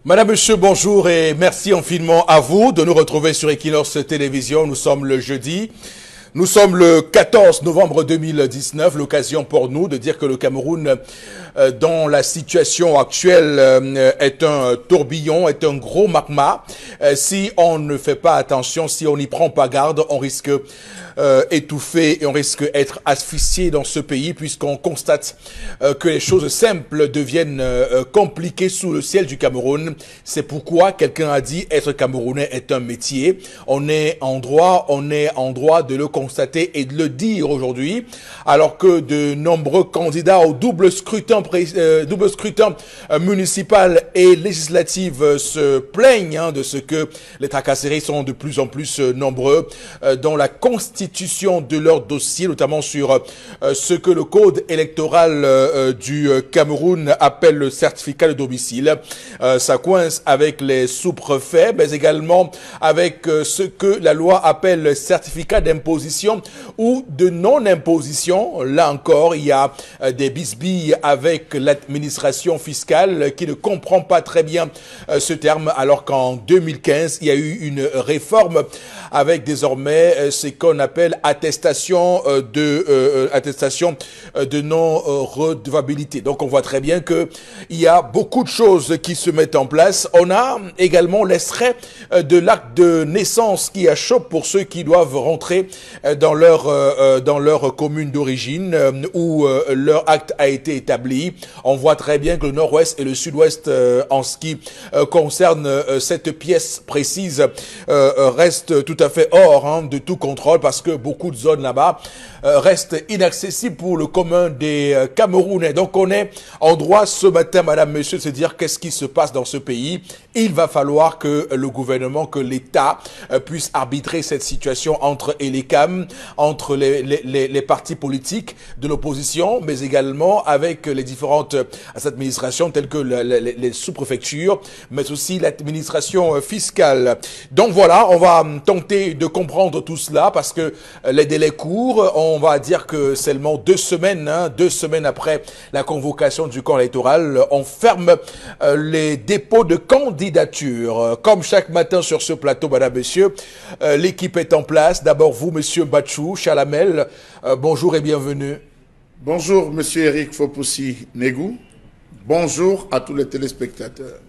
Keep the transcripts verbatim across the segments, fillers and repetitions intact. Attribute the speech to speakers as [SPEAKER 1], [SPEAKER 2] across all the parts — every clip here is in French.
[SPEAKER 1] Madame, Monsieur, bonjour et merci infiniment à vous de nous retrouver sur Equinox Télévision. Nous sommes le jeudi. Nous sommes le quatorze novembre deux mille dix-neuf, l'occasion pour nous de dire que le Cameroun, euh, dans la situation actuelle, euh, est un tourbillon, est un gros magma. Euh, si on ne fait pas attention, si on n'y prend pas garde, on risque euh, étouffer et on risque d'être asphyxié dans ce pays, puisqu'on constate euh, que les choses simples deviennent euh, compliquées sous le ciel du Cameroun. C'est pourquoi quelqu'un a dit être Camerounais est un métier. On est en droit, on est en droit de le constater et de le dire aujourd'hui, alors que de nombreux candidats au double scrutin, euh, double scrutin euh, municipal et législatif euh, se plaignent hein, de ce que les tracasseries sont de plus en plus euh, nombreux euh, dans la constitution de leur dossier, notamment sur euh, ce que le code électoral euh, du Cameroun appelle le certificat de domicile. Euh, ça coince avec les sous-préfets, mais également avec euh, ce que la loi appelle le certificat d'imposition ou de non-imposition. Là encore, il y a euh, des bisbilles avec l'administration fiscale qui ne comprend pas très bien euh, ce terme, alors qu'en deux mille quinze, il y a eu une réforme avec désormais euh, ce qu'on appelle attestation euh, de euh, attestation euh, de non-redevabilité. Donc on voit très bien que il y a beaucoup de choses qui se mettent en place. On a également l'extrait euh, de l'acte de naissance qui achoppe pour ceux qui doivent rentrer dans leur euh, dans leur commune d'origine euh, où euh, leur acte a été établi. On voit très bien que le nord-ouest et le sud-ouest euh, en ce qui euh, concerne euh, cette pièce précise euh, restent tout à fait hors hein, de tout contrôle, parce que beaucoup de zones là-bas euh, restent inaccessibles pour le commun des euh, Camerounais. Donc on est en droit ce matin, madame, monsieur, de se dire qu'est-ce qui se passe dans ce pays. Il va falloir que le gouvernement, que l'État euh, puisse arbitrer cette situation entre et les cam, entre les, les, les, les partis politiques de l'opposition, mais également avec les différentes administrations telles que le, les, les sous-préfectures, mais aussi l'administration fiscale. Donc voilà, on va tenter de comprendre tout cela parce que les délais courent. On va dire que seulement deux semaines, hein, deux semaines après la convocation du corps électoral, on ferme euh, les dépôts de candidature. Comme chaque matin sur ce plateau, madame, monsieur, euh, l'équipe est en place. D'abord vous, monsieur Bachou Chalamel, euh, bonjour et bienvenue.
[SPEAKER 2] Bonjour, monsieur Eric Fopoussi-Negou. Bonjour à tous les téléspectateurs.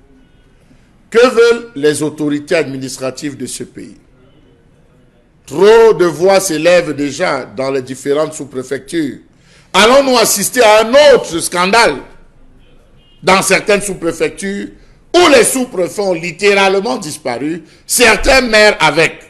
[SPEAKER 2] Que veulent les autorités administratives de ce pays? Trop de voix s'élèvent déjà dans les différentes sous-préfectures. Allons-nous assister à un autre scandale dans certaines sous-préfectures où les sous-préfets ont littéralement disparu, certains maires avec,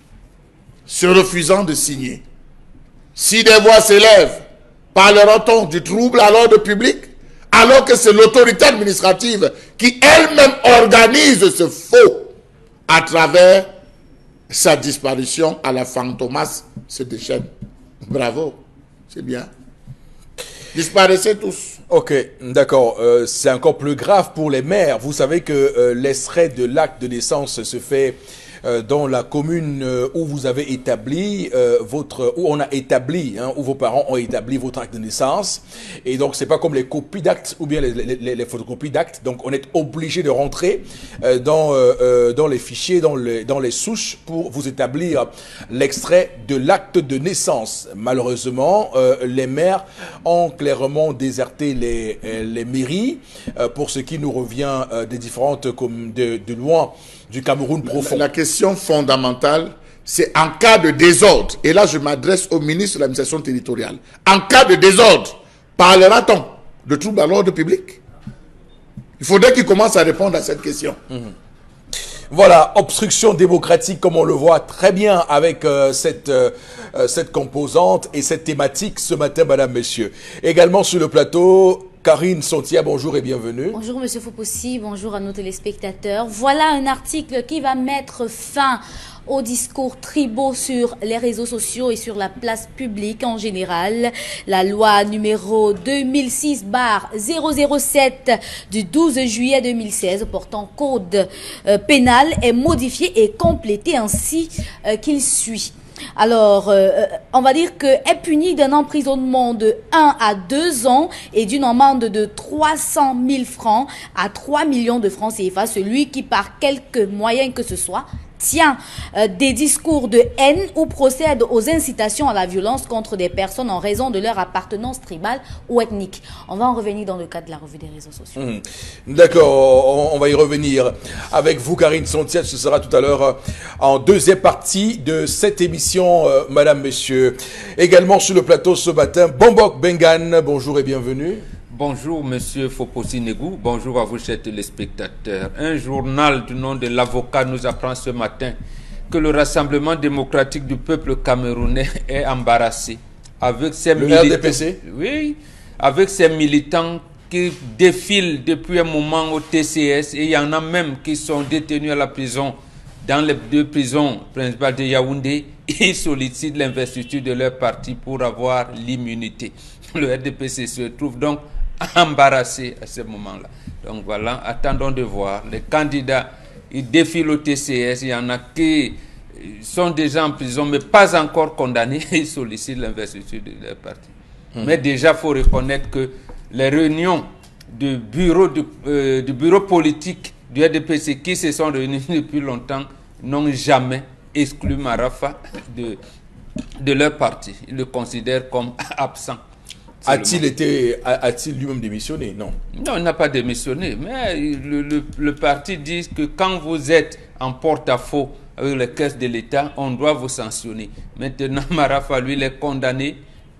[SPEAKER 2] se refusant de signer? Si des voix s'élèvent, parlera-t-on du trouble à l'ordre public, alors que c'est l'autorité administrative qui elle-même organise ce faux à travers sa disparition à la fantomas se déchaîne? Bravo, c'est bien. Disparaissez tous.
[SPEAKER 1] Ok, d'accord. Euh, c'est encore plus grave pour les maires. Vous savez que euh, l'extrait de l'acte de naissance se fait euh, dans la commune euh, où vous avez établi euh, votre, où on a établi, hein, où vos parents ont établi votre acte de naissance. Et donc c'est pas comme les copies d'actes ou bien les, les, les, les photocopies d'actes. Donc on est obligé de rentrer euh, dans euh, dans les fichiers, dans les dans les souches pour vous établir l'extrait de l'acte de naissance. Malheureusement, euh, les maires ont clairement déserté les les mairies euh, pour ce qui nous revient euh, des différentes comme de, de loin du Cameroun profond.
[SPEAKER 2] La, la question fondamentale, c'est en cas de désordre, et là je m'adresse au ministre de l'administration territoriale, en cas de désordre, parlera-t-on de troubles à l'ordre public? Il faudrait qu'il commence à répondre à cette question.
[SPEAKER 1] Mmh. Voilà, obstruction démocratique, comme on le voit très bien avec euh, cette, euh, cette composante et cette thématique ce matin, madame, messieurs. Également sur le plateau, Karine Sontia, bonjour et bienvenue.
[SPEAKER 3] Bonjour monsieur Fopoussi, bonjour à nos téléspectateurs. Voilà un article qui va mettre fin aux discours tribaux sur les réseaux sociaux et sur la place publique en général. La loi numéro deux mille six zéro zéro sept du douze juillet deux mille seize portant code euh, pénal est modifiée et complétée ainsi euh, qu'il suit. Alors, euh, on va dire que est puni d'un emprisonnement de un à deux ans et d'une amende de trois cent mille francs à trois millions de francs C F A, celui qui, par quelque moyen que ce soit, tient euh, des discours de haine ou procède aux incitations à la violence contre des personnes en raison de leur appartenance tribale ou ethnique. On va en revenir dans le cadre de la revue des réseaux sociaux.
[SPEAKER 1] Mmh. D'accord, on, on va y revenir avec vous, Karine Sontiel. Ce sera tout à l'heure euh, en deuxième partie de cette émission, euh, Madame, Messieurs. Également sur le plateau ce matin, Bombok Bengan, bonjour et bienvenue.
[SPEAKER 4] Bonjour, Monsieur Foposi Negou. Bonjour à vous, chers téléspectateurs. Un journal du nom de l'avocat nous apprend ce matin que le Rassemblement démocratique du peuple camerounais est embarrassé. Avec ses
[SPEAKER 1] le
[SPEAKER 4] militants,
[SPEAKER 1] R D P C?
[SPEAKER 4] Oui, avec ses militants qui défilent depuis un moment au T C S. Et il y en a même qui sont détenus à la prison, dans les deux prisons principales de Yaoundé. Ils sollicitent l'investiture de leur parti pour avoir l'immunité. Le R D P C se trouve donc embarrassé à ce moment-là. Donc voilà, attendons de voir. Les candidats, ils défilent au T C S. Il y en a qui sont déjà en prison, mais pas encore condamnés. Ils sollicitent l'investiture de leur parti. Mmh. Mais déjà, il faut reconnaître que les réunions du bureau, de, euh, du bureau politique du R D P C qui se sont réunis depuis longtemps n'ont jamais exclu Marafa de, de leur parti. Ils le considèrent comme absent.
[SPEAKER 1] A-t-il été, a-t-il lui-même démissionné? Non.
[SPEAKER 4] Non, il n'a pas démissionné. Mais le, le, le parti dit que quand vous êtes en porte-à-faux avec les caisses de l'État, on doit vous sanctionner. Maintenant, Marafa, lui, il est condamné.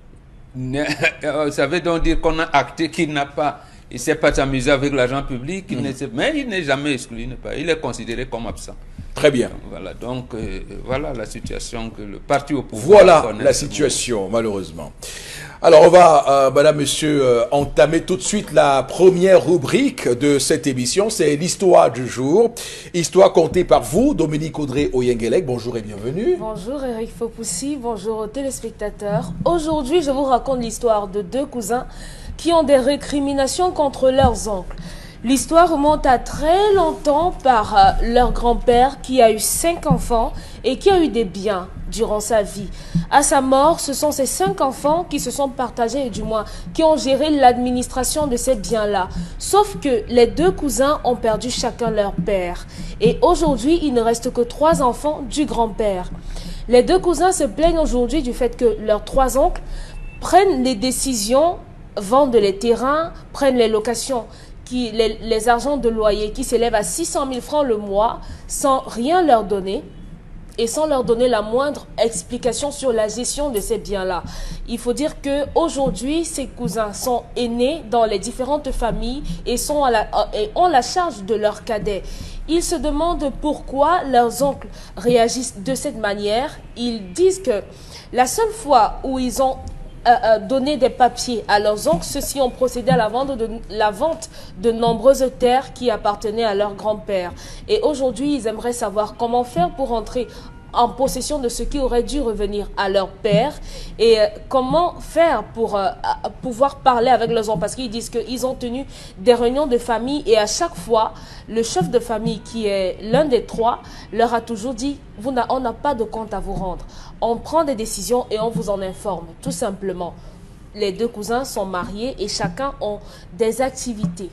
[SPEAKER 4] Ça veut donc dire qu'on a acté qu'il n'a pas, il ne s'est pas amusé avec l'argent public, il mmh. mais il n'est jamais exclu, il, pas, il est considéré comme absent.
[SPEAKER 1] Très bien.
[SPEAKER 4] Voilà, donc euh, voilà la situation que le parti au pouvoir
[SPEAKER 1] Voilà
[SPEAKER 4] connaît.
[SPEAKER 1] la situation, malheureusement. Alors, on va, euh, madame, monsieur, euh, entamer tout de suite la première rubrique de cette émission. C'est l'histoire du jour. Histoire contée par vous, Dominique Audrey Oyengelek. Bonjour et bienvenue.
[SPEAKER 5] Bonjour, Eric Fopoussi. Bonjour aux téléspectateurs. Aujourd'hui, je vous raconte l'histoire de deux cousins qui ont des récriminations contre leurs oncles. L'histoire remonte à très longtemps par euh, leur grand-père qui a eu cinq enfants et qui a eu des biens durant sa vie. À sa mort, ce sont ces cinq enfants qui se sont partagés, du moins, qui ont géré l'administration de ces biens-là. Sauf que les deux cousins ont perdu chacun leur père. Et aujourd'hui, il ne reste que trois enfants du grand-père. Les deux cousins se plaignent aujourd'hui du fait que leurs trois oncles prennent les décisions, vendent les terrains, prennent les locations, qui, les, les argents de loyer qui s'élèvent à six cent mille francs le mois sans rien leur donner et sans leur donner la moindre explication sur la gestion de ces biens-là. Il faut dire qu'aujourd'hui, ces cousins sont aînés dans les différentes familles et, sont à la, et ont la charge de leurs cadets. Ils se demandent pourquoi leurs oncles réagissent de cette manière. Ils disent que la seule fois où ils ont Euh, euh, donner des papiers à leurs oncles, ceux-ci ont procédé à la vente, de, la vente de nombreuses terres qui appartenaient à leur grand-père. Et aujourd'hui, ils aimeraient savoir comment faire pour entrer en possession de ce qui aurait dû revenir à leur père et euh, comment faire pour euh, pouvoir parler avec leurs oncles, parce qu'ils disent qu'ils ont tenu des réunions de famille et à chaque fois, le chef de famille qui est l'un des trois leur a toujours dit « Vous on n'a pas de compte à vous rendre. On prend des décisions et on vous en informe, tout simplement. » Les deux cousins sont mariés et chacun ont des activités.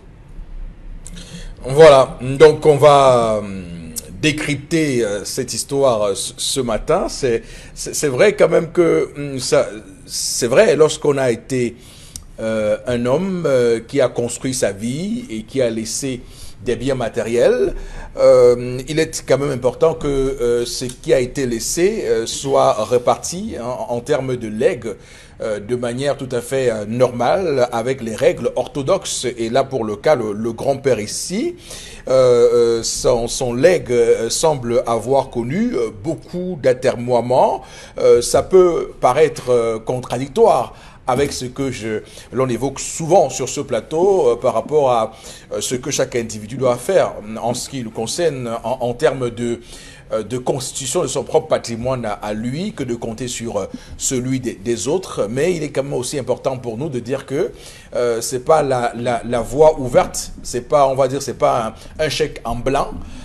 [SPEAKER 1] Voilà, donc on va décrypter euh, cette histoire euh, ce matin. C'est c'est vrai quand même que ça, c'est vrai, lorsqu'on a été euh, un homme euh, qui a construit sa vie et qui a laissé des biens matériels, euh, il est quand même important que euh, ce qui a été laissé euh, soit réparti en, en termes de legs euh, de manière tout à fait euh, normale avec les règles orthodoxes. Et là, pour le cas, le, le grand-père ici, euh, son, son legs euh, semble avoir connu euh, beaucoup d'atermoiements. Euh, ça peut paraître euh, contradictoire avec ce que je l'on évoque souvent sur ce plateau euh, par rapport à euh, ce que chaque individu doit faire en ce qui le concerne en, en termes de euh, de constitution de son propre patrimoine à, à lui, que de compter sur euh, celui des, des autres. Mais il est quand même aussi important pour nous de dire que euh, c'est pas la, la, la voie ouverte, c'est pas, on va dire, c'est pas un, un chèque en blanc.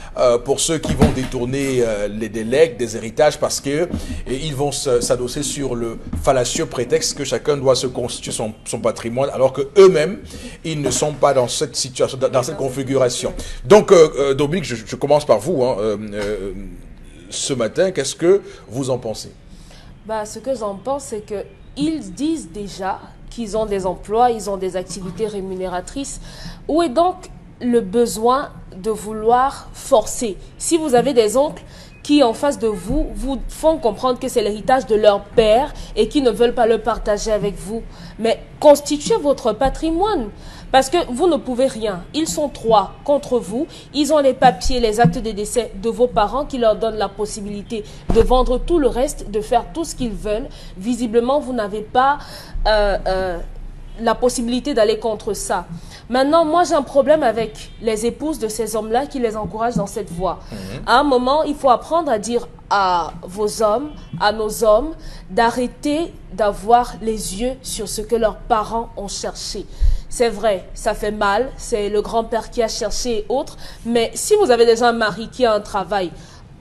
[SPEAKER 1] euh, pour ceux qui vont détourner euh, les délègues, des héritages, parce que et ils vont s'adosser sur le fallacieux prétexte que chacun doit se constituer son, son patrimoine, alors que eux-mêmes, ils ne sont pas dans cette situation, dans cette configuration. Donc, euh, euh, Dominique, je, je commence par vous. Hein, euh, euh, ce matin, qu'est-ce que vous en pensez?
[SPEAKER 5] Bah, ce que j'en pense, c'est qu'ils disent déjà qu'ils ont des emplois, ils ont des activités rémunératrices. Où est donc le besoin de vouloir forcer? Si vous avez des oncles qui, en face de vous, vous font comprendre que c'est l'héritage de leur père et qui ne veulent pas le partager avec vous, mais constituez votre patrimoine. Parce que vous ne pouvez rien. Ils sont trois contre vous. Ils ont les papiers, les actes de décès de vos parents qui leur donnent la possibilité de vendre tout le reste, de faire tout ce qu'ils veulent. Visiblement, vous n'avez pas euh, euh, la possibilité d'aller contre ça. Maintenant, moi, j'ai un problème avec les épouses de ces hommes-là qui les encouragent dans cette voie. Mmh. À un moment, il faut apprendre à dire à vos hommes, à nos hommes, d'arrêter d'avoir les yeux sur ce que leurs parents ont cherché. C'est vrai, ça fait mal, c'est le grand-père qui a cherché et autres, mais si vous avez déjà un mari qui a un travail,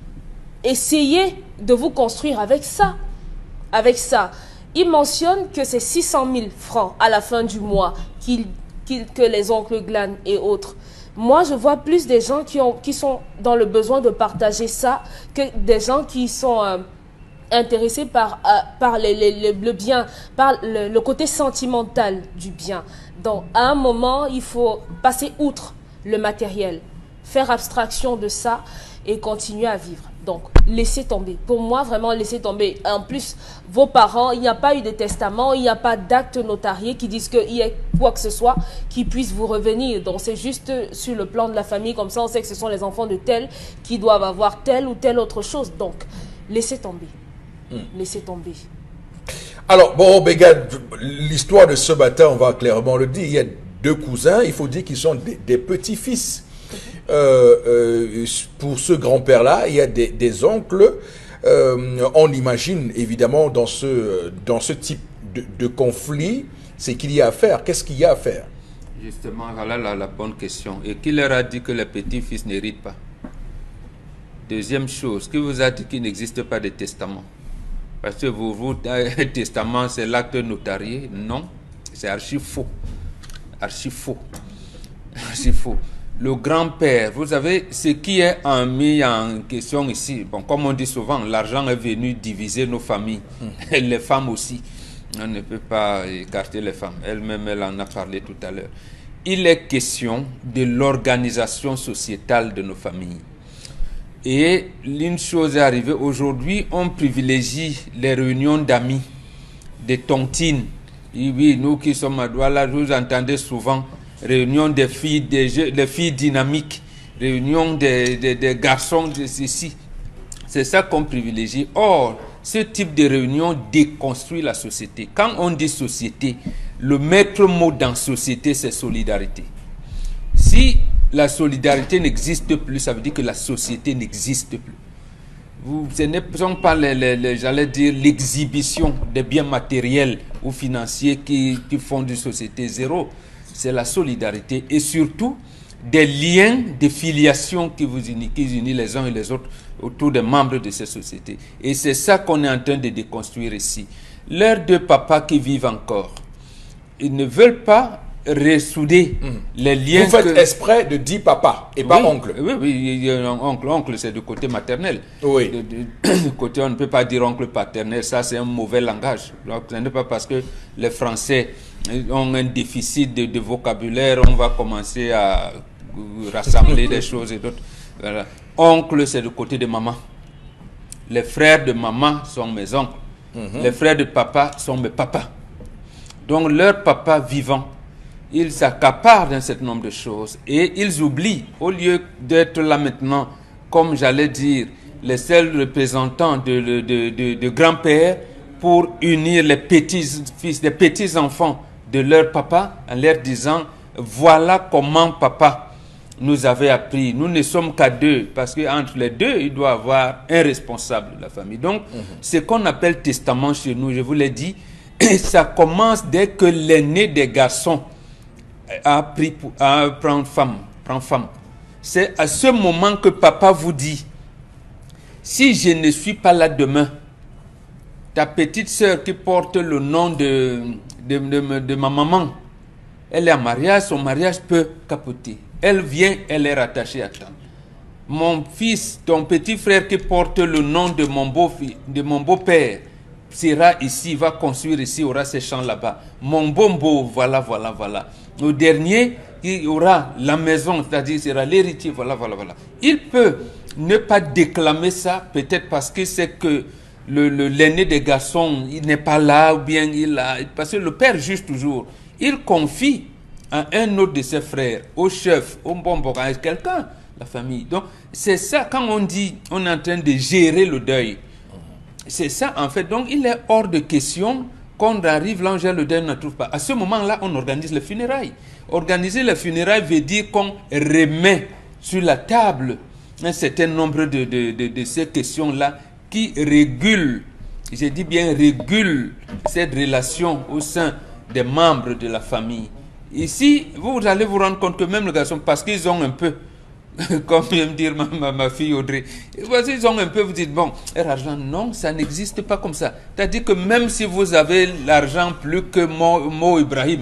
[SPEAKER 5] essayez de vous construire avec ça. Avec ça. Il mentionne que c'est six cent mille francs à la fin du mois qu'il, qu'il, que les oncles glanent et autres. Moi, je vois plus des gens qui, ont, qui sont dans le besoin de partager ça que des gens qui sont euh, intéressés par, euh, par les, les, les, le bien, par le, le côté sentimental du bien. Donc, à un moment, il faut passer outre le matériel, faire abstraction de ça et continuer à vivre. Donc, laissez tomber. Pour moi, vraiment, laissez tomber. En plus, vos parents, il n'y a pas eu de testament, il n'y a pas d'acte notarié qui disent qu'il y ait quoi que ce soit qui puisse vous revenir. Donc, c'est juste sur le plan de la famille, comme ça, on sait que ce sont les enfants de tel qui doivent avoir telle ou telle autre chose. Donc, laissez tomber. Hum. Laissez tomber.
[SPEAKER 1] Alors, bon, Begad, l'histoire de ce matin, on va clairement le dire, il y a deux cousins, il faut dire qu'ils sont des, des petits-fils. Euh, euh, pour ce grand-père-là, il y a des, des oncles. Euh, on imagine, évidemment, dans ce, dans ce type de, de conflit, c'est qu'il y a à faire. Qu'est-ce qu'il y a à faire?
[SPEAKER 4] Justement, voilà la, la bonne question. Et qui leur a dit que les petits-fils n'héritent pas? Deuxième chose, qui vous a dit qu'il n'existe pas de testament? Parce que vous, vous, un testament, c'est l'acte notarié. Non, c'est archi faux. Archi faux. Archi faux. Le grand-père, vous savez, ce qui est en mis en question ici, bon, comme on dit souvent, l'argent est venu diviser nos familles. Mmh. Les femmes aussi. On ne peut pas écarter les femmes. Elle-même, elle en a parlé tout à l'heure. Il est question de l'organisation sociétale de nos familles. Et une chose est arrivée, aujourd'hui, on privilégie les réunions d'amis, des tontines. Et oui, nous qui sommes à Douala, vous entendez souvent réunion des filles, des, jeux, des filles dynamiques, réunion des, des, des garçons de ceci. C'est ça qu'on privilégie. Or, ce type de réunion déconstruit la société. Quand on dit société, le maître mot dans société, c'est solidarité. Si la solidarité n'existe plus, ça veut dire que la société n'existe plus. Vous, ce ne sont pas, les, les, les, j'allais dire, l'exhibition des biens matériels ou financiers qui, qui font d'une société zéro. C'est la solidarité et surtout des liens de filiation qui vous unissent, qui unissent les uns et les autres autour des membres de cette société. Et c'est ça qu'on est en train de déconstruire ici. Leurs deux papas qui vivent encore, ils ne veulent pas ressouder mmh. les liens.
[SPEAKER 1] Vous faites
[SPEAKER 4] que...
[SPEAKER 1] exprès de dire papa et pas
[SPEAKER 4] oui,
[SPEAKER 1] oncle.
[SPEAKER 4] Oui, oui, oncle, oncle c'est du côté maternel.
[SPEAKER 1] Oui.
[SPEAKER 4] De, de, du côté, on ne peut pas dire oncle paternel, ça c'est un mauvais langage. Donc, ce n'est pas parce que les Français ont un déficit de, de vocabulaire, on va commencer à rassembler des choses et d'autres. Voilà. Oncle, c'est du côté de maman. Les frères de maman sont mes oncles. Mmh. Les frères de papa sont mes papas. Donc, leurs papas vivants, ils s'accaparent d'un certain nombre de choses et ils oublient, au lieu d'être là maintenant, comme j'allais dire, les seuls représentants de, de, de, de, de grands-pères pour unir les petits-fils, les petits-enfants de leur papa en leur disant, voilà comment papa nous avait appris. Nous ne sommes qu'à deux, parce qu'entre les deux, il doit y avoir un responsable de la famille. Donc, mmh. ce qu'on appelle testament chez nous, je vous l'ai dit, ça commence dès que l'aîné des garçons a pris pour, à prendre femme, prend femme. c'est à ce moment que papa vous dit, si je ne suis pas là demain, ta petite sœur qui porte le nom de, de, de, de ma maman, elle est en mariage, son mariage peut capoter. Elle vient, elle est rattachée à toi. Mon fils, ton petit frère qui porte le nom de mon beau-fils, de mon beau-père, sera ici, va construire ici, aura ses champs là-bas. Mon bon-beau, voilà, voilà, voilà. Au dernier, il aura la maison, c'est-à-dire sera l'héritier, voilà, voilà, voilà. Il peut ne pas déclamer ça, peut-être parce que c'est que le, le, l'aîné des garçons, il n'est pas là, ou bien il a... Parce que le père juge toujours. Il confie à un autre de ses frères, au chef, au bon bon, à quelqu'un, la famille. Donc, c'est ça, quand on dit, on est en train de gérer le deuil. C'est ça, en fait. Donc, il est hors de question qu'on arrive là, le deuil ne trouve pas. À ce moment-là, on organise les funérailles. Organiser les funérailles veut dire qu'on remet sur la table un certain nombre de, de, de, de ces questions-là qui régulent, je dis bien régulent cette relation au sein des membres de la famille. Ici, vous allez vous rendre compte que même les garçons, parce qu'ils ont un peu, comme vient me dire ma, ma, ma fille Audrey, ils ont un peu, vous dites, bon, l'argent, non, ça n'existe pas comme ça. C'est-à-dire que même si vous avez l'argent plus que Mo, Mo Ibrahim,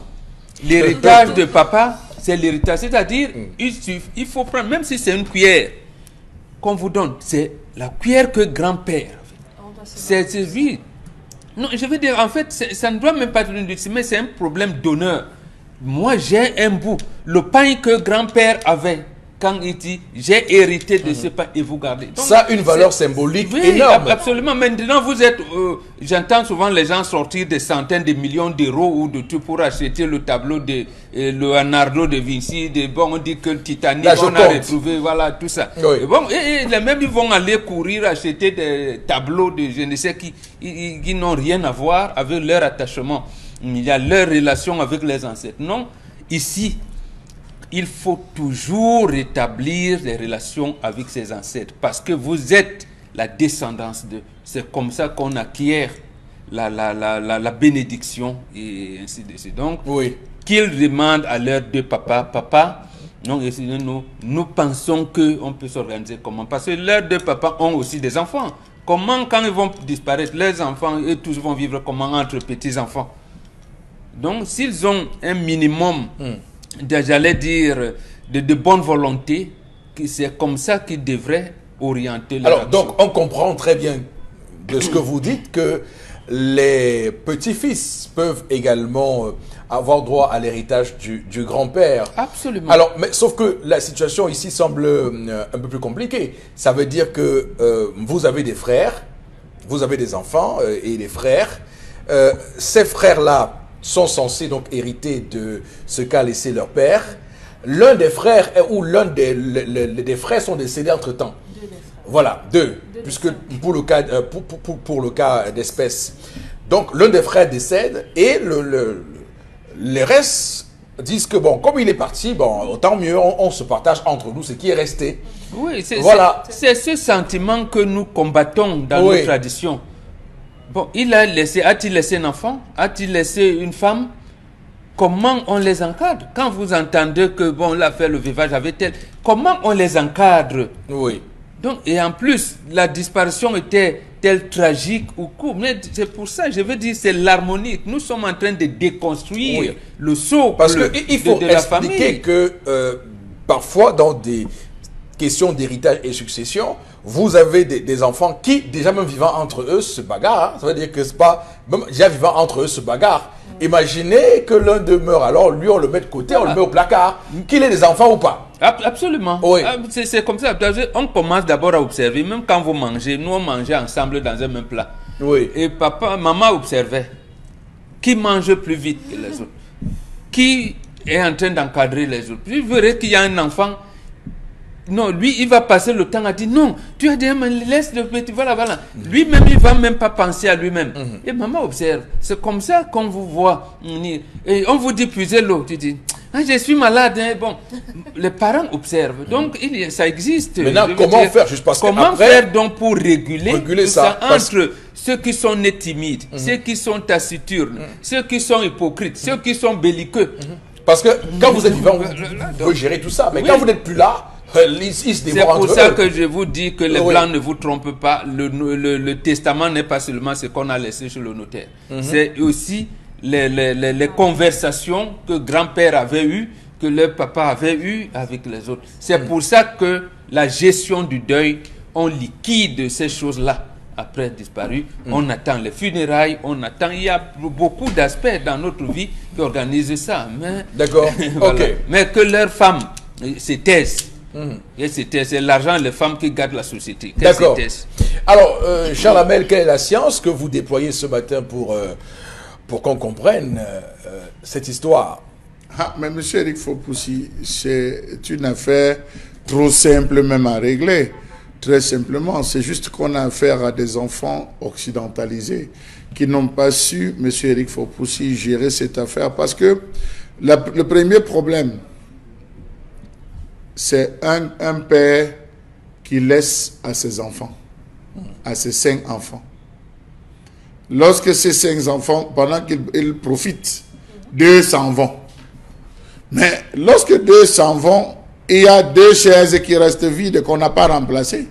[SPEAKER 4] l'héritage de papa, c'est l'héritage. C'est-à-dire, il, il faut prendre, même si c'est une cuillère qu'on vous donne, c'est la cuillère que grand-père. C'est lui. Non, je veux dire, en fait, ça ne doit même pas être une lutte, mais c'est un problème d'honneur. Moi, j'ai un bout. Le pain que grand-père avait, quand il dit, j'ai hérité de mmh. ce pain et vous gardez. Donc,
[SPEAKER 1] ça a une valeur symbolique
[SPEAKER 4] oui,
[SPEAKER 1] énorme.
[SPEAKER 4] Absolument. Maintenant, vous êtes... Euh, j'entends souvent les gens sortir des centaines de millions d'euros ou de tout pour acheter le tableau de euh, le Leonardo de Vinci. De, bon, on dit que le Titanic,
[SPEAKER 1] là,
[SPEAKER 4] on a retrouvé, voilà, tout ça.
[SPEAKER 1] Oui.
[SPEAKER 4] Et bon, et, et les mêmes, ils vont aller courir acheter des tableaux de je ne sais qui, qui, qui n'ont rien à voir avec leur attachement. Il y a leur relation avec les ancêtres. Non, ici... il faut toujours rétablir les relations avec ses ancêtres parce que vous êtes la descendance de... C'est comme ça qu'on acquiert la, la, la, la, la bénédiction et ainsi de suite. Donc,
[SPEAKER 1] oui.
[SPEAKER 4] qu'ils demandent à leurs deux papas, papa, non, nous, nous pensons qu'on peut s'organiser comment? Parce que leurs deux papas ont aussi des enfants. Comment, quand ils vont disparaître, leurs enfants, eux tous vont vivre comment entre petits-enfants? Donc, s'ils ont un minimum... Hmm. j'allais dire, de, de bonne volonté, c'est comme ça qu'ils devraient orienter leur
[SPEAKER 1] Alors,
[SPEAKER 4] action.
[SPEAKER 1] donc, on comprend très bien de ce que vous dites que les petits-fils peuvent également avoir droit à l'héritage du, du grand-père.
[SPEAKER 4] Absolument.
[SPEAKER 1] Alors, mais sauf que la situation ici semble euh, un peu plus compliquée. Ça veut dire que euh, vous avez des frères, vous avez des enfants euh, et des frères. Euh, ces frères-là sont censés donc hériter de ce qu'a laissé leur père. L'un des frères ou l'un des, les, les, des frères sont décédés entre-temps. Deux des voilà, deux, deux puisque pour le cas, euh, pour, pour, pour le cas d'espèce. Donc l'un des frères décède et le, le, les restes disent que bon, comme il est parti, bon, tant mieux, on, on se partage entre nous ce qui est resté.
[SPEAKER 4] Oui, c'est
[SPEAKER 1] voilà.
[SPEAKER 4] ce sentiment que nous combattons dans
[SPEAKER 1] oui.
[SPEAKER 4] nos traditions. Bon, il a laissé, a-t-il laissé un enfant? A-t-il laissé une femme? Comment on les encadre? Quand vous entendez que, bon, on a fait le veuvage avec tel, comment on les encadre?
[SPEAKER 1] Oui.
[SPEAKER 4] Donc, et en plus, la disparition était telle tragique ou court. Mais c'est pour ça, je veux dire, c'est l'harmonie. Nous sommes en train de déconstruire oui. le socle
[SPEAKER 1] Parce que il faut
[SPEAKER 4] de, de la
[SPEAKER 1] expliquer
[SPEAKER 4] famille.
[SPEAKER 1] que euh, parfois, dans des questions d'héritage et succession, vous avez des, des enfants qui, déjà même vivant entre eux, se bagarrent. Hein. Ça veut dire que c'est pas... Même déjà vivant entre eux, se bagarrent. Mmh. Imaginez que l'un d'eux meurt, alors lui, on le met de côté, voilà. on le met au placard. Qu'il ait des enfants ou pas.
[SPEAKER 4] Absolument.
[SPEAKER 1] Oui.
[SPEAKER 4] C'est comme ça. On commence d'abord à observer, même quand vous mangez, nous on mangeait ensemble dans un même plat.
[SPEAKER 1] Oui.
[SPEAKER 4] Et papa, maman observait. Qui mange plus vite que les autres? Qui est en train d'encadrer les autres? Vous verrez qu'il y a un enfant... Non, lui, il va passer le temps à dire non, tu as dit, mais laisse le petit, voilà, voilà. Mm-hmm. Lui-même, il ne va même pas penser à lui-même. Mm-hmm. Et maman observe. C'est comme ça qu'on vous voit. Et on vous dit puiser l'eau. Tu dis, ah, je suis malade. Hein. Bon, les parents observent. Donc, il y a, ça existe.
[SPEAKER 1] Maintenant, comment dire, faire juste parce
[SPEAKER 4] Comment
[SPEAKER 1] après,
[SPEAKER 4] faire donc pour réguler,
[SPEAKER 1] réguler ça,
[SPEAKER 4] ça
[SPEAKER 1] parce...
[SPEAKER 4] entre ceux qui sont nés timides, mm-hmm. ceux qui sont taciturnes, mm-hmm. ceux qui sont hypocrites, mm-hmm. ceux qui sont belliqueux.
[SPEAKER 1] Mm-hmm. Parce que quand vous êtes vivant, vous, vous pouvez gérer tout ça. Mais oui. quand vous n'êtes plus là, ils, ils se dévorent entre eux.
[SPEAKER 4] C'est pour ça que je vous dis que les oui. Blancs ne vous trompent pas. Le, le, le testament n'est pas seulement ce qu'on a laissé chez le notaire. Mm-hmm. C'est aussi les, les, les, les conversations que grand-père avait eues, que leur papa avait eues avec les autres. C'est mm. pour ça que la gestion du deuil, on liquide ces choses-là. Après disparu, mm. on attend les funérailles, on attend, il y a beaucoup d'aspects dans notre vie qui organisent ça.
[SPEAKER 1] D'accord, voilà. Ok.
[SPEAKER 4] Mais que leurs femmes se taisent. Mm. C'est l'argent, les femmes qui gardent la société.
[SPEAKER 1] D'accord. Alors, euh, Charles Hamel, quelle est la science que vous déployez ce matin pour, euh, pour qu'on comprenne euh, cette histoire?
[SPEAKER 2] Ah, mais M. Eric Fopoussi, c'est une affaire trop simple même à régler. Très simplement, c'est juste qu'on a affaire à des enfants occidentalisés qui n'ont pas su, M. Eric Fopoussi, gérer cette affaire parce que la, le premier problème, c'est un, un père qui laisse à ses enfants, à ses cinq enfants. Lorsque ces cinq enfants, pendant qu'ils profitent, deux s'en vont. Mais lorsque deux s'en vont, il y a deux chaises qui restent vides qu'on n'a pas remplacées.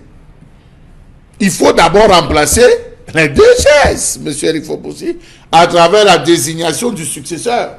[SPEAKER 2] Il faut d'abord remplacer les deux chaises, M. Eric Fopoussi, à travers la désignation du successeur.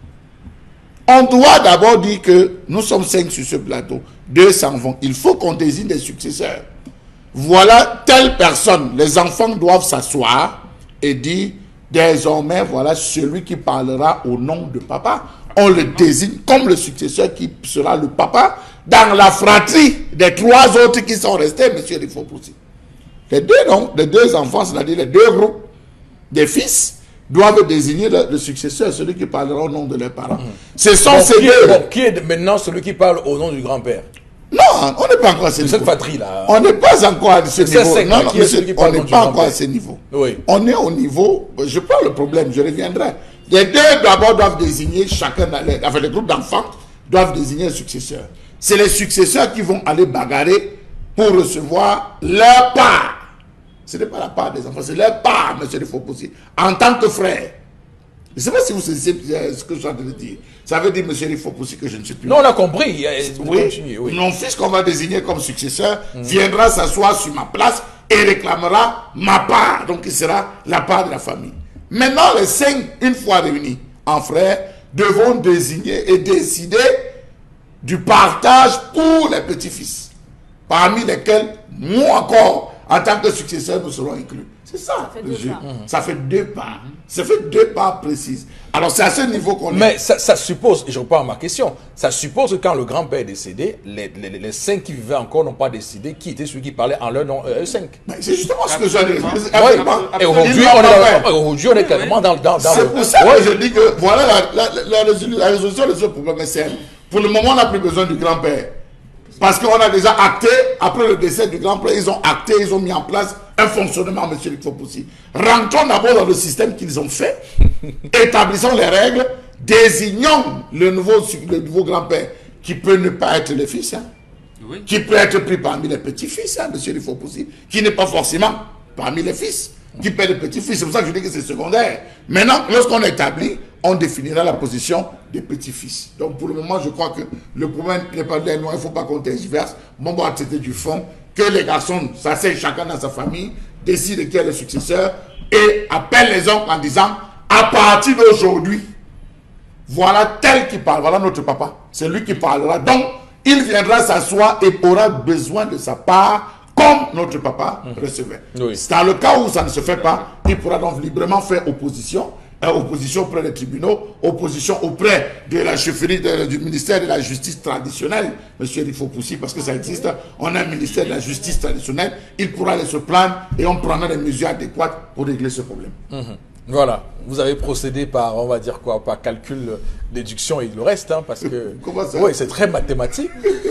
[SPEAKER 2] On doit d'abord dire que nous sommes cinq sur ce plateau, deux s'en vont. Il faut qu'on désigne des successeurs. Voilà telle personne. Les enfants doivent s'asseoir et dire, désormais, voilà celui qui parlera au nom de papa. On le désigne comme le successeur qui sera le papa dans la fratrie des trois autres qui sont restés, M. Eric Fopoussi. Les deux, non, les deux enfants, c'est-à-dire les deux groupes des fils, doivent désigner le, le successeur, celui qui parlera au nom de leurs parents. Mmh. Ce sont bon, ces
[SPEAKER 1] qui,
[SPEAKER 2] deux.
[SPEAKER 1] Est, bon, qui est maintenant celui qui parle au nom du grand-père?
[SPEAKER 2] Non, on n'est pas encore à ce niveau.
[SPEAKER 1] Cette patrie-là.
[SPEAKER 2] On n'est pas encore à ce niveau.
[SPEAKER 1] Non, non, monsieur,
[SPEAKER 2] on n'est pas encore à ce niveau.
[SPEAKER 1] Oui.
[SPEAKER 2] On est au niveau, je prends le problème, je reviendrai. Les deux d'abord doivent désigner chacun, enfin les groupes d'enfants doivent désigner un successeur. C'est les successeurs qui vont aller bagarrer pour recevoir leur part. Ce n'est pas la part des enfants, c'est leur part, M. Eric Fopoussi, en tant que frère. Je ne sais pas si vous savez ce que je suis en train de dire. Ça veut dire, M. Eric Fopoussi, que je ne suis plus.
[SPEAKER 1] Non, on a compris.
[SPEAKER 2] Oui. Continuer, oui. Mon fils qu'on va désigner comme successeur mmh. viendra s'asseoir sur ma place et réclamera ma part. Donc, il sera la part de la famille. Maintenant, les cinq, une fois réunis en frères, devront désigner et décider du partage pour les petits-fils, parmi lesquels, nous encore, en tant que successeurs, nous serons inclus. C'est ça, ça le jeu. Mmh. Ça fait deux parts. Mmh. Ça fait deux parts précises. Alors, c'est à ce niveau qu'on est.
[SPEAKER 1] Mais ça, ça suppose, et je reprends à ma question, ça suppose que quand le grand-père est décédé, les, les, les cinq qui vivaient encore n'ont pas décidé qui était celui qui parlait en leur nom, eux cinq.
[SPEAKER 2] C'est justement ce que j'ai dit.
[SPEAKER 1] Et aujourd'hui, on, on est carrément dans, dans, dans
[SPEAKER 2] c'est le... C'est pour ça ouais. que je dis que voilà la, la, la, la, la résolution de ce problème est simple. Pour le moment, on n'a plus besoin du grand-père. Parce qu'on a déjà acté, après le décès du grand-père, ils ont acté, ils ont mis en place un fonctionnement, M. Eric Fopoussi. Rentrons d'abord dans le système qu'ils ont fait, établissons les règles, désignons le nouveau, le nouveau grand-père, qui peut ne pas être le fils, hein, oui. qui peut être pris parmi les petits-fils, hein, M. Eric Fopoussi, qui n'est pas forcément parmi les fils, qui peut être le petit-fils. C'est pour ça que je dis que c'est secondaire. Maintenant, lorsqu'on établit, on définira la position des petits-fils. Donc pour le moment, je crois que le problème n'est pas des loin, il ne faut pas qu'on tergiverse. Bon, on va traiter du fond, que les garçons s'asseyent chacun dans sa famille, décident qui est le successeur et appellent les oncles en disant, à partir d'aujourd'hui, voilà tel qui parle, voilà notre papa, c'est lui qui parlera. Donc, il viendra s'asseoir et aura besoin de sa part comme notre papa mmh. recevait. Oui. Dans le cas où ça ne se fait pas, il pourra donc librement faire opposition. Opposition auprès des tribunaux, opposition auprès de la chefferie de, du ministère de la justice traditionnelle, M. Eric Fopoussi, parce que ça existe, on a un ministère de la justice traditionnelle, il pourra aller se plaindre et on prendra les mesures adéquates pour régler ce problème.
[SPEAKER 1] Mmh. Voilà, vous avez procédé par, on va dire quoi, par calcul, déduction et le reste, hein, parce que...
[SPEAKER 2] Comment ça?
[SPEAKER 1] Oui, c'est très mathématique,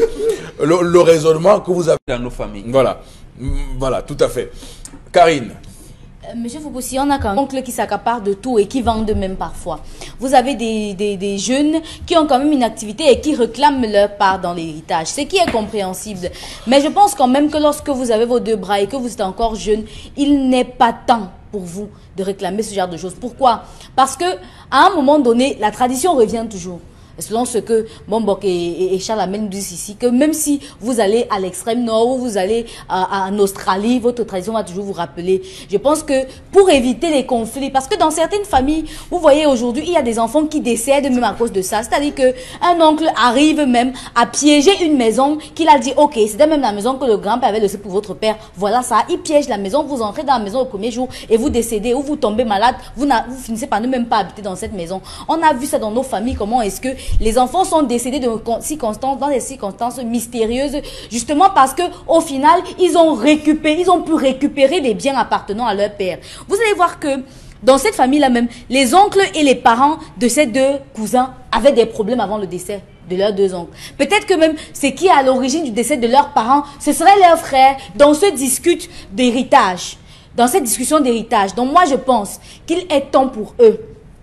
[SPEAKER 1] le, le raisonnement que vous avez
[SPEAKER 4] dans nos familles.
[SPEAKER 1] Voilà, voilà, tout à fait. Karine.
[SPEAKER 3] Monsieur Fopoussi, on a quand même oncle qui s'accapare de tout et qui vendent même parfois. Vous avez des, des, des jeunes qui ont quand même une activité et qui réclament leur part dans l'héritage, ce qui est compréhensible. Mais je pense quand même que lorsque vous avez vos deux bras et que vous êtes encore jeune, il n'est pas temps pour vous de réclamer ce genre de choses. Pourquoi? Parce que à un moment donné, la tradition revient toujours. selon ce que Bombok et, et, et Charles Amel nous disent ici, que même si vous allez à l'extrême nord ou vous allez à, à, en Australie, votre tradition va toujours vous rappeler. Je pense que pour éviter les conflits, parce que dans certaines familles, vous voyez aujourd'hui, il y a des enfants qui décèdent même à cause de ça. C'est-à-dire qu'un oncle arrive même à piéger une maison qu'il a dit, ok, c'était même la maison que le grand-père avait laissée pour votre père. Voilà ça, il piège la maison, vous entrez dans la maison au premier jour et vous décédez ou vous tombez malade, vous, vous finissez par ne même pas habiter dans cette maison. On a vu ça dans nos familles, comment est-ce que les enfants sont décédés de circonstances, dans des circonstances mystérieuses, justement parce que au final, ils ont récupéré, ils ont pu récupérer des biens appartenant à leur père. Vous allez voir que dans cette famille-là même, les oncles et les parents de ces deux cousins avaient des problèmes avant le décès de leurs deux oncles. Peut-être que même ce qui est à l'origine du décès de leurs parents, ce serait leurs frères dont se discute d'héritage. Dans cette discussion d'héritage. Donc moi, je pense qu'il est temps pour eux,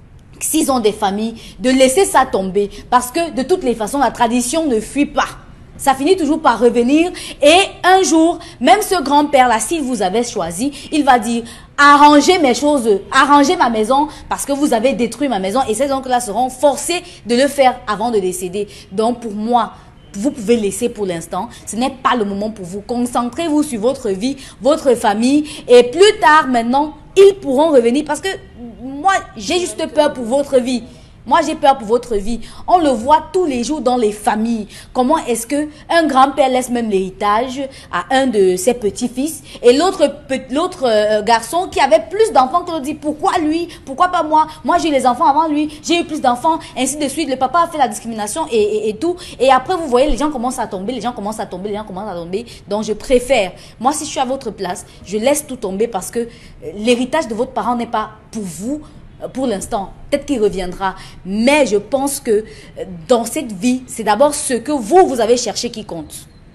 [SPEAKER 3] s'ils ont des familles, de laisser ça tomber. Parce que de toutes les façons, la tradition ne fuit pas. Ça finit toujours par revenir. Et un jour, même ce grand-père-là, s'il vous avait choisi, il va dire, arrangez mes choses, arrangez ma maison, parce que vous avez détruit ma maison. Et ces oncles-là seront forcés de le faire avant de décéder. Donc pour moi, vous pouvez laisser pour l'instant. Ce n'est pas le moment pour vous. Concentrez-vous sur votre vie, votre famille. Et plus tard, maintenant, ils pourront revenir. Parce que moi, j'ai juste peur pour votre vie. Moi, j'ai peur pour votre vie. On le voit tous les jours dans les familles. Comment est-ce qu'un grand-père laisse même l'héritage à un de ses petits-fils et l'autre l'autre euh, garçon qui avait plus d'enfants que l'autre dit, pourquoi lui? Pourquoi pas moi? Moi, j'ai eu les enfants avant lui. J'ai eu plus d'enfants, ainsi de suite. Le papa a fait la discrimination et, et, et tout. Et après, vous voyez, les gens commencent à tomber, les gens commencent à tomber, les gens commencent à tomber. Donc, je préfère. Moi, si je suis à votre place, je laisse tout tomber parce que l'héritage de votre parent n'est pas pour vous. Pour l'instant, peut-être qu'il reviendra. Mais je pense que dans cette vie, c'est d'abord ce que vous, vous avez cherché qui compte.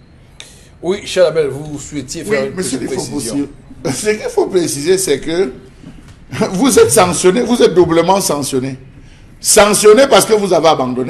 [SPEAKER 1] Oui, Charles Amel, vous souhaitiez faire
[SPEAKER 2] oui,
[SPEAKER 1] une
[SPEAKER 2] monsieur,
[SPEAKER 1] petite précision.
[SPEAKER 2] Ce qu'il faut préciser, c'est que vous êtes sanctionné, vous êtes doublement sanctionné. Sanctionné parce que vous avez abandonné.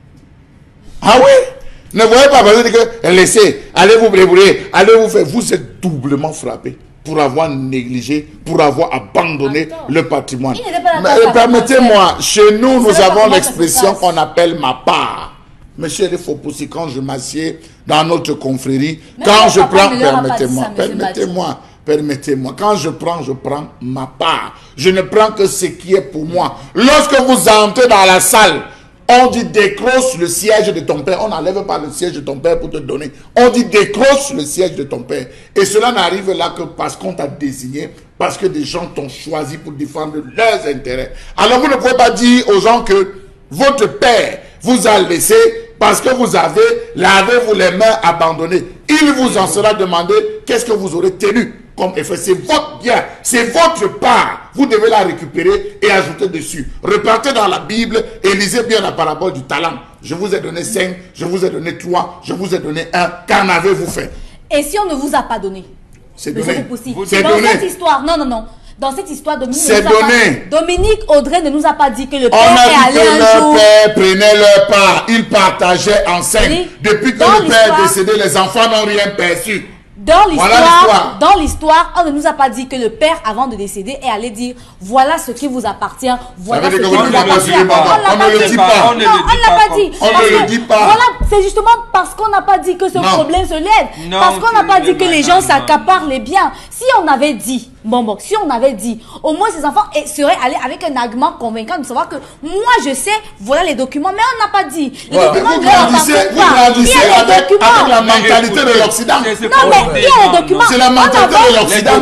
[SPEAKER 2] Ah oui? Ne voyez pas, parce que laissez, allez vous débrouiller, allez vous faire. Vous êtes doublement frappé pour avoir négligé, pour avoir abandonné Attends. le patrimoine. Mais permettez-moi, chez nous, nous avons l'expression qu'on appelle ma part. Monsieur Fopoussi, quand je m'assieds dans notre confrérie, mais quand je prends, permettez-moi, permettez-moi, permettez-moi, quand je prends, je prends ma part. Je ne prends que ce qui est pour moi. Lorsque vous entrez dans la salle, on dit décroche le siège de ton père. On n'enlève pas le siège de ton père pour te donner. On dit décroche le siège de ton père. Et cela n'arrive là que parce qu'on t'a désigné, parce que des gens t'ont choisi pour défendre leurs intérêts. Alors vous ne pouvez pas dire aux gens que votre père vous a laissé parce que vous avez, lavez-vous les mains abandonnées. Il vous en sera demandé qu'est-ce que vous aurez tenu comme effet. C'est votre bien, c'est votre part. Vous devez la récupérer et ajouter dessus. Repartez dans la Bible et lisez bien la parabole du talent. Je vous ai donné cinq, je vous ai donné trois, je vous ai donné un. Qu'en avez-vous fait?
[SPEAKER 3] Et si on ne vous a pas donné?
[SPEAKER 2] C'est donné.
[SPEAKER 3] C'est donné. Dans cette histoire, non, non, non. Dans cette histoire, Dominique,
[SPEAKER 2] c'est donné.
[SPEAKER 3] Pas, Dominique Audrey ne nous a pas dit que le père
[SPEAKER 2] on a
[SPEAKER 3] est
[SPEAKER 2] dit
[SPEAKER 3] allé
[SPEAKER 2] que
[SPEAKER 3] un
[SPEAKER 2] leur
[SPEAKER 3] jour.
[SPEAKER 2] père prenait leur part. Ils partageaient en cinq. Oui. Depuis que le père est décédé, les enfants n'ont rien perçu.
[SPEAKER 3] Dans l'histoire, dans l'histoire, on ne nous a pas dit que le père, avant de décéder, est allé dire voilà ce qui vous appartient, voilà ce qui vous appartient. On
[SPEAKER 2] ne le dit pas.
[SPEAKER 3] Non, on ne l'a pas dit.
[SPEAKER 2] On ne le dit pas.
[SPEAKER 3] Voilà, c'est justement parce qu'on n'a pas dit que ce problème se lève, parce qu'on n'a pas dit que les gens s'accaparent les biens. Si on avait dit, bon bon, si on avait dit, au moins ces enfants seraient allés avec un argument convaincant de savoir que moi je sais, voilà les documents, mais on n'a pas dit. Les documents ne leur appartiennent pas. Il y a les documents.
[SPEAKER 2] Avec la mentalité de l'Occident.
[SPEAKER 3] Non mais il y a les documents.
[SPEAKER 2] C'est la mentalité de l'Occident.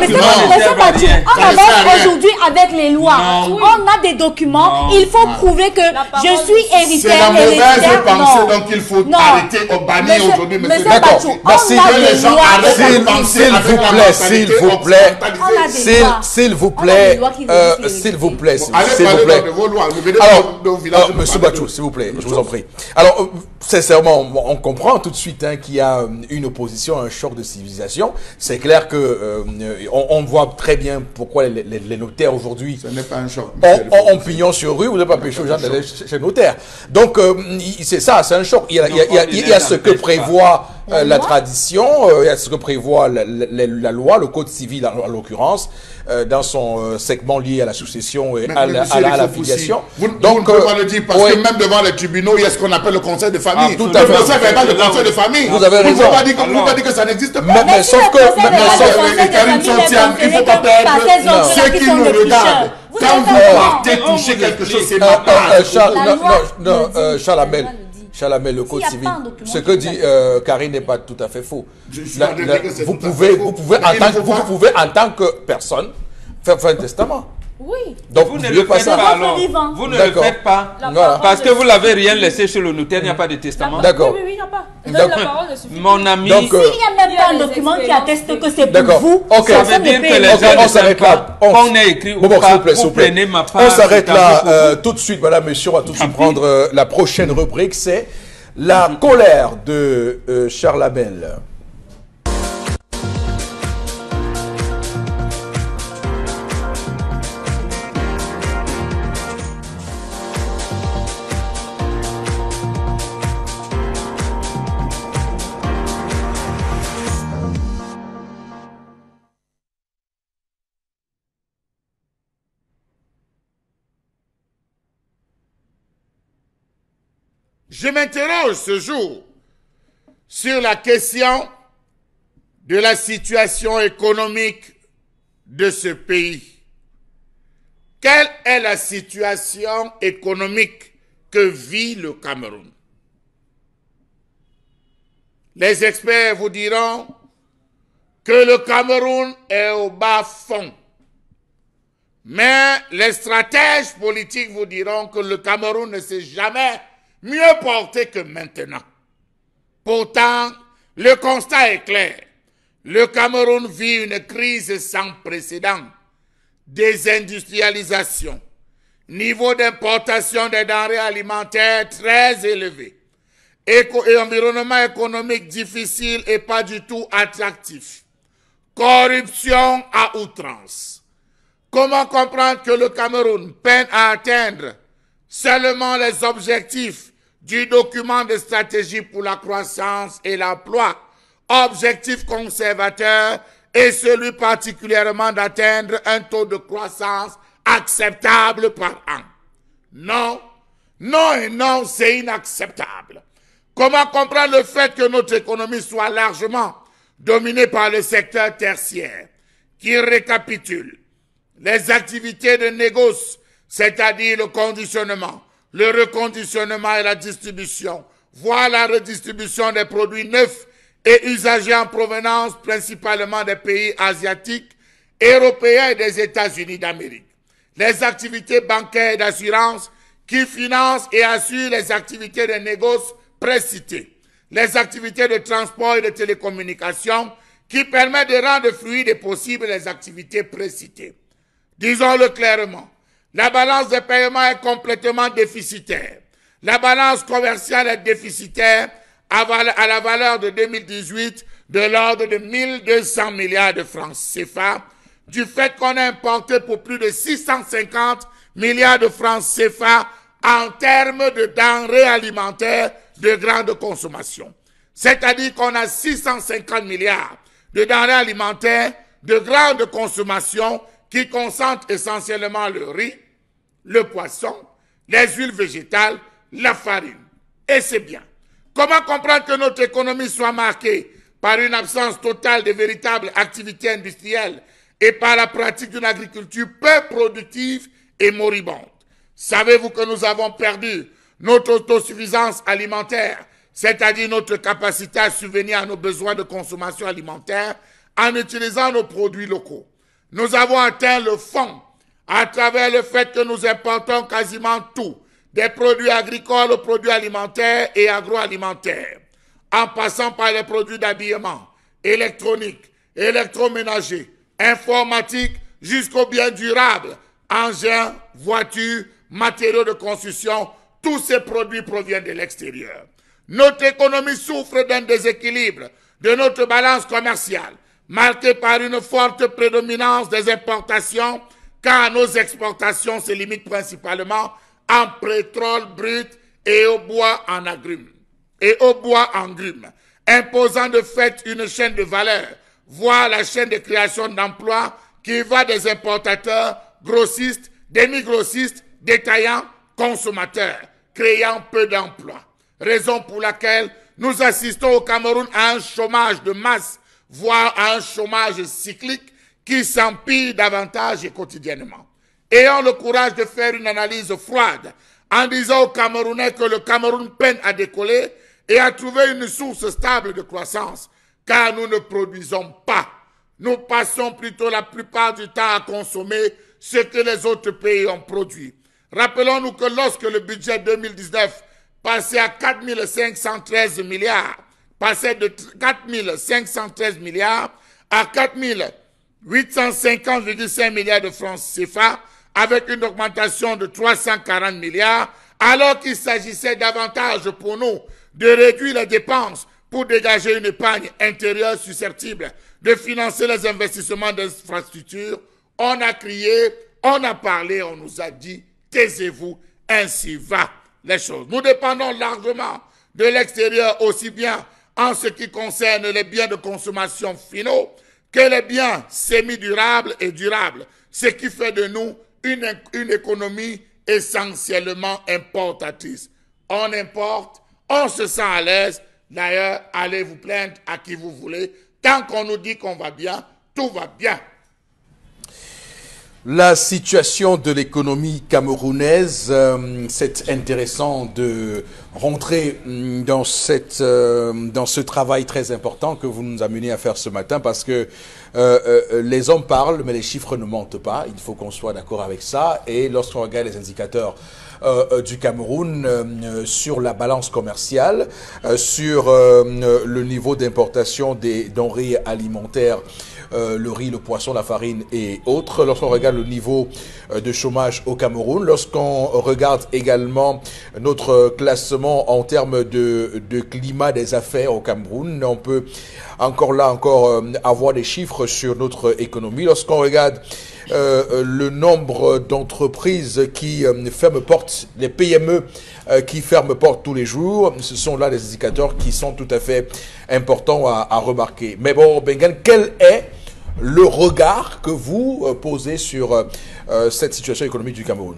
[SPEAKER 3] On avance aujourd'hui avec les lois. On a des documents. Il faut prouver que je suis héritière.
[SPEAKER 2] C'est la mauvaise pensée, donc il faut arrêter au banni aujourd'hui, monsieur.
[SPEAKER 1] D'accord, merci. S'il vous plaît, s'il vous plaît, s'il vous plaît, s'il vous plaît, s'il vous plaît. Alors, monsieur Bachou, s'il vous plaît, je vous en prie. Alors, sincèrement, on comprend tout de suite hein, qu'il y a une opposition, un choc de civilisation. C'est clair que euh, on, on voit très bien pourquoi les, les, les notaires aujourd'hui ont pignon sur rue. Vous n'avez pas péché aux gens d'aller chez le notaire. Donc, euh, c'est ça, c'est un choc. Il y a, il y a, il y a, il y a ce que prévoit euh, la tradition, euh, ce que prévoit la, la, la loi, le code civil en, en l'occurrence, euh, dans son euh, segment lié à la succession et mais, à, mais la, à, à la filiation.
[SPEAKER 2] Vous, Donc, vous ne pouvez pas le dire parce oui. que même devant les tribunaux, il y a ce qu'on appelle le conseil de famille. Ah,
[SPEAKER 1] tout
[SPEAKER 2] le procès verbal de conseil de famille.
[SPEAKER 1] Vous avez raison.
[SPEAKER 2] Vous ne pouvez pas dire que, vous pas dire que ça n'existe pas.
[SPEAKER 1] Mais, mais, mais sauf que... Mais, mais,
[SPEAKER 2] sauf, Karim Chantian, il ne faut pas perdre ceux qui nous regardent. Quand vous partez toucher quelque chose, c'est ma part.
[SPEAKER 1] Non, non, Charles Amel. Chalamel, le code civil. Ce que dit euh, Karine n'est pas tout à fait faux. La, la, vous, pouvez, vous, pouvez en tant, vous, vous pouvez, en tant que personne, faire, faire un testament.
[SPEAKER 3] Oui.
[SPEAKER 1] Donc
[SPEAKER 4] vous, vous ne le faites pas, pas alors. Vous ne le faites pas.
[SPEAKER 1] Voilà.
[SPEAKER 4] Parce que vous l'avez rien laissé chez le notaire, il n'y a pas de testament.
[SPEAKER 1] D'accord.
[SPEAKER 5] Oui, oui, il n'y a pas. Donne la parole,
[SPEAKER 4] mon ami.
[SPEAKER 3] Donc, euh, s'il n'y a même pas un document qui atteste que c'est pour vous,
[SPEAKER 1] okay.
[SPEAKER 4] ça veut dire que les gens
[SPEAKER 1] on s'arrête là.
[SPEAKER 4] On a écrit ou pas, vous prenez ma part.
[SPEAKER 1] On s'arrête là euh, tout de suite. Voilà, monsieur, on va tout de suite prendre euh, la prochaine rubrique, c'est la colère de euh, Charles Amel.
[SPEAKER 2] Je m'interroge ce jour sur la question de la situation économique de ce pays. Quelle est la situation économique que vit le Cameroun? Les experts vous diront que le Cameroun est au bas fond. Mais les stratèges politiques vous diront que le Cameroun ne s'est jamais mieux porté que maintenant. Pourtant, le constat est clair. Le Cameroun vit une crise sans précédent. Désindustrialisation, niveau d'importation des denrées alimentaires très élevé, Éco et environnement économique difficile et pas du tout attractif, corruption à outrance. Comment comprendre que le Cameroun peine à atteindre seulement les objectifs du document de stratégie pour la croissance et l'emploi, objectif conservateur et celui particulièrement d'atteindre un taux de croissance acceptable par an? Non, non et non, c'est inacceptable. Comment comprendre le fait que notre économie soit largement dominée par le secteur tertiaire, qui récapitule les activités de négoce, c'est-à-dire le conditionnement, le reconditionnement et la distribution, voire la redistribution des produits neufs et usagés en provenance principalement des pays asiatiques, européens et des États-Unis d'Amérique. Les activités bancaires et d'assurance qui financent et assurent les activités de négoce précitées. Les activités de transport et de télécommunications qui permettent de rendre fluides et possibles les activités précitées. Disons-le clairement. La balance de paiement est complètement déficitaire. La balance commerciale est déficitaire à la valeur de deux mille dix-huit de l'ordre de mille deux cents milliards de francs C F A, du fait qu'on a importé pour plus de six cent cinquante milliards de francs C F A en termes de denrées alimentaires de grande consommation. C'est-à-dire qu'on a six cent cinquante milliards de denrées alimentaires de grande consommation qui concentrent essentiellement le riz, le poisson, les huiles végétales, la farine. Et c'est bien. Comment comprendre que notre économie soit marquée par une absence totale de véritables activités industrielles et par la pratique d'une agriculture peu productive et moribonde? Savez-vous que nous avons perdu notre autosuffisance alimentaire, c'est-à-dire notre capacité à subvenir à nos besoins de consommation alimentaire en utilisant nos produits locaux? Nous avons atteint le fond à travers le fait que nous importons quasiment tout, des produits agricoles aux produits alimentaires et agroalimentaires, en passant par les produits d'habillement, électronique, électroménager, informatique, jusqu'aux biens durables, engins, voitures, matériaux de construction, tous ces produits proviennent de l'extérieur. Notre économie souffre d'un déséquilibre de notre balance commerciale, marquée par une forte prédominance des importations, car nos exportations se limitent principalement en pétrole brut et au bois en agrumes. Et au bois en grumes. imposant de fait une chaîne de valeur, voire la chaîne de création d'emplois qui va des importateurs, grossistes, demi-grossistes, détaillants, consommateurs, créant peu d'emplois. Raison pour laquelle nous assistons au Cameroun à un chômage de masse, voire à un chômage cyclique qui s'empire davantage et quotidiennement. Ayons le courage de faire une analyse froide en disant aux Camerounais que le Cameroun peine à décoller et à trouver une source stable de croissance, car nous ne produisons pas. Nous passons plutôt la plupart du temps à consommer ce que les autres pays ont produit. Rappelons-nous que lorsque le budget deux mille dix-neuf passait à quatre mille cinq cent treize milliards, passait de quatre mille cinq cent treize milliards à quatre mille huit cent cinquante virgule cinq milliards de francs C F A, avec une augmentation de trois cent quarante milliards, alors qu'il s'agissait davantage pour nous de réduire les dépenses pour dégager une épargne intérieure susceptible de financer les investissements d'infrastructures. On a crié, on a parlé, on nous a dit, taisez-vous, ainsi va les choses. Nous dépendons largement de l'extérieur, aussi bien en ce qui concerne les biens de consommation finaux que les biens semi-durables et durables, ce qui fait de nous une, une économie essentiellement importatrice. On importe, on se sent à l'aise. D'ailleurs, allez vous plaindre à qui vous voulez. Tant qu'on nous dit qu'on va bien, tout va bien.
[SPEAKER 1] La situation de l'économie camerounaise, euh, c'est intéressant de rentrer dans, cette, euh, dans ce travail très important que vous nous amenez à faire ce matin, parce que euh, euh, les hommes parlent, mais les chiffres ne mentent pas. Il faut qu'on soit d'accord avec ça. Et lorsqu'on regarde les indicateurs euh, euh, du Cameroun euh, sur la balance commerciale, euh, sur euh, le niveau d'importation des denrées alimentaires, Euh, le riz, le poisson, la farine et autres, lorsqu'on regarde le niveau euh, de chômage au Cameroun, lorsqu'on regarde également notre classement en termes de, de climat des affaires au Cameroun, on peut encore là encore euh, avoir des chiffres sur notre économie. Lorsqu'on regarde euh, le nombre d'entreprises qui euh, ferment porte, les P M E euh, qui ferment porte tous les jours, ce sont là des indicateurs qui sont tout à fait importants à, à remarquer. Mais bon, Bengan, quel est le regard que vous euh, posez sur euh, cette situation économique du Cameroun?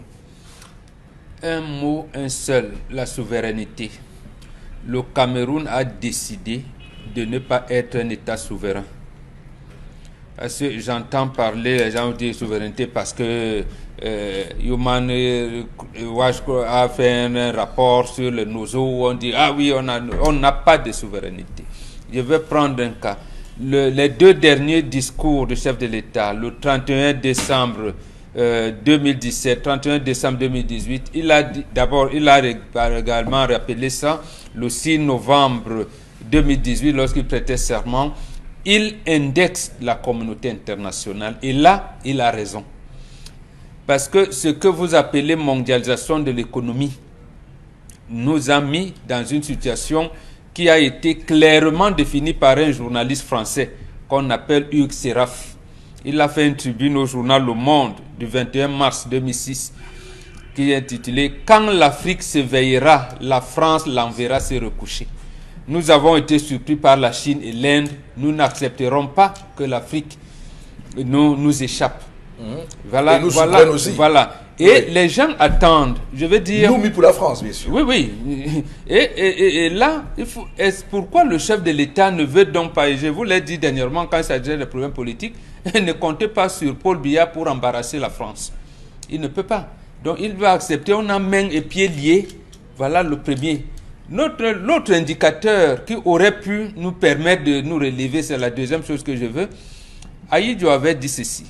[SPEAKER 4] Un mot, un seul, la souveraineté. Le Cameroun a décidé de ne pas être un État souverain. Parce que j'entends parler, les gens disent souveraineté parce que euh, Human Watch a fait un rapport sur le Nozo où on dit ah oui, on a, on n'a pas de souveraineté. Je vais prendre un cas. Le, les deux derniers discours du chef de l'État, le trente et un décembre euh, deux mille dix-sept, trente et un décembre deux mille dix-huit, il a d'abord, il a également rappelé ça le six novembre deux mille dix-huit lorsqu'il prêtait serment. Il indexe la communauté internationale et là, il a raison. Parce que ce que vous appelez mondialisation de l'économie nous a mis dans une situation qui a été clairement défini par un journaliste français qu'on appelle Hugues Seraf. Il a fait une tribune au journal Le Monde du vingt et un mars deux mille six qui est intitulée « Quand l'Afrique s'éveillera, la France l'enverra se recoucher ». Nous avons été surpris par la Chine et l'Inde. Nous n'accepterons pas que l'Afrique nous, nous échappe. Mmh. Voilà,
[SPEAKER 1] et nous
[SPEAKER 4] voilà,
[SPEAKER 1] aussi.
[SPEAKER 4] Voilà. Et oui. Les gens attendent, je veux dire...
[SPEAKER 1] Nous, mis pour la France, bien sûr.
[SPEAKER 4] Oui, oui. Et, et, et, et là, il faut, est-ce pourquoi le chef de l'État ne veut donc pas, et je vous l'ai dit dernièrement quand il s'agit des problèmes politiques, ne comptez pas sur Paul Biya pour embarrasser la France. Il ne peut pas. Donc il va accepter, on a main et pieds liés. Voilà le premier. Notre, l'autre indicateur qui aurait pu nous permettre de nous relever, c'est la deuxième chose que je veux. Ahidjo avait dit ceci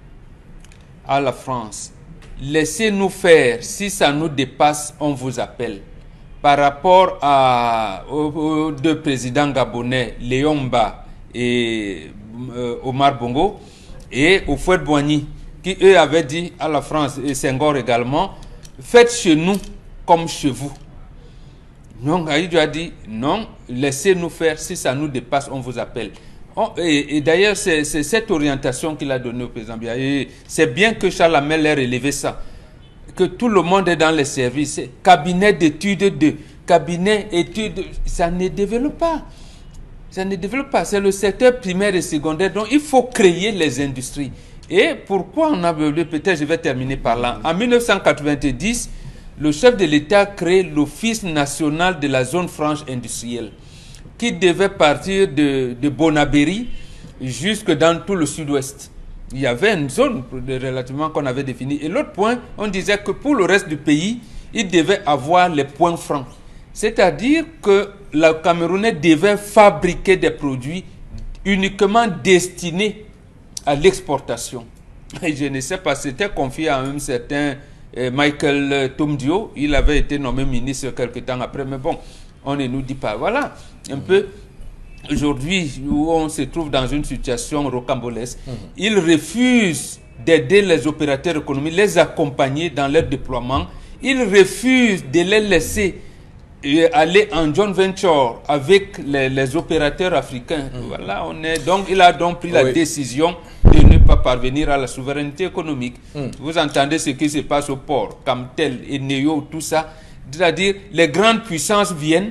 [SPEAKER 4] à la France. Laissez-nous faire, si ça nous dépasse, on vous appelle. Par rapport à, aux, aux deux présidents gabonais, Léon Mba et euh, Omar Bongo, et Houphouët-Boigny, qui eux avaient dit à la France, et Senghor également, faites chez nous comme chez vous. Donc Ahidjo a dit, non, laissez-nous faire, si ça nous dépasse, on vous appelle. Oh, et, et d'ailleurs, c'est cette orientation qu'il a donnée au président Biya. Et c'est bien que Charles Hamel ait relevé ça. Que tout le monde est dans les services. Cabinet d'études de, cabinet études, ça ne développe pas. Ça ne développe pas. C'est le secteur primaire et secondaire. Donc, il faut créer les industries. Et pourquoi on a besoin, peut-être je vais terminer par là. En mille neuf cent quatre-vingt-dix, le chef de l'État crée l'Office national de la zone franche industrielle, qui devait partir de, de Bonabéry jusque dans tout le sud-ouest. Il y avait une zone relativement qu'on avait définie. Et l'autre point, on disait que pour le reste du pays, il devait avoir les points francs. C'est-à-dire que le Camerounais devait fabriquer des produits uniquement destinés à l'exportation. Et je ne sais pas, c'était confié à un certain euh, Michael Tomdio. Il avait été nommé ministre quelques temps après, mais bon, on ne nous dit pas. Voilà, un peu, aujourd'hui, où on se trouve dans une situation rocambolesque, mmh. il refuse d'aider les opérateurs économiques, les accompagner dans leur déploiement. Il refuse de les laisser aller en joint venture avec les, les opérateurs africains. Mmh. Voilà, on est donc il a donc pris oui. la décision de ne pas parvenir à la souveraineté économique. Mmh. Vous entendez ce qui se passe au port, Camtel et Neo, tout ça. C'est-à-dire les grandes puissances viennent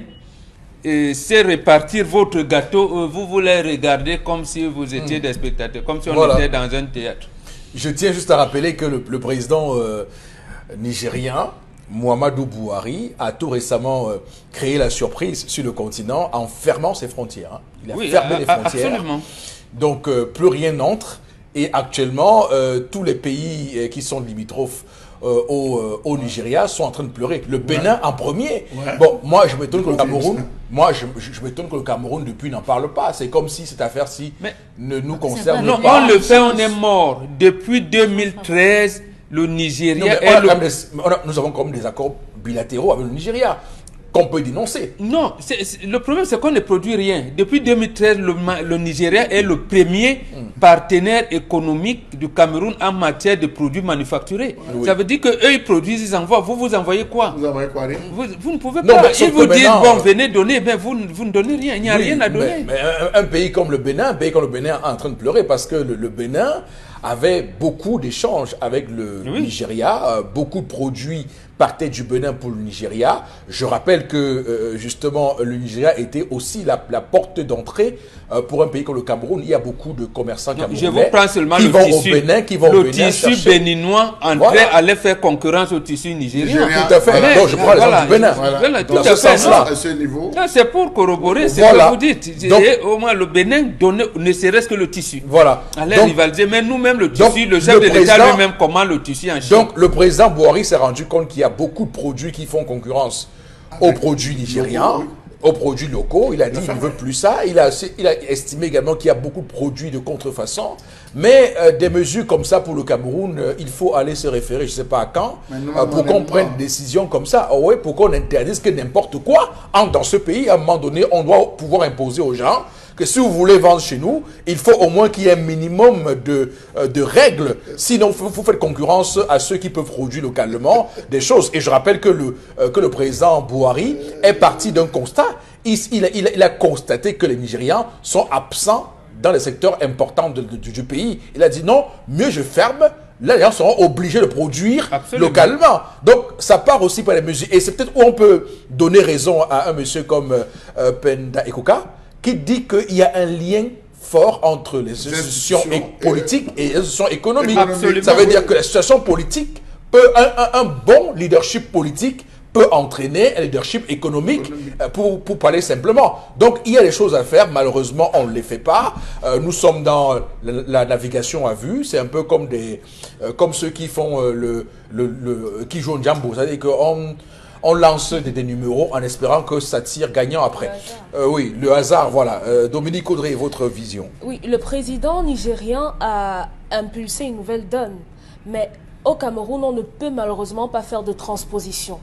[SPEAKER 4] et c'est répartir votre gâteau. Vous voulez regarder comme si vous étiez mmh. des spectateurs, comme si on voilà. était dans un théâtre.
[SPEAKER 1] Je tiens juste à rappeler que le, le président euh, nigérien Muhammadu Buhari a tout récemment euh, créé la surprise sur le continent en fermant ses frontières. Hein. Il a
[SPEAKER 4] oui,
[SPEAKER 1] fermé
[SPEAKER 4] a,
[SPEAKER 1] les frontières.
[SPEAKER 4] Absolument.
[SPEAKER 1] Donc euh, plus rien n'entre. Et actuellement, euh, tous les pays euh, qui sont limitrophes euh, au, euh, au Nigeria sont en train de pleurer. Le Bénin ouais. en premier. Ouais. Bon, moi je m'étonne que le Cameroun, moi je, je, je m'étonne que le Cameroun depuis n'en parle pas. C'est comme si cette affaire-ci ne nous concerne
[SPEAKER 4] non,
[SPEAKER 1] pas.
[SPEAKER 4] On le fait, on est mort. Depuis deux mille treize, le Nigeria
[SPEAKER 1] non,
[SPEAKER 4] est
[SPEAKER 1] le...
[SPEAKER 4] le...
[SPEAKER 1] des, a, nous avons comme des accords bilatéraux avec le Nigeria qu'on peut dénoncer.
[SPEAKER 4] Non, c'est, c'est, le problème c'est qu'on ne produit rien. Depuis deux mille treize, le, le Nigeria est le premier mm. partenaire économique du Cameroun en matière de produits manufacturés. Oui. Ça veut dire qu'eux ils produisent, ils envoient. Vous, vous envoyez quoi?
[SPEAKER 2] Vous envoyez quoi?
[SPEAKER 4] Vous, vous ne pouvez
[SPEAKER 1] non,
[SPEAKER 4] pas. Ils vous disent, bon,
[SPEAKER 1] euh...
[SPEAKER 4] venez donner, ben vous, vous ne donnez rien. Il n'y a oui, rien à donner.
[SPEAKER 1] Mais, mais un, un pays comme le Bénin, un pays comme le Bénin est en train de pleurer parce que le, le Bénin avait beaucoup d'échanges avec le oui. Nigeria, euh, beaucoup de produits partaient du Bénin pour le Nigeria. Je rappelle que euh, justement le Nigeria était aussi la, la porte d'entrée euh, pour un pays comme le Cameroun. Il y a beaucoup de commerçants camerounais
[SPEAKER 4] je vous prends seulement
[SPEAKER 1] qui
[SPEAKER 4] le
[SPEAKER 1] vont
[SPEAKER 4] tissu,
[SPEAKER 1] au Bénin, qui vont
[SPEAKER 4] le
[SPEAKER 1] au Bénin
[SPEAKER 4] tissu
[SPEAKER 1] chercher.
[SPEAKER 4] béninois en
[SPEAKER 1] Voilà.
[SPEAKER 4] train allait faire concurrence au tissu nigérien.
[SPEAKER 1] Tout à fait.
[SPEAKER 4] Mais,
[SPEAKER 1] Donc je prends l'exemple
[SPEAKER 4] voilà,
[SPEAKER 1] du Bénin.
[SPEAKER 4] Voilà. Voilà, tout
[SPEAKER 1] Dans
[SPEAKER 4] à
[SPEAKER 1] ce
[SPEAKER 4] fait.
[SPEAKER 1] sens-là.
[SPEAKER 2] À ce niveau.
[SPEAKER 4] C'est pour corroborer ce
[SPEAKER 1] voilà.
[SPEAKER 4] que vous dites.
[SPEAKER 1] Donc,
[SPEAKER 4] et au moins le Bénin donnait ne serait-ce que le tissu.
[SPEAKER 1] Voilà.
[SPEAKER 4] Allez
[SPEAKER 1] donc,
[SPEAKER 4] rivaliser. Mais nous-mêmes le tissu,
[SPEAKER 1] donc,
[SPEAKER 4] le chef
[SPEAKER 1] le
[SPEAKER 4] de l'État
[SPEAKER 1] président,
[SPEAKER 4] lui-même commande le tissu en Chine.
[SPEAKER 1] Donc le président Buhari s'est rendu compte qu'il y a beaucoup de produits qui font concurrence aux produits nigérians, aux produits locaux. Il a dit qu'il ne veut plus ça. Il a, il a estimé également qu'il y a beaucoup de produits de contrefaçon. Mais euh, des mesures comme ça pour le Cameroun, euh, il faut aller se référer, je ne sais pas à quand, euh, pour qu'on prenne une décision comme ça. Oh ouais, pour qu'on interdise que n'importe quoi entre dans ce pays. À un moment donné, on doit pouvoir imposer aux gens que si vous voulez vendre chez nous, il faut au moins qu'il y ait un minimum de, euh, de règles. Sinon, vous, vous faites concurrence à ceux qui peuvent produire localement des choses. Et je rappelle que le, euh, que le président Buhari est parti d'un constat. Il, il, il, il a constaté que les Nigérians sont absents dans les secteurs importants de, de, du pays. Il a dit non, mieux je ferme. Là, les gens seront obligés de produire Absolument. localement. Donc, ça part aussi par les mesures. Et c'est peut-être où on peut donner raison à un monsieur comme euh, Penda Ekoka, qui dit qu'il y a un lien fort entre les institutions politiques et les institutions économiques.
[SPEAKER 4] Absolument.
[SPEAKER 1] Ça veut dire que la situation politique peut, un, un, un bon leadership politique peut entraîner un leadership économique, euh, pour, pour parler simplement. Donc, il y a des choses à faire. Malheureusement, on ne les fait pas. Euh, nous sommes dans la, la navigation à vue. C'est un peu comme, des, euh, comme ceux qui font euh, le, le, le, qui jouent au Jambo. C'est-à-dire qu'on on lance des, des numéros en espérant que ça tire gagnant après. Euh, oui, le hasard, voilà. Euh, Dominique Audrey, votre vision.
[SPEAKER 5] Oui, le président nigérien a impulsé une nouvelle donne. Mais au Cameroun, on ne peut malheureusement pas faire de transposition.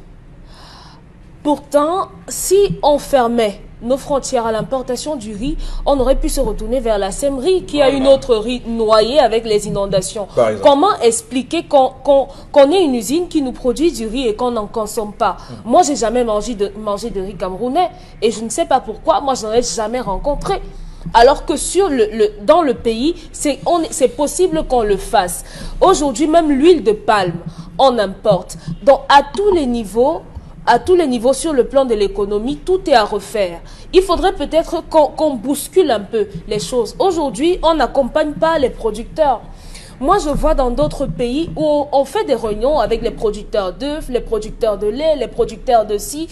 [SPEAKER 5] Pourtant, si on fermait nos frontières à l'importation du riz, on aurait pu se retourner vers la Sèmerie qui voilà. a une autre riz noyée avec les inondations. Comment expliquer qu'on qu'on, qu'on ait une usine qui nous produit du riz et qu'on n'en consomme pas? hum. Moi, j'ai jamais mangé de, mangé de riz camerounais et je ne sais pas pourquoi. Moi, je n'en ai jamais rencontré. Alors que sur le, le, dans le pays, c'est possible qu'on le fasse. Aujourd'hui, même l'huile de palme, on importe. Donc, à tous les niveaux, à tous les niveaux sur le plan de l'économie, tout est à refaire. Il faudrait peut-être qu'on qu'on bouscule un peu les choses. Aujourd'hui, on n'accompagne pas les producteurs. Moi, je vois dans d'autres pays où on fait des réunions avec les producteurs d'œufs, les producteurs de lait, les producteurs de scie.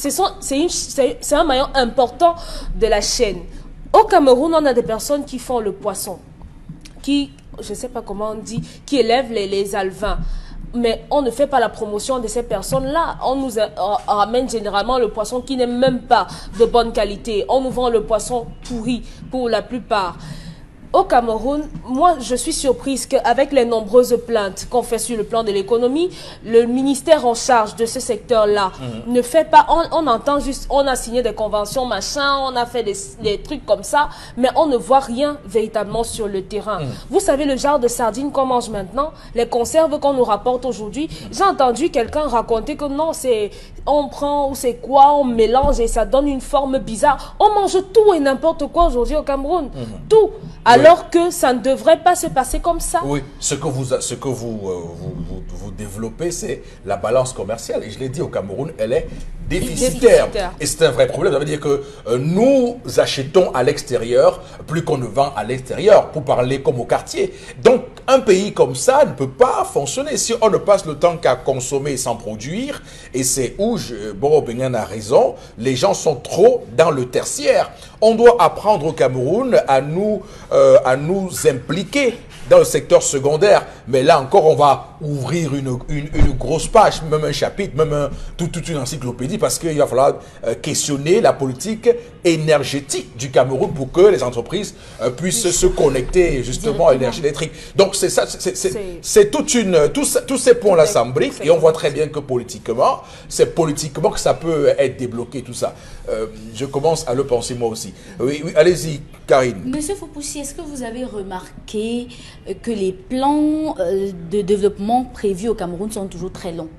[SPEAKER 5] C'est un maillon important de la chaîne. Au Cameroun, on a des personnes qui font le poisson, qui, je ne sais pas comment on dit, qui élèvent les, les alevins. Mais on ne fait pas la promotion de ces personnes-là. On nous a, a, ramène généralement le poisson qui n'est même pas de bonne qualité. On nous vend le poisson pourri pour la plupart. Au Cameroun, moi, je suis surprise qu'avec les nombreuses plaintes qu'on fait sur le plan de l'économie, le ministère en charge de ce secteur-là mmh. ne fait pas... On, on entend juste, on a signé des conventions, machin, on a fait des, des trucs comme ça, mais on ne voit rien véritablement sur le terrain. Mmh. Vous savez, le genre de sardines qu'on mange maintenant, les conserves qu'on nous rapporte aujourd'hui, j'ai entendu quelqu'un raconter que non, c'est... On prend ou c'est quoi, on mélange et ça donne une forme bizarre. On mange tout et n'importe quoi aujourd'hui au Cameroun. Mmh. Tout. Alors oui. que ça ne devrait pas se passer comme ça.
[SPEAKER 1] Oui, ce que vous, ce que vous, euh, vous, vous, vous développez, c'est la balance commerciale. Et je l'ai dit, au Cameroun, elle est déficitaire. déficitaire. Et c'est un vrai problème. Ça veut dire que euh, nous achetons à l'extérieur plus qu'on ne vend à l'extérieur, pour parler comme au quartier. Donc, un pays comme ça ne peut pas fonctionner si on ne passe le temps qu'à consommer sans produire. Et c'est où, je, Boro Bengen a raison, les gens sont trop dans le tertiaire. On doit apprendre au Cameroun à nous, euh, à nous impliquer dans le secteur secondaire. Mais là encore, on va ouvrir une, une, une grosse page, même un chapitre, même un, tout, toute une encyclopédie, parce qu'il va falloir euh, questionner la politique énergétique du Cameroun pour que les entreprises euh, puissent oui. se connecter justement à l'énergie électrique. Donc c'est ça, c'est toute une, tous, tous ces points-là s'embriquent et on voit très bien que politiquement, c'est politiquement que ça peut être débloqué, tout ça. Euh, je commence à le penser moi aussi. Oui, oui, allez-y, Karine.
[SPEAKER 3] Monsieur Foupoussi, est-ce que vous avez remarqué que les plans de développement prévus au Cameroun sont toujours très longs?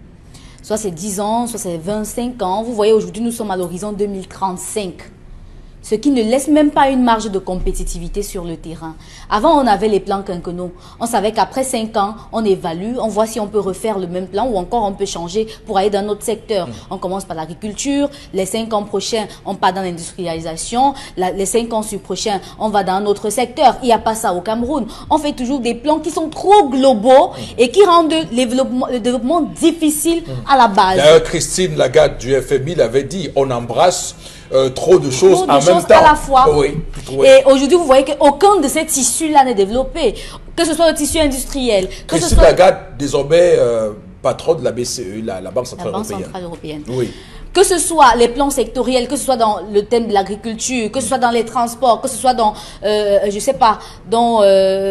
[SPEAKER 3] Soit c'est dix ans, soit c'est vingt-cinq ans. Vous voyez, aujourd'hui, nous sommes à l'horizon deux mille trente-cinq. Ce qui ne laisse même pas une marge de compétitivité sur le terrain. Avant, on avait les plans quinquennaux. On savait qu'après cinq ans, on évalue, on voit si on peut refaire le même plan ou encore on peut changer pour aller dans notre secteur. Mmh. On commence par l'agriculture, les cinq ans prochains, on part dans l'industrialisation, les cinq ans prochains, on va dans un autre secteur. Il n'y a pas ça au Cameroun. On fait toujours des plans qui sont trop globaux mmh. et qui rendent le développement, le développement difficile mmh. à la base.
[SPEAKER 1] D'ailleurs, Christine Lagarde du F M I l'avait dit, on embrasse Euh, trop de choses
[SPEAKER 3] trop de
[SPEAKER 1] en
[SPEAKER 3] choses
[SPEAKER 1] même temps.
[SPEAKER 3] à la fois.
[SPEAKER 1] Oui, oui.
[SPEAKER 3] Et aujourd'hui, vous voyez qu'aucun de ces tissus-là n'est développé. Que ce soit le tissu industriel. Que
[SPEAKER 1] Christine
[SPEAKER 3] ce soit...
[SPEAKER 1] Lagarde, désormais euh, patron de la B C E, la, la Banque Centrale
[SPEAKER 3] la Banque
[SPEAKER 1] Européenne.
[SPEAKER 3] Centrale Européenne.
[SPEAKER 1] Oui.
[SPEAKER 3] Que ce soit les plans sectoriels, que ce soit dans le thème de l'agriculture, que ce soit dans les transports, que ce soit dans, euh, je sais pas, dans... Euh,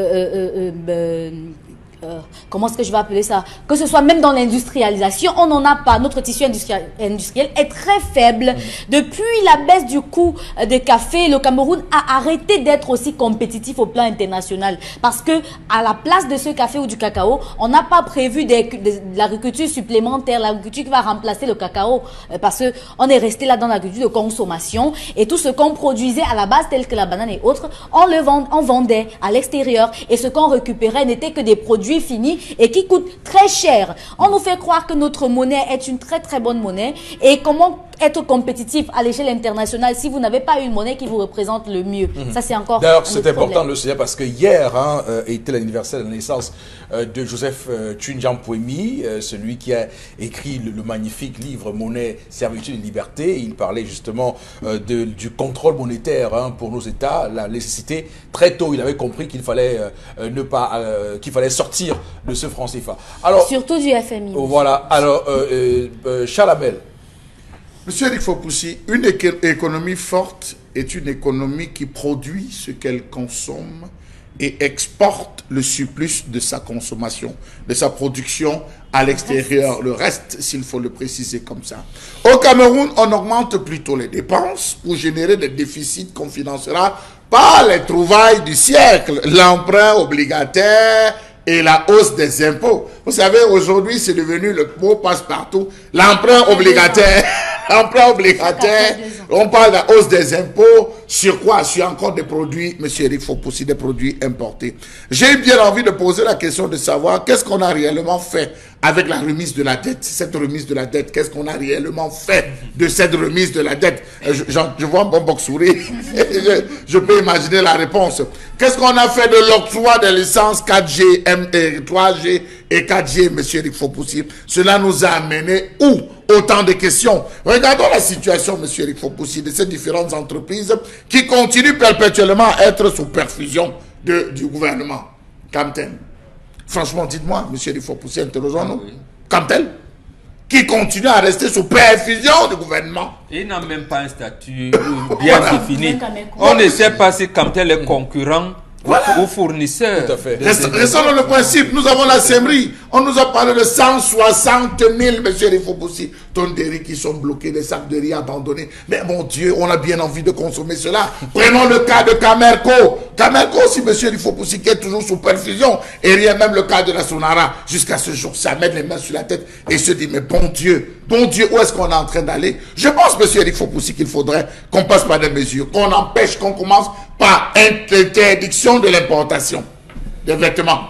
[SPEAKER 3] euh, euh, euh, Euh, comment est-ce que je vais appeler ça? Que ce soit même dans l'industrialisation, on n'en a pas. Notre tissu industriel, industriel est très faible. Mmh. Depuis la baisse du coût de café, le Cameroun a arrêté d'être aussi compétitif au plan international. Parce que à la place de ce café ou du cacao, on n'a pas prévu de, de, de l'agriculture supplémentaire, l'agriculture qui va remplacer le cacao. Euh, parce que on est resté là dans l'agriculture de consommation et tout ce qu'on produisait à la base, tel que la banane et autres, on le vend, on vendait à l'extérieur et ce qu'on récupérait n'était que des produits finis et qui coûtent très cher. On nous fait croire que notre monnaie est une très très bonne monnaie et comment être compétitif à l'échelle internationale si vous n'avez pas une monnaie qui vous représente le mieux. Mmh. Ça c'est encore
[SPEAKER 1] D'ailleurs, c'est important de le savoir parce que hier hein, euh, était l'anniversaire de la naissance euh, de Joseph euh, Tchunjampoemi, euh, celui qui a écrit le, le magnifique livre Monnaie, Servitude et Liberté. Il parlait justement euh, de, du contrôle monétaire hein, pour nos États, la nécessité. Très tôt, il avait compris qu'il fallait euh, ne pas, euh, qu'il fallait sortir de ce franc C F A. Alors,
[SPEAKER 3] surtout du F M I.
[SPEAKER 1] Voilà. Alors, euh, euh, Charles Hamel.
[SPEAKER 2] Monsieur Eric Foupoussi, une économie forte est une économie qui produit ce qu'elle consomme et exporte le surplus de sa consommation, de sa production à l'extérieur. Le reste, s'il faut le préciser comme ça. Au Cameroun, on augmente plutôt les dépenses pour générer des déficits qu'on financera par les trouvailles du siècle, l'emprunt obligataire et la hausse des impôts. Vous savez, aujourd'hui, c'est devenu le mot passe-partout. L'emprunt obligataire. Emprunt obligataire, on parle de la hausse des impôts, sur quoi? Sur encore des produits, monsieur Eric Fopoussi, des produits importés. J'ai bien envie de poser la question de savoir qu'est-ce qu'on a réellement fait avec la remise de la dette. Cette remise de la dette, qu'est-ce qu'on a réellement fait de cette remise de la dette? Je, je, je vois un bon box sourire, je, je peux imaginer la réponse. Qu'est-ce qu'on a fait de l'octroi des licences quatre G, M, trois G et quatre G, monsieur Eric Fopoussi? Cela nous a amené où? Autant de questions. Regardons la situation, monsieur Eric Fopoussi, de ces différentes entreprises qui continuent perpétuellement à être sous perfusion de, du gouvernement. Camtel. Franchement, dites-moi, monsieur Eric Fopoussi, interrogeons-nous. Ah, oui. Camtel, qui continue à rester sous perfusion du gouvernement.
[SPEAKER 4] Il n'a même pas un statut bien défini. On ne sait pas si Camtel est concurrent. Voilà. Aux fournisseurs.
[SPEAKER 2] Tout à fait. Restons dans le principe. Nous avons la Semri. On nous a parlé de cent soixante mille, monsieur Rifopoussi, tonnes de riz qui sont bloqués, des sacs de riz abandonnés. Mais mon Dieu, on a bien envie de consommer cela. Prenons le cas de Camerco. Camerco aussi, monsieur Rifopoussi, qui est toujours sous perfusion. Et rien, même le cas de la Sonara. Jusqu'à ce jour, ça met les mains sur la tête et se dit, mais bon Dieu, bon Dieu, où est-ce qu'on est en train d'aller? Je pense, monsieur Rifopoussi, qu'il faudrait qu'on passe par des mesures, qu'on empêche, qu'on commence par interdiction de l'importation des vêtements.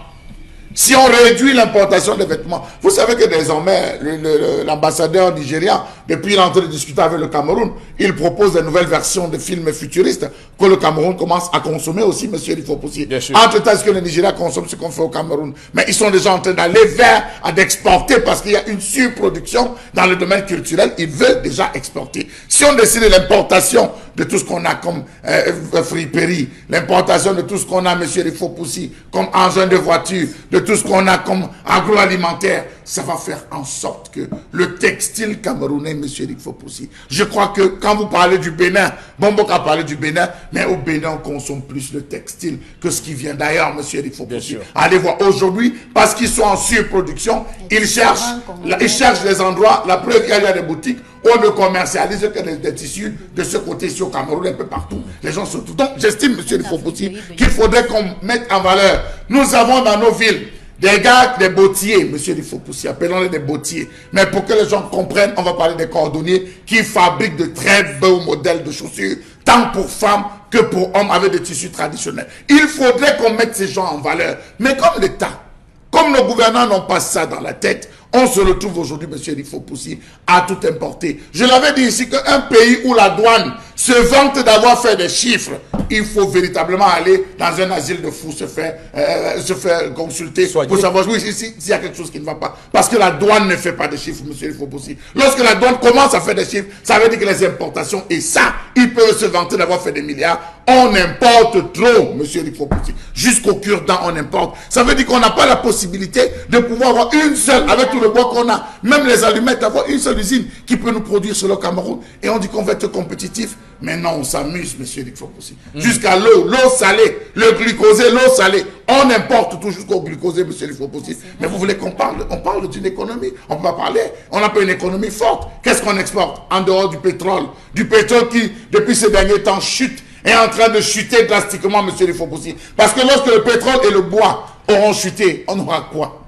[SPEAKER 2] Si on réduit l'importation des vêtements, vous savez que désormais, l'ambassadeur nigérian, depuis l'entrée de discuter avec le Cameroun, il propose de nouvelles versions de films futuristes que le Cameroun commence à consommer aussi, monsieur Rifopoussi. Entre-temps, est-ce que le Nigeria consomme ce qu'on fait au Cameroun? Mais ils sont déjà en train d'aller vers, à d'exporter parce qu'il y a une surproduction dans le domaine culturel. Ils veulent déjà exporter. Si on décide de l'importation de tout ce qu'on a comme euh, friperie, l'importation de tout ce qu'on a, monsieur Rifopoussi, comme engin de voiture, de tout ce qu'on a comme agroalimentaire, ça va faire en sorte que le textile camerounais, monsieur Rifopoussi, je crois que quand vous parlez du Bénin, Bombok a parlé du Bénin, mais au Bénin, on consomme plus le textile que ce qui vient d'ailleurs, monsieur Rifopoussi. Allez voir aujourd'hui, parce qu'ils sont en surproduction, ils cherchent, la, ils cherchent des endroits, la preuve qu'il y a des boutiques, on ne commercialise que des, des tissus de ce côté-ci au Cameroun, un peu partout. Les gens sont tout. Donc, j'estime, monsieur Rifopoussi, qu'il faudrait qu'on mette en valeur. Nous avons dans nos villes des gars, des bottiers, monsieur Rifopoussi, appelons-les des bottiers. Mais pour que les gens comprennent, on va parler des cordonniers qui fabriquent de très beaux modèles de chaussures, tant pour femmes que pour hommes avec des tissus traditionnels. Il faudrait qu'on mette ces gens en valeur. Mais comme l'État, comme nos gouvernants n'ont pas ça dans la tête, on se retrouve aujourd'hui, monsieur Rifopoussi, à tout importer. Je l'avais dit ici qu'un pays où la douane se vante d'avoir fait des chiffres, il faut véritablement aller dans un asile de fous, se faire, euh, se faire consulter Soigner. Pour savoir oui, s'il y a quelque chose qui ne va pas. Parce que la douane ne fait pas de chiffres, monsieur Rifopoussi. Lorsque la douane commence à faire des chiffres, ça veut dire que les importations, et ça, ils peuvent se vanter d'avoir fait des milliards. On importe trop, monsieur Rifopoussi. Jusqu'au cure-dent, on importe. Ça veut dire qu'on n'a pas la possibilité de pouvoir avoir une seule, avec tout le bois qu'on a, même les allumettes, avoir une seule usine qui peut nous produire sur le Cameroun. Et on dit qu'on va être compétitif. Mais non, on s'amuse, monsieur Rifopoussi. Mmh. Jusqu'à l'eau, l'eau salée, le glucosé, l'eau salée. On importe tout jusqu'au glucosé, monsieur Rifopoussi. Mais vous voulez qu'on parle? On parle d'une économie. On peut pas parler. On n'a pas une économie forte. Qu'est-ce qu'on exporte? En dehors du pétrole. Du pétrole qui, depuis ces derniers temps, chute. Est en train de chuter drastiquement, monsieur Rifopoussi. Parce que lorsque le pétrole et le bois auront chuté, on aura quoi?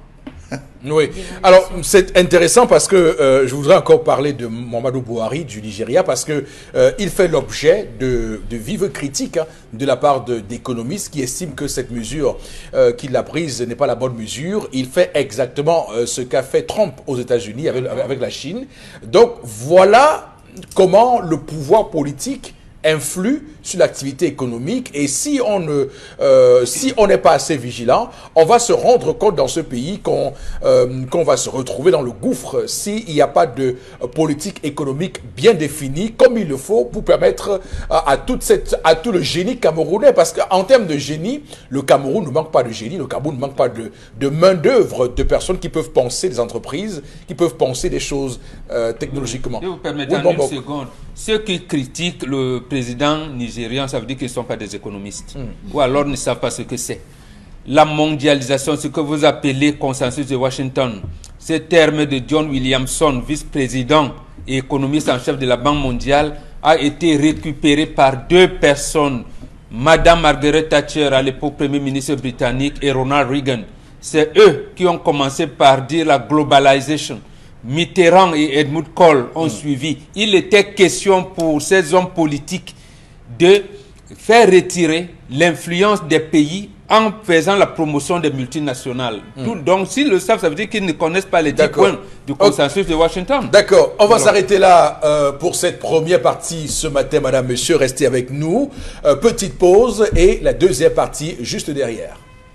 [SPEAKER 1] Oui. Alors, c'est intéressant parce que euh, je voudrais encore parler de Mamadou Buhari du Nigeria parce que euh, il fait l'objet de, de vives critiques hein, de la part d'économistes qui estiment que cette mesure euh, qu'il a prise n'est pas la bonne mesure. Il fait exactement euh, ce qu'a fait Trump aux États-Unis avec, avec la Chine. Donc, voilà comment le pouvoir politique influe sur l'activité économique et si on ne euh, si on n'est pas assez vigilant, on va se rendre compte dans ce pays qu'on euh, qu'on va se retrouver dans le gouffre s'il n'y a pas de politique économique bien définie comme il le faut pour permettre à, à toute cette à tout le génie camerounais, parce qu'en termes de génie, le Cameroun ne manque pas de génie, le Cameroun ne manque pas de, de main d'œuvre, de personnes qui peuvent penser des entreprises, qui peuvent penser des choses euh, technologiquement.
[SPEAKER 4] Je vous permettez oui, bon, une bon. seconde. Ceux qui critiquent le président nigérian, ça veut dire qu'ils ne sont pas des économistes. Mm. Ou alors ne savent pas ce que c'est. La mondialisation, ce que vous appelez consensus de Washington, ce terme de John Williamson, vice-président et économiste en chef de la Banque mondiale, a été récupéré par deux personnes, Madame Margaret Thatcher, à l'époque Premier ministre britannique, et Ronald Reagan. C'est eux qui ont commencé par dire la globalisation. Mitterrand et Helmut Kohl ont mmh. suivi, il était question pour ces hommes politiques de faire retirer l'influence des pays en faisant la promotion des multinationales. Mmh. Tout, donc, s'ils le savent, ça veut dire qu'ils ne connaissent pas les dix points du consensus okay. de Washington.
[SPEAKER 1] D'accord. On va s'arrêter là euh, pour cette première partie ce matin, madame, monsieur. Restez avec nous. Euh, petite pause et la deuxième partie juste derrière.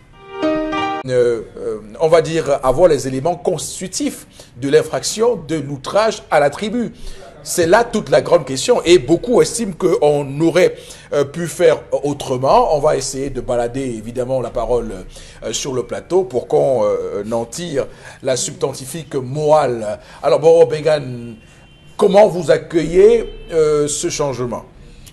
[SPEAKER 1] Euh, euh, on va dire avoir les éléments constitutifs de l'infraction de l'outrage à la tribu. C'est là toute la grande question et beaucoup estiment qu'on aurait euh, pu faire autrement. On va essayer de balader évidemment la parole euh, sur le plateau pour qu'on euh, en tire la substantifique morale. Alors bon, Bengan, comment vous accueillez euh, ce changement?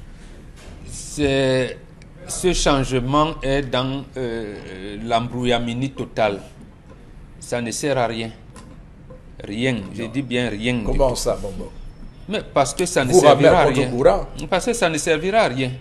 [SPEAKER 4] C'est... Ce changement est dans euh, l'embrouillamini total. Ça ne sert à rien. Rien, je dis bien rien.
[SPEAKER 1] Comment ça, Bombo?
[SPEAKER 4] Mais parce que ça ne servira à rien. Parce que ça ne servira à rien.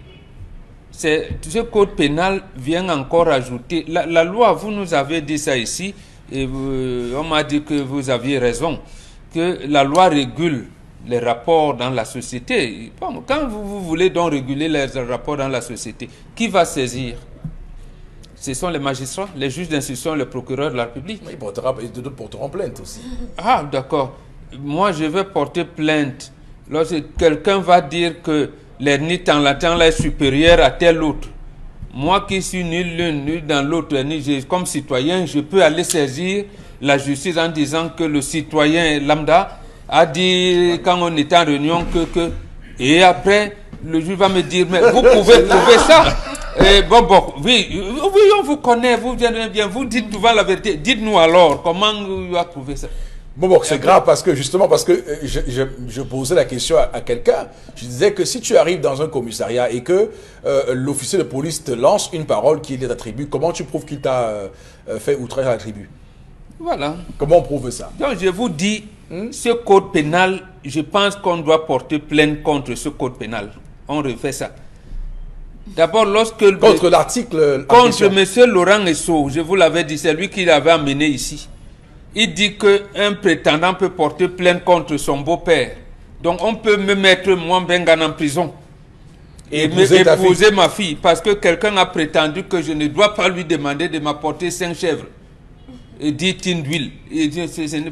[SPEAKER 4] Ce code pénal vient encore ajouter... La, la loi, vous nous avez dit ça ici, et vous, on m'a dit que vous aviez raison, que la loi régule les rapports dans la société. Bon, quand vous, vous voulez donc réguler les rapports dans la société, qui va saisir? Ce sont les magistrats, les juges d'instruction, les procureurs de la République.
[SPEAKER 1] Ils porteront, d'autres porteront plainte aussi.
[SPEAKER 4] Ah, d'accord. Moi, je vais porter plainte lorsque quelqu'un va dire que l'ernite en latin là est supérieure à tel autre. Moi qui suis nul l'une, nul dans l'autre, comme citoyen, je peux aller saisir la justice en disant que le citoyen lambda a dit quand on était en réunion que, que et après le juge va me dire mais vous pouvez prouver ça. Et bon bon oui oui on vous connaît, vous venez bien, vous dites souvent la vérité, dites-nous alors comment vous avez prouvé ça.
[SPEAKER 1] Bon, bon c'est grave parce que justement parce que je, je, je posais la question à, à quelqu'un, je disais que si tu arrives dans un commissariat et que euh, l'officier de police te lance une parole qui est attribuée, comment tu prouves qu'il t'a euh, fait outrage à la tribu?
[SPEAKER 4] Voilà.
[SPEAKER 1] Comment on prouve ça?
[SPEAKER 4] Donc je vous dis, hmm? ce code pénal, je pense qu'on doit porter plainte contre ce code pénal. On refait ça. D'abord, lorsque...
[SPEAKER 1] Contre l'article...
[SPEAKER 4] Contre M. Laurent Esso, je vous l'avais dit, c'est lui qui l'avait amené ici. Il dit qu'un prétendant peut porter plainte contre son beau-père. Donc on peut me mettre, moi, Bengan, en prison. Et, et épouser, épouser ma fille. Parce que quelqu'un a prétendu que je ne dois pas lui demander de m'apporter cinq chèvres. Et dit d'huile. Il, il,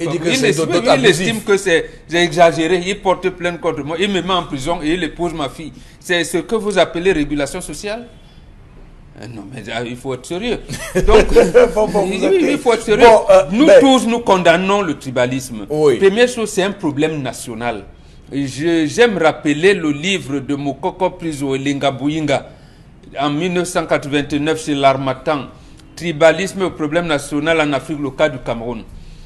[SPEAKER 4] il estime que c'est exagéré. Il porte plainte contre moi. Il me met en prison et il épouse ma fille. C'est ce que vous appelez régulation sociale? Non, mais il faut être sérieux. Donc, bon, bon, il, il faut être sérieux. Bon, euh, nous mais... tous, nous condamnons le tribalisme. Oui. Première chose, c'est un problème national. J'aime rappeler le livre de Mokoko Prizo et Lingabouinga en mille neuf cent quatre-vingt-neuf chez l'Harmattan. Tribalisme au problème national en Afrique, le cas du Cameroun.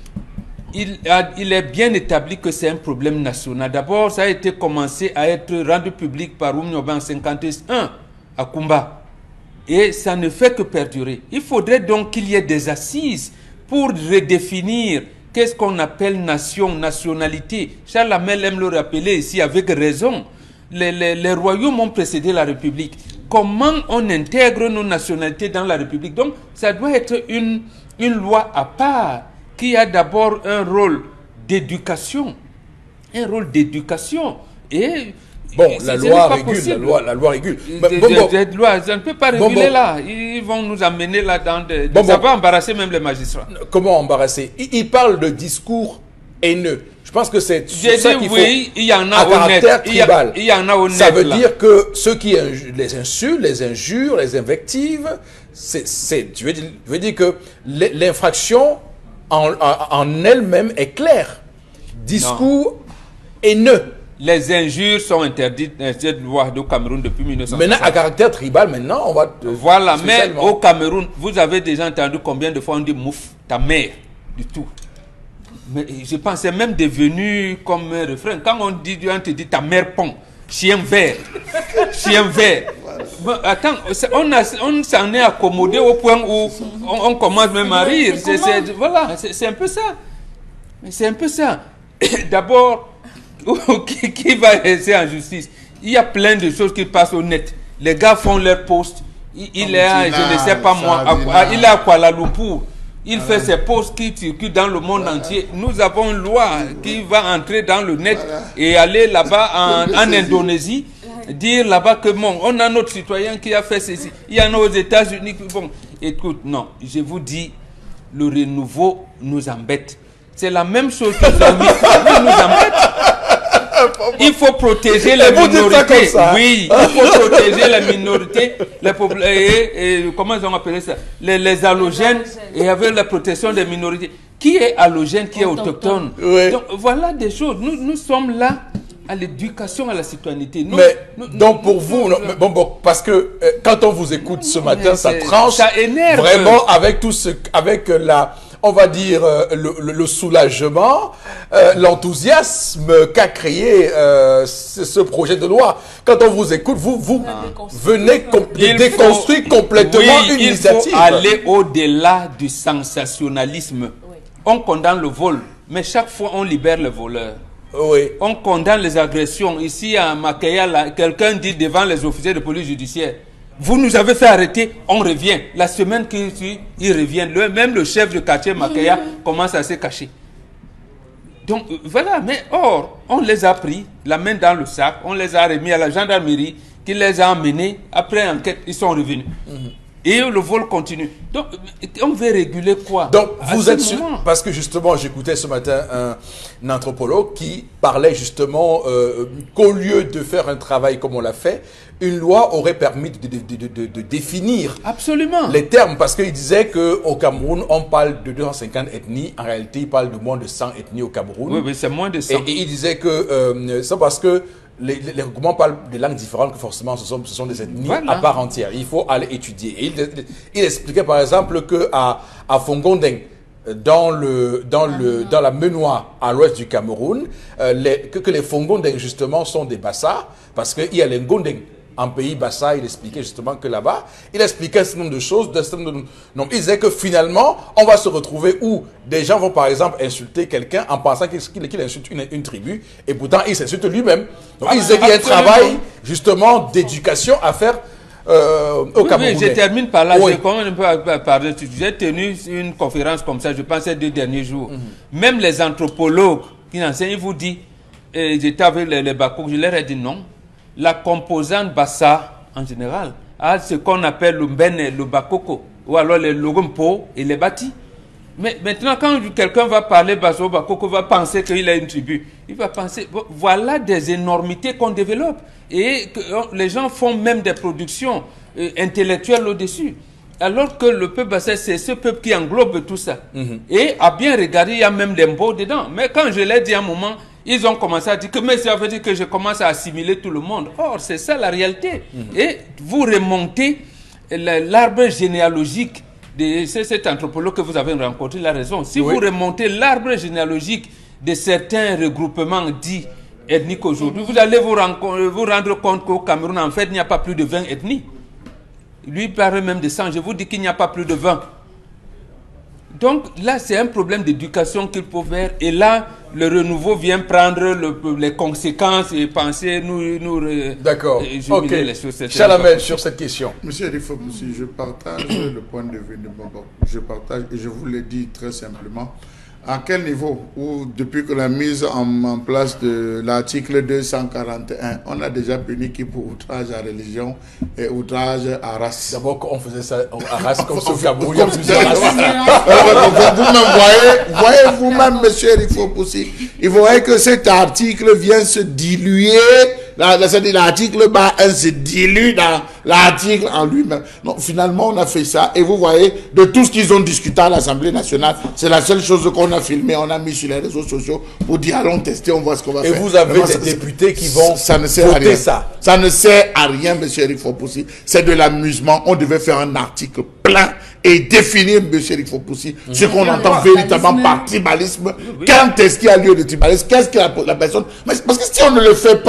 [SPEAKER 4] Il, a, il est bien établi que c'est un problème national. D'abord, ça a été commencé à être rendu public par Oumnioba en mille neuf cent cinquante et un à Kumba. Et ça ne fait que perdurer. Il faudrait donc qu'il y ait des assises pour redéfinir qu'est-ce qu'on appelle nation, nationalité. Charles Hamel aime le rappeler ici avec raison. Les, les, les royaumes ont précédé la République. Comment on intègre nos nationalités dans la République? Donc, ça doit être une, une loi à part qui a d'abord un rôle d'éducation. Un rôle d'éducation. Et...
[SPEAKER 1] Bon, la loi, régule, la loi, la loi régule.
[SPEAKER 4] Des, bon, bon. Des lois, ça ne peut pas réguler bon, bon. là. Ils vont nous amener là dans des... Bon, ça bon. va embarrasser même les magistrats.
[SPEAKER 1] Comment embarrasser? Ils il parlent de discours haineux. Je pense que c'est
[SPEAKER 4] ça qu'il oui, faut... il y en a
[SPEAKER 1] à caractère tribal.
[SPEAKER 4] Il y, il y en a honnête,
[SPEAKER 1] ça veut
[SPEAKER 4] là.
[SPEAKER 1] dire que ceux qui les insultent, les injures, les invectives, c'est, tu veux dire, veux dire que l'infraction en, en, en elle-même est claire. Discours non. haineux.
[SPEAKER 4] Les injures sont interdites dans cette loi du Cameroun depuis mille neuf cent soixante.
[SPEAKER 1] Maintenant, à caractère tribal, maintenant, on va... Te,
[SPEAKER 4] voilà, mais au Cameroun, vous avez déjà entendu combien de fois on dit mouf, ta mère, du tout. Mais je pense c'est même devenu comme un refrain. Quand on dit, on te dit ta mère pond, chien vert, chien vert. Bon, attends, on, on s'en est accommodé au point où on, on commence même à rire. C'est, c'est, voilà, c'est un peu ça. C'est un peu ça. D'abord... Qui, qui va rester en justice? Il y a plein de choses qui passent au net. Les gars font leur post. Il, il est à, je ne sais pas moi, à, à, il est à Kuala Lumpur. Il voilà. fait ses posts qui circulent dans le monde voilà. entier. Nous avons une loi qui va entrer dans le net voilà. et aller là-bas en, en Indonésie, dire là-bas que bon, on a notre citoyen qui a fait ceci. Il y en a aux États-Unis. Bon, écoute, non, je vous dis, le renouveau nous embête. C'est la même chose que nous embête. Il faut protéger les minorités. Oui, il faut protéger les minorités, les et, et, comment ils ont appelé ça, les, les halogènes, et avec la protection des minorités. Qui est halogène, qui est autochtone? Oui. Donc voilà des choses. Nous, nous sommes là à l'éducation, à la citoyenneté. Nous,
[SPEAKER 1] mais
[SPEAKER 4] nous,
[SPEAKER 1] donc
[SPEAKER 4] nous,
[SPEAKER 1] pour vous,
[SPEAKER 4] nous,
[SPEAKER 1] non, mais bon, bon, parce que euh, quand on vous écoute ce matin, ça tranche
[SPEAKER 4] ça énerve.
[SPEAKER 1] Vraiment avec tout ce, avec la, on va dire euh, le, le, le soulagement, euh, l'enthousiasme qu'a créé euh, ce, ce projet de loi. Quand on vous écoute, vous vous ah. venez com il déconstruire faut, complètement
[SPEAKER 4] oui,
[SPEAKER 1] une
[SPEAKER 4] il
[SPEAKER 1] initiative.
[SPEAKER 4] Faut aller au-delà du sensationnalisme. Oui. On condamne le vol, mais chaque fois on libère le voleur.
[SPEAKER 1] Oui.
[SPEAKER 4] On condamne les agressions. Ici à Makaya, quelqu'un dit devant les officiers de police judiciaire, vous nous avez fait arrêter, on revient. La semaine qui suit, il revient. Le, même le chef de quartier Makaya commence à se cacher. Donc voilà, mais or, on les a pris, la main dans le sac, on les a remis à la gendarmerie, qui les a emmenés. Après enquête, ils sont revenus. Mm-hmm. Et le vol continue. Donc, on veut réguler quoi?
[SPEAKER 1] Donc, vous êtes sûr, parce que justement, j'écoutais ce matin un, un anthropologue qui parlait justement euh, qu'au lieu de faire un travail comme on l'a fait, une loi aurait permis de, de, de, de, de définir
[SPEAKER 4] absolument
[SPEAKER 1] les termes. Parce qu'il disait qu'au Cameroun, on parle de deux cent cinquante ethnies. En réalité, il parle de moins de cent ethnies au Cameroun.
[SPEAKER 4] Oui, mais c'est moins de cent.
[SPEAKER 1] Et, et il disait que euh, c'est parce que les, les, les regroupements parlent de langues différentes, que forcément ce sont, ce sont des ethnies voilà. à part entière. Il faut aller étudier. Et il, il expliquait par exemple qu'à à Fongondeng, dans, le, dans, le, dans la Menoie à l'ouest du Cameroun, euh, les, que, que les Fongondeng justement sont des Bassa, parce qu'il y a les Ngondeng. En pays Bassa, il expliquait justement que là-bas, il expliquait un certain nombre de choses. Un certain nombre de... Non, il disait que finalement, on va se retrouver où des gens vont par exemple insulter quelqu'un en pensant qu'il qu'il insulte une, une tribu, et pourtant il s'insulte lui-même. Donc ah, il disait qu'il y a un travail justement d'éducation à faire euh, au
[SPEAKER 4] oui,
[SPEAKER 1] Cameroun.
[SPEAKER 4] Oui, je termine par là. Oui. J'ai quand même parlé. J'ai tenu une conférence comme ça, je pense, ces deux derniers jours. Mm-hmm. Même les anthropologues qui enseignent, ils vous disent, j'étais avec les, les Bakok, je leur ai dit non. La composante Bassa, en général, a ce qu'on appelle le Mbene, le Bakoko, ou alors le Logompo et les Bati. Mais maintenant, quand quelqu'un va parler Basso, Bakoko va penser qu'il a une tribu. Il va penser, voilà des énormités qu'on développe. Et que les gens font même des productions euh, intellectuelles au-dessus. Alors que le peuple Bassa, c'est ce peuple qui englobe tout ça. Mm-hmm. Et à bien regarder, il y a même des mots dedans. Mais quand je l'ai dit à un moment, ils ont commencé à dire que mais ça veut dire que je commence à assimiler tout le monde. Or, c'est ça la réalité. Mmh. Et vous remontez l'arbre généalogique de cet anthropologue que vous avez rencontré, il a raison. Si oui. vous remontez l'arbre généalogique de certains regroupements dits ethniques aujourd'hui, vous allez vous, vous rendre compte qu'au Cameroun, en fait, il n'y a pas plus de vingt ethnies. Lui parle même de cent. Je vous dis qu'il n'y a pas plus de vingt. Donc là, c'est un problème d'éducation qu'il faut faire. Et là, le renouveau vient prendre le, les conséquences et penser, nous... nous
[SPEAKER 1] D'accord. Ok. Chalamel, sur cette question.
[SPEAKER 2] Monsieur Rifo, je partage le point de vue de Bobo. Je partage et je vous le dis très simplement. À quel niveau, ou depuis que la mise en, en place de l'article deux cent quarante et un, on a déjà puni qui pour outrage à religion et outrage à race.
[SPEAKER 1] D'abord, on faisait ça à race comme ce Cameroun, il y a plusieurs races.
[SPEAKER 2] Vous-même voyez, voyez vous-même, monsieur Rifo Poussi, il voyez que cet article vient se diluer. L'article bas un se dilue dans l'article en lui-même. Non, finalement, on a fait ça. Et vous voyez, de tout ce qu'ils ont discuté à l'Assemblée nationale, c'est la seule chose qu'on a filmé, on a mis sur les réseaux sociaux pour dire allons tester, on voit ce qu'on va
[SPEAKER 1] et
[SPEAKER 2] faire.
[SPEAKER 1] Et vous avez
[SPEAKER 2] non,
[SPEAKER 1] des
[SPEAKER 2] ça,
[SPEAKER 1] députés qui vont
[SPEAKER 2] ça ne sert
[SPEAKER 1] voter
[SPEAKER 2] à rien.
[SPEAKER 1] ça.
[SPEAKER 2] Ça ne sert à rien, monsieur Eric Fopoussi. C'est de l'amusement. On devait faire un article plein et définir, monsieur Eric Fopoussi, mmh. ce qu'on entend véritablement par tribalisme. Oui. Quand est-ce qu'il y a lieu de tribalisme? Qu'est-ce que la, la personne... Parce que si on ne le fait pas,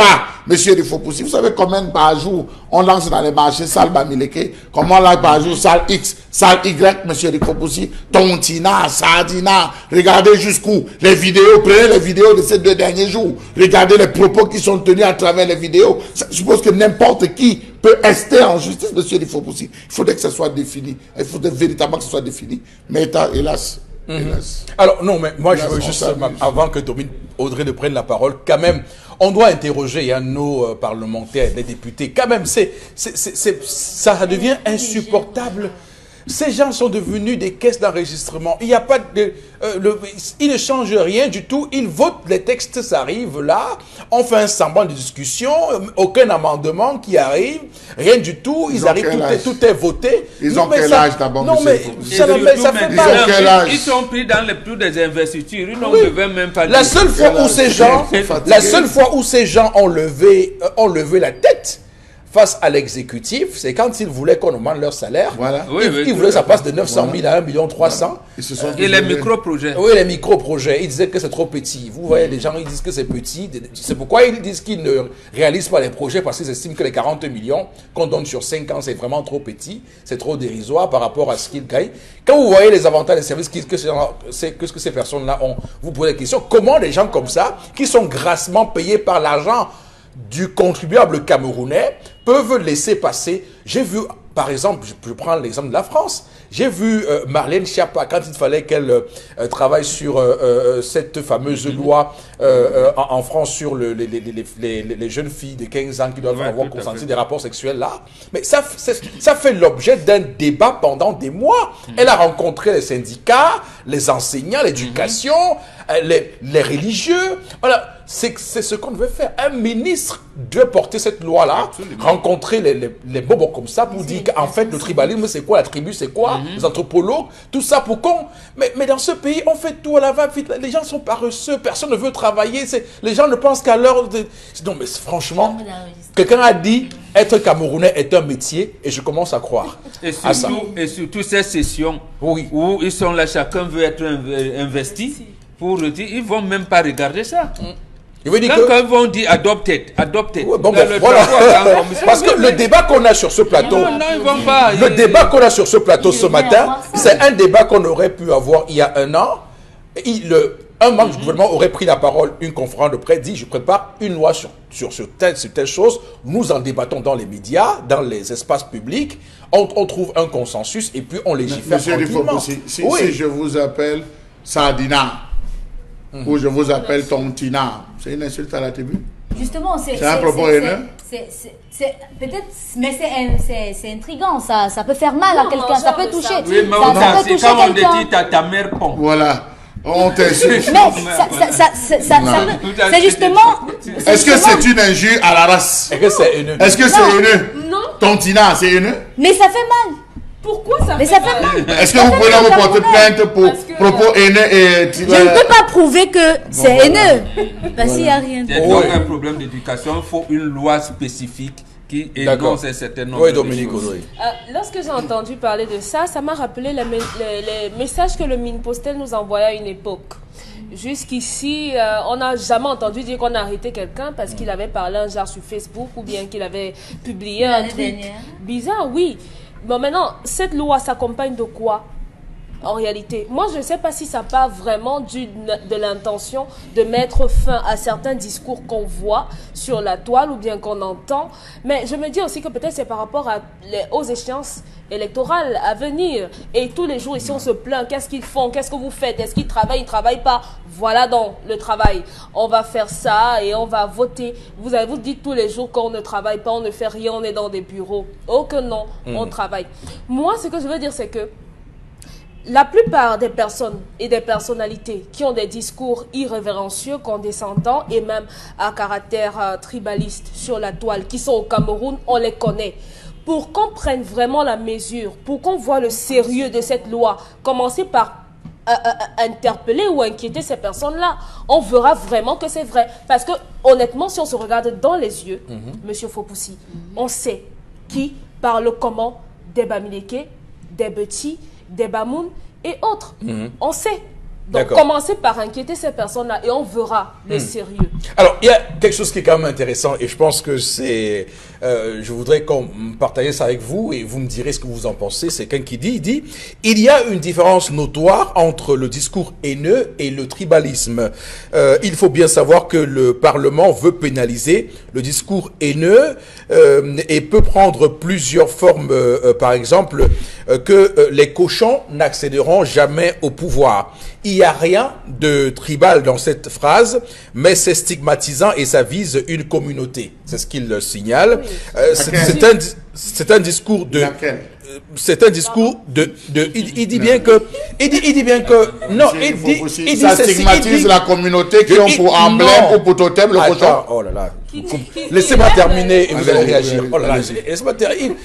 [SPEAKER 2] monsieur Rifopoussi, vous savez combien par jour on lance dans les marchés salle Bamileke, comment on lance par jour salle X, salle Y, monsieur Rifopoussi, Tontina, Sardina, regardez jusqu'où les vidéos, prenez les vidéos de ces deux derniers jours, regardez les propos qui sont tenus à travers les vidéos. Je suppose que n'importe qui peut rester en justice, monsieur Rifopoussi. Il faudrait que ça soit défini, il faudrait véritablement que ce soit défini. Mais hélas,
[SPEAKER 1] Mmh. Alors non, mais moi je veux juste, avant que Dominique Audrey ne prenne la parole, quand même, on doit interroger hein, nos euh, parlementaires, les députés. Quand même, c'est, c'est, c'est, c'est, ça devient insupportable. Ces gens sont devenus des caisses d'enregistrement. Il n'y a pas de, euh, le, ils ne changent rien du tout. Ils votent les textes, ça arrive là. On fait un semblant de discussion, aucun amendement qui arrive, rien du tout. Ils, ils arrivent, tout est, tout est voté.
[SPEAKER 2] Ils ont quel âge d'abord?
[SPEAKER 1] Non mais ça, ça, ça fait
[SPEAKER 4] mal. Ils sont pris dans les plus des investitures. Ils n'ont oui. levé même pas.
[SPEAKER 1] La seule fois où ces gens, la seule fois où ces gens ont levé, euh, ont levé la tête face à l'exécutif, c'est quand ils voulaient qu'on augmente leur salaire.
[SPEAKER 2] Voilà.
[SPEAKER 1] Oui, ils, oui, ils voulaient que ça passe de neuf cent mille voilà. à un million trois cents.
[SPEAKER 4] Voilà. Et les micro-projets.
[SPEAKER 1] Oui, les micro-projets. Ils disaient que c'est trop petit. Vous voyez, les gens, ils disent que c'est petit. C'est pourquoi ils disent qu'ils ne réalisent pas les projets, parce qu'ils estiment que les quarante millions qu'on donne sur cinq ans, c'est vraiment trop petit. C'est trop dérisoire par rapport à ce qu'ils gagnent. Quand vous voyez les avantages des services que, que, ces, que, que ces personnes-là ont, vous posez la question, comment des gens comme ça, qui sont grassement payés par l'argent du contribuable camerounais, peuvent laisser passer. J'ai vu, par exemple, je, je prends l'exemple de la France, j'ai vu euh, Marlène Schiappa, quand il fallait qu'elle euh, travaille sur euh, euh, cette fameuse loi euh, euh, en, en France sur le, les, les, les, les, les jeunes filles de quinze ans qui doivent ouais, avoir consenti des rapports sexuels là. Mais ça, ça fait l'objet d'un débat pendant des mois. Mmh. Elle a rencontré les syndicats, les enseignants, l'éducation, mmh. les, les religieux. Voilà. C'est ce qu'on veut faire. Un ministre doit porter cette loi-là, rencontrer les, les, les bobos comme ça pour dire qu'en fait, le tribalisme, c'est quoi, la tribu, c'est quoi, mm-hmm. les anthropologues, tout ça pour qu'on... Mais, mais dans ce pays, on fait tout à la va-vite. Les gens sont paresseux, personne ne veut travailler. Les gens ne pensent qu'à l'heure de... Non, mais franchement, quelqu'un a dit, être Camerounais est un métier, et je commence à croire
[SPEAKER 4] et surtout,
[SPEAKER 1] à ça.
[SPEAKER 4] Et surtout ces sessions
[SPEAKER 1] oui.
[SPEAKER 4] où ils sont là, chacun veut être investi, pour dire, ils ne vont même pas regarder ça. Mm.
[SPEAKER 1] Il veut dire
[SPEAKER 4] quand,
[SPEAKER 1] que...
[SPEAKER 4] quand ils vont dire adopted, adopted.
[SPEAKER 1] Ouais, bon, ben, voilà. Parce que le débat qu'on a sur ce plateau,
[SPEAKER 4] non, non, ils vont pas.
[SPEAKER 1] le il... débat qu'on a sur ce plateau ce matin, c'est un débat qu'on aurait pu avoir il y a un an. Il, le, un membre mm-hmm. du gouvernement aurait pris la parole, une conférence de presse, dit je prépare une loi sur, sur, sur, telle, sur telle chose. Nous en débattons dans les médias, dans les espaces publics. On, on trouve un consensus et puis on légifère tranquillement.
[SPEAKER 2] Si, si, oui. si je vous appelle Sardina, Mmh. ou je vous appelle Tontina, c'est une insulte à la tribu.
[SPEAKER 3] Justement, c'est
[SPEAKER 2] un propos haineux.
[SPEAKER 3] Peut-être, mais c'est intriguant, ça, ça peut faire mal non, à quelqu'un, ça peut toucher.
[SPEAKER 4] Oui, mais
[SPEAKER 3] ça,
[SPEAKER 4] ça,
[SPEAKER 3] ça peut toucher
[SPEAKER 4] quand on dit ta, ta mère pond.
[SPEAKER 2] Voilà, on t'insulte.
[SPEAKER 3] Mais c'est justement.
[SPEAKER 2] Est-ce que c'est une injure à la race?
[SPEAKER 1] Est-ce que c'est haineux?
[SPEAKER 2] Est-ce que c'est haineux?
[SPEAKER 3] Non.
[SPEAKER 2] Tontina, c'est haineux?
[SPEAKER 3] Mais ça fait mal.
[SPEAKER 5] Pourquoi ça
[SPEAKER 3] Mais
[SPEAKER 5] fait
[SPEAKER 3] ça
[SPEAKER 5] mal?
[SPEAKER 3] fait mal.
[SPEAKER 2] Est-ce que vous pouvez me porter plainte pour que... propos haineux et...
[SPEAKER 3] Je ne peux pas prouver que c'est bon, haineux. Parce qu'il n'y a rien de...
[SPEAKER 4] C'est donc un problème d'éducation. Il faut une loi spécifique qui énonce un certain nombre
[SPEAKER 1] oui, Dominique,
[SPEAKER 4] de choses.
[SPEAKER 1] Oui.
[SPEAKER 5] Euh, lorsque j'ai entendu parler de ça, ça m'a rappelé les, les, les messages que le Minpostel nous envoyait à une époque. Jusqu'ici, euh, on n'a jamais entendu dire qu'on a arrêté quelqu'un parce qu'il avait parlé un genre sur Facebook ou bien qu'il avait publié un truc dernière. bizarre, oui. Bon, maintenant, cette loi s'accompagne de quoi? En réalité, moi, je ne sais pas si ça part vraiment du, de l'intention de mettre fin à certains discours qu'on voit sur la toile ou bien qu'on entend. Mais je me dis aussi que peut-être c'est par rapport à les, aux échéances électorales à venir. Et tous les jours, ici, on se plaint. Qu'est-ce qu'ils font? Qu'est-ce que vous faites? Est-ce qu'ils travaillent? Ils ne travaillent pas? Voilà donc le travail. On va faire ça et on va voter. Vous avez vous dites tous les jours qu'on ne travaille pas, on ne fait rien, on est dans des bureaux. Oh que non, mmh. on travaille. Moi, ce que je veux dire, c'est que la plupart des personnes et des personnalités qui ont des discours irrévérencieux, condescendants et même à caractère euh, tribaliste sur la toile, qui sont au Cameroun, on les connaît. Pour qu'on prenne vraiment la mesure, pour qu'on voit le sérieux de cette loi, commencer par euh, euh, interpeller ou inquiéter ces personnes-là, on verra vraiment que c'est vrai. Parce que honnêtement, si on se regarde dans les yeux, mm-hmm. Monsieur Fopoussi, mm-hmm. on sait qui parle comment des Bamileke, des Beti, des Bamoun et autres. Mm-hmm. On sait. Donc, commencez par inquiéter ces personnes-là et on verra le hmm. sérieux.
[SPEAKER 1] Alors, il y a quelque chose qui est quand même intéressant et je pense que c'est... Euh, je voudrais qu'on partage ça avec vous et vous me direz ce que vous en pensez. C'est quelqu'un qui dit, il dit, il y a une différence notoire entre le discours haineux et le tribalisme. Euh, il faut bien savoir que le Parlement veut pénaliser le discours haineux euh, et peut prendre plusieurs formes. Euh, par exemple, euh, que euh, les cochons n'accéderont jamais au pouvoir. Il n'y a rien de tribal dans cette phrase, mais c'est stigmatisant et ça vise une communauté. C'est ce qu'il signale. Oui. Euh, c'est un, c'est un discours de... C'est un discours de... de il, il dit bien que... Il dit, il dit bien que... Non, il dit... Il dit
[SPEAKER 2] ça stigmatise dit, la communauté qui ont pour emblème ou pour totem le cochon.
[SPEAKER 1] Oh là là. Laissez-moi terminer et vous allez réagir. Oh là là. Laissez-moi terminer.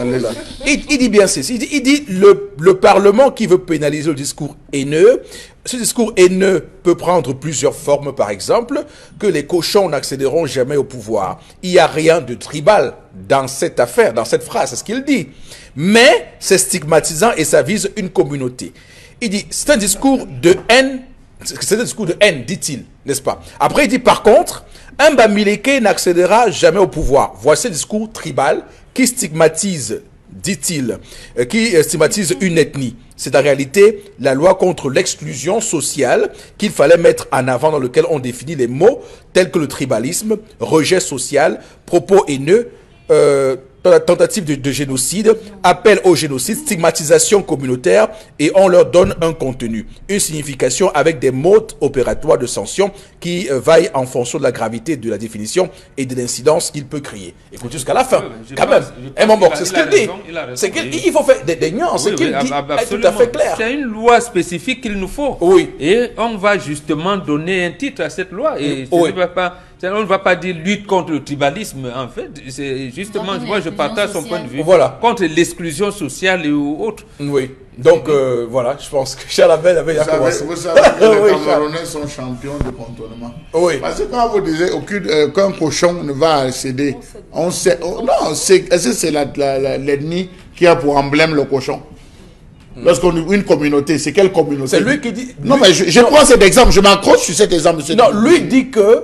[SPEAKER 1] Il, il dit bien ceci. Il dit, il dit le, le Parlement qui veut pénaliser le discours haineux. Ce discours haineux peut prendre plusieurs formes, par exemple, que les cochons n'accéderont jamais au pouvoir. Il n'y a rien de tribal dans cette affaire, dans cette phrase, c'est ce qu'il dit. Mais c'est stigmatisant et ça vise une communauté. Il dit, c'est un discours de haine, c'est un discours de haine, dit-il, n'est-ce pas? Après, il dit, par contre, un Bamileke n'accédera jamais au pouvoir. Voici un discours tribal qui stigmatise, dit-il, qui stigmatise une ethnie. C'est en réalité la loi contre l'exclusion sociale qu'il fallait mettre en avant, dans lequel on définit les mots tels que le tribalisme, rejet social, propos haineux, euh, tentative de, de génocide, appel au génocide, stigmatisation communautaire, et on leur donne un contenu, une signification avec des modes opératoires de sanction qui euh, vaillent en fonction de la gravité de la définition et de l'incidence qu'il peut créer. Écoutez jusqu'à la fin, oui, quand pense, même. Un moment, c'est ce qu'il dit. C'est qu'il oui. faut faire des, des nuances, oui, c'est qu'il oui, dit est tout à fait clair.
[SPEAKER 4] C'est une loi spécifique qu'il nous faut.
[SPEAKER 1] Oui.
[SPEAKER 4] Et on va justement donner un titre à cette loi. Et oui. ne va pas, on ne va pas dire lutte contre le tribalisme, en fait. C'est justement, moi je partage son point de vue,
[SPEAKER 1] voilà.
[SPEAKER 4] contre l'exclusion sociale et autres.
[SPEAKER 1] Oui. Donc euh, voilà, je pense que Charabel avait
[SPEAKER 2] déjà commencé. Vous savez que les oui, Camerounais sont champions de contournement.
[SPEAKER 1] Oui.
[SPEAKER 2] Parce que quand vous disiez aucune, euh, qu'un cochon ne va accéder, on sait, oh, non, est-ce que c'est l'ethnie la, la, la, qui a pour emblème le cochon? Lorsqu'on une communauté, c'est quelle communauté?
[SPEAKER 1] C'est lui qui dit...
[SPEAKER 2] Non,
[SPEAKER 1] lui,
[SPEAKER 2] mais je, je prends cet exemple, je m'accroche sur cet exemple.
[SPEAKER 1] Non, lui dit que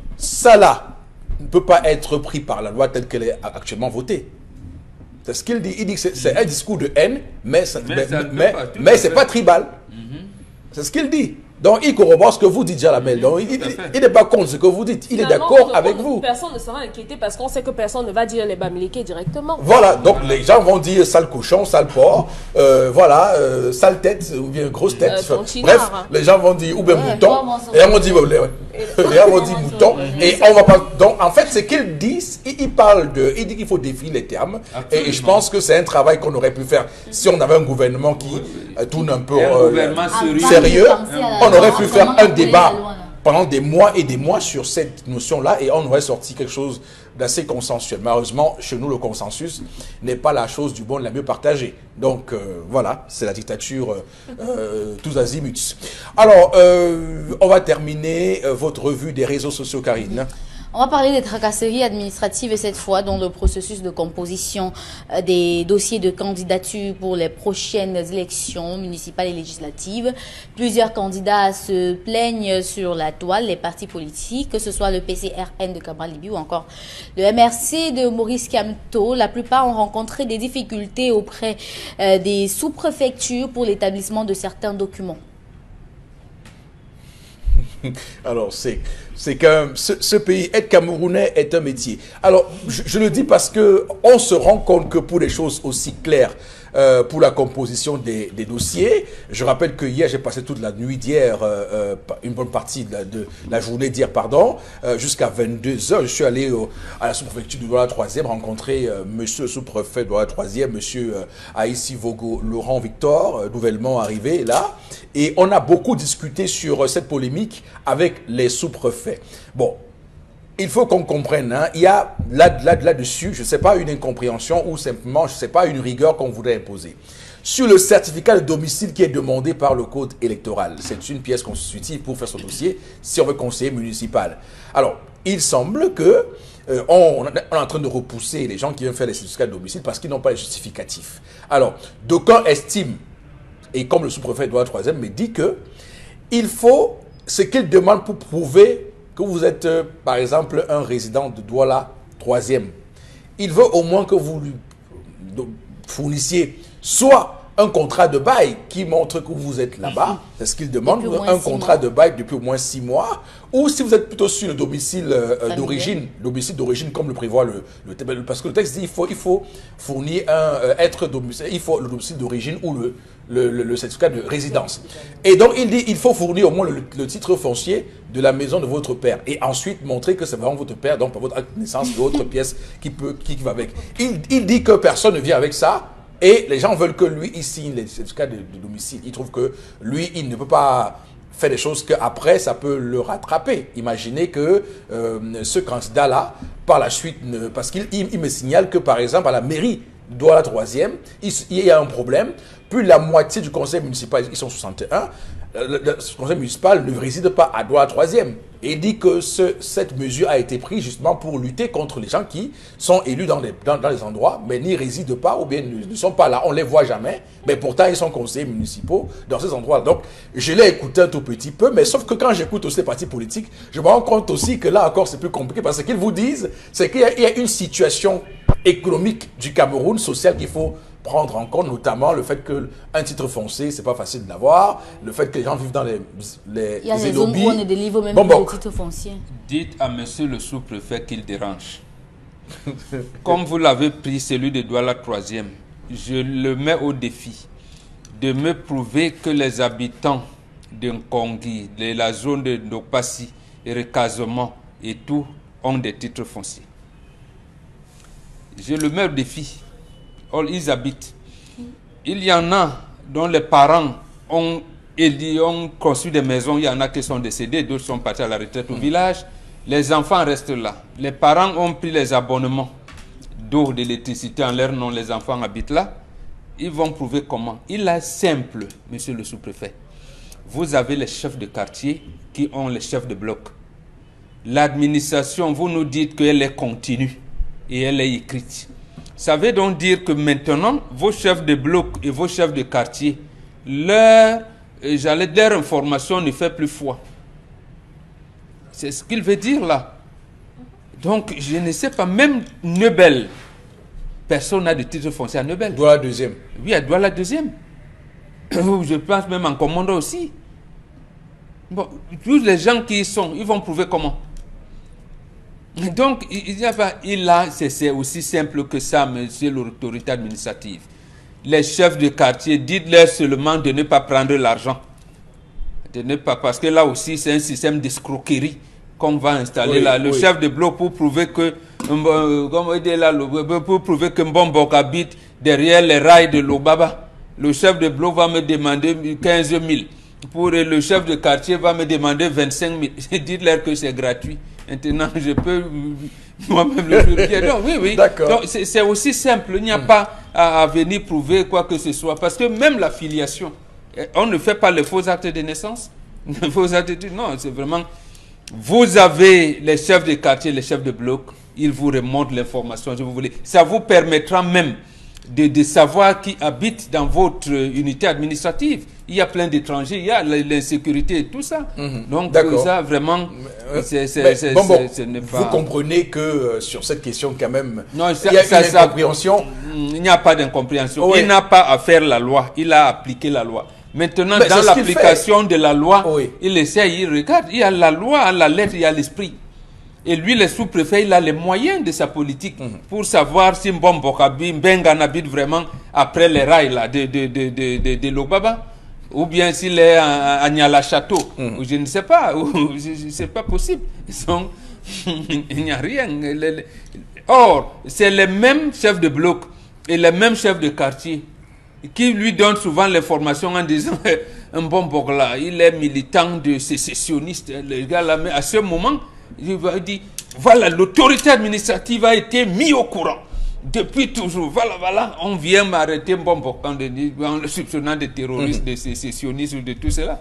[SPEAKER 1] ça là ne peut pas être pris par la loi telle qu'elle est actuellement votée. C'est ce qu'il dit. Il dit que c'est un discours de haine, mais, mais, mais, mais, mais c'est pas tribal. Mm-hmm. C'est ce qu'il dit. Donc, il corrobore ce que vous dites, Jalabel. Donc, il, il, il n'est pas contre ce que vous dites. Il Finalement, est d'accord avec vous.
[SPEAKER 5] Personne ne sera inquiété parce qu'on sait que personne ne va dire les Bamileke directement.
[SPEAKER 1] Voilà. Donc, les gens vont dire sale cochon, sale porc, euh, voilà, euh, sale tête ou bien grosse tête. Euh, Bref, hein. Les gens vont dire ou bien ouais, mouton. Et on va dire, ouais, les gens vont dire mouton. Et on va pas. Donc, en fait, ce qu'ils disent, il, il parle de. Il dit qu'il faut définir les termes. Et, et je pense que c'est un travail qu'on aurait pu faire si on avait un gouvernement qui euh, tourne un peu euh, sérieux. On aurait pu faire un débat pendant des mois et des mois sur cette notion-là et on aurait sorti quelque chose d'assez consensuel. Malheureusement, chez nous, le consensus n'est pas la chose du bon la mieux partagée. Donc, euh, voilà, c'est la dictature euh, tous azimuts. Alors, euh, on va terminer euh, votre revue des réseaux sociaux, Karine.
[SPEAKER 3] On va parler des tracasseries administratives et cette fois dans le processus de composition des dossiers de candidature pour les prochaines élections municipales et législatives. Plusieurs candidats se plaignent sur la toile, les partis politiques, que ce soit le P C R N de Cabral Libye ou encore le M R C de Maurice Kamto. La plupart ont rencontré des difficultés auprès des sous-préfectures pour l'établissement de certains documents.
[SPEAKER 1] Alors, c'est c'est que ce, ce pays, être Camerounais est un métier. Alors, je, je le dis parce que on se rend compte que pour des choses aussi claires, euh, pour la composition des, des dossiers, je rappelle que hier, j'ai passé toute la nuit d'hier, euh, une bonne partie de la, de la journée d'hier, pardon, euh, jusqu'à vingt-deux heures. Je suis allé au, à la sous-préfecture de Douala troisième, rencontrer euh, monsieur le sous-préfet de Douala troisième, monsieur euh, Aïssi Vogo Laurent Victor, euh, nouvellement arrivé là. Et on a beaucoup discuté sur euh, cette polémique avec les sous-préfets. Bon, il faut qu'on comprenne, hein, il y a là, là, là-dessus, je ne sais pas, une incompréhension ou simplement, je ne sais pas, une rigueur qu'on voudrait imposer. Sur le certificat de domicile qui est demandé par le code électoral, c'est une pièce constitutive pour faire son dossier si on veut conseiller municipal. Alors, il semble que euh, on, on est en train de repousser les gens qui viennent faire les certificats de domicile parce qu'ils n'ont pas les justificatifs. Alors, d'aucuns estiment, et comme le sous-préfet de Douala troisième me dit que il faut ce qu'il demande pour prouver que vous êtes, euh, par exemple, un résident de Douala, troisième. Il veut au moins que vous lui fournissiez soit un contrat de bail qui montre que vous êtes là-bas, c'est ce qu'il demande, un contrat de bail depuis au moins six mois, ou si vous êtes plutôt sur le domicile euh, d'origine, domicile d'origine comme le prévoit le, le parce que le texte dit il faut il faut fournir un euh, être domicile, il faut le domicile d'origine ou le le, le le certificat de résidence. Et donc il dit il faut fournir au moins le, le titre foncier de la maison de votre père et ensuite montrer que c'est vraiment votre père, donc par votre acte de naissance et autres pièces qui peut qui, qui va avec. Il, il dit que personne ne vient avec ça. Et les gens veulent que lui, il signe les certificats de, de domicile. Il trouve que lui, il ne peut pas faire des choses qu'après, ça peut le rattraper. Imaginez que euh, ce candidat-là, par la suite, ne, parce qu'il il, il me signale que, par exemple, à la mairie de Douala troisième, il, il y a un problème. Plus la moitié du conseil municipal, ils sont soixante et un, le, le conseil municipal ne réside pas à Douala troisième. Et il dit que ce, cette mesure a été prise justement pour lutter contre les gens qui sont élus dans les, dans, dans les endroits, mais n'y résident pas ou bien ne, ne sont pas là. On ne les voit jamais, mais pourtant ils sont conseillers municipaux dans ces endroits. Donc, je l'ai écouté un tout petit peu, mais sauf que quand j'écoute aussi les partis politiques, je me rends compte aussi que là encore c'est plus compliqué parce que ce qu'ils vous disent, c'est qu'il y, y a une situation économique du Cameroun, sociale qu'il faut prendre en compte, notamment le fait qu'un titre foncier, c'est pas facile d'avoir, le fait que les gens vivent dans les les
[SPEAKER 3] Il y a des zones où on ne délivre même
[SPEAKER 1] bon,
[SPEAKER 3] plus
[SPEAKER 1] bon.
[SPEAKER 3] de titres fonciers.
[SPEAKER 4] Dites à monsieur le sous-préfet qu'il dérange. Comme vous l'avez pris, celui de Douala troisième, je le mets au défi de me prouver que les habitants de Nkongi, de la zone de Ndopassi, Recasement et tout, ont des titres fonciers. Je le mets au défi. Or, ils habitent. Il y en a dont les parents ont, ont construit des maisons. Il y en a qui sont décédés, d'autres sont partis à la retraite au village. Les enfants restent là. Les parents ont pris les abonnements d'eau, d'électricité en leur nom. Les enfants habitent là. Ils vont prouver comment. Il est simple, monsieur le sous-préfet. Vous avez les chefs de quartier qui ont les chefs de bloc. L'administration, vous nous dites qu'elle est continue et elle est écrite. Ça veut donc dire que maintenant, vos chefs de bloc et vos chefs de quartier, leur, j'allais dire, leur information ne fait plus foi. C'est ce qu'il veut dire là. Donc, je ne sais pas, même Nebel, personne n'a de titre foncier à Nebel.
[SPEAKER 1] Douala deuxième.
[SPEAKER 4] Oui, à Douala deuxième. Je pense même en commandant aussi. Bon, tous les gens qui y sont, ils vont prouver comment. Donc, il n'y a pas, il a, c'est aussi simple que ça, monsieur l'autorité administrative. Les chefs de quartier, dites-leur seulement de ne pas prendre l'argent. De ne pas, parce que là aussi, c'est un système d'escroquerie qu'on va installer oui, là. Le oui. chef de bloc pour prouver que, euh, comme dit là, pour prouver que Mbombok habite derrière les rails de Lobaba. Le chef de bloc va me demander quinze mille. Pour le chef de quartier va me demander vingt-cinq mille. Dites-leur que c'est gratuit. Maintenant, je peux moi-même le vérifier. Donc, oui, oui. Donc, c'est aussi simple. Il n'y a mmh. pas à, à venir prouver quoi que ce soit. Parce que même la filiation, on ne fait pas les faux actes de naissance. Les faux actes de... Non, c'est vraiment... Vous avez les chefs de quartier, les chefs de bloc, ils vous remontent l'information, si vous voulez. Ça vous permettra même de, de savoir qui habite dans votre unité administrative. Il y a plein d'étrangers, il y a l'insécurité et tout ça. Mmh. Donc, ça, vraiment,
[SPEAKER 1] euh,
[SPEAKER 4] c'est
[SPEAKER 1] bon, bon,
[SPEAKER 4] ce n'est pas...
[SPEAKER 1] Vous comprenez que euh, sur cette question, quand même,
[SPEAKER 4] non, ça,
[SPEAKER 1] il y a
[SPEAKER 4] ça,
[SPEAKER 1] une
[SPEAKER 4] ça,
[SPEAKER 1] incompréhension.
[SPEAKER 4] Il n'y a pas d'incompréhension. Oui. Il n'a pas à faire la loi, il a appliqué la loi. Maintenant, mais dans l'application de la loi, oui. il essaie, il regarde, il y a la loi, à la lettre, il y a l'esprit. Et lui, le sous-préfet, il a les moyens de sa politique mmh. pour savoir si Mbombokabi, Mbengan habite vraiment après les rails là, de, de, de, de, de, de Lobaba. Ou bien s'il est à, à Niala-Château, mmh. ou je ne sais pas, c'est pas possible. Sont, il n'y a rien. Or, c'est les mêmes chefs de bloc et les mêmes chefs de quartier qui lui donnent souvent l'information en disant un bon là, il est militant de sécessionniste, le gars là, mais à ce moment, il va dire voilà, l'autorité administrative a été mise au courant. Depuis toujours, voilà, voilà, on vient m'arrêter Mbombo en le soupçonnant de terroristes, mmh. de sécessionnistes ou de tout cela.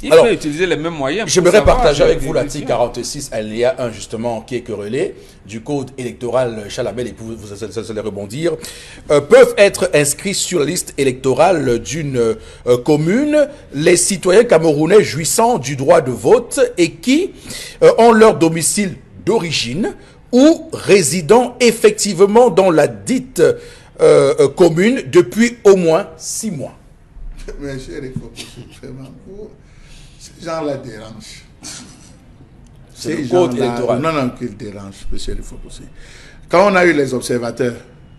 [SPEAKER 4] Il
[SPEAKER 1] Alors,
[SPEAKER 4] peut utiliser les mêmes moyens.
[SPEAKER 1] J'aimerais partager avec vous l'article quarante-six, alinéa un, justement, qui est querellé du code électoral Chalabel, et vous, vous, vous allez rebondir, euh, peuvent être inscrits sur la liste électorale d'une euh, commune les citoyens camerounais jouissant du droit de vote et qui euh, ont leur domicile d'origine ou résidant effectivement dans la dite euh, euh, commune depuis au moins six mois.
[SPEAKER 2] Mais chérie, il faut vraiment... Ces gens-là dérangent.
[SPEAKER 1] C'est le code électoral.
[SPEAKER 2] Non, non, qu'ils dérangent, monsieur il faut pousser. Quand on a eu les observateurs,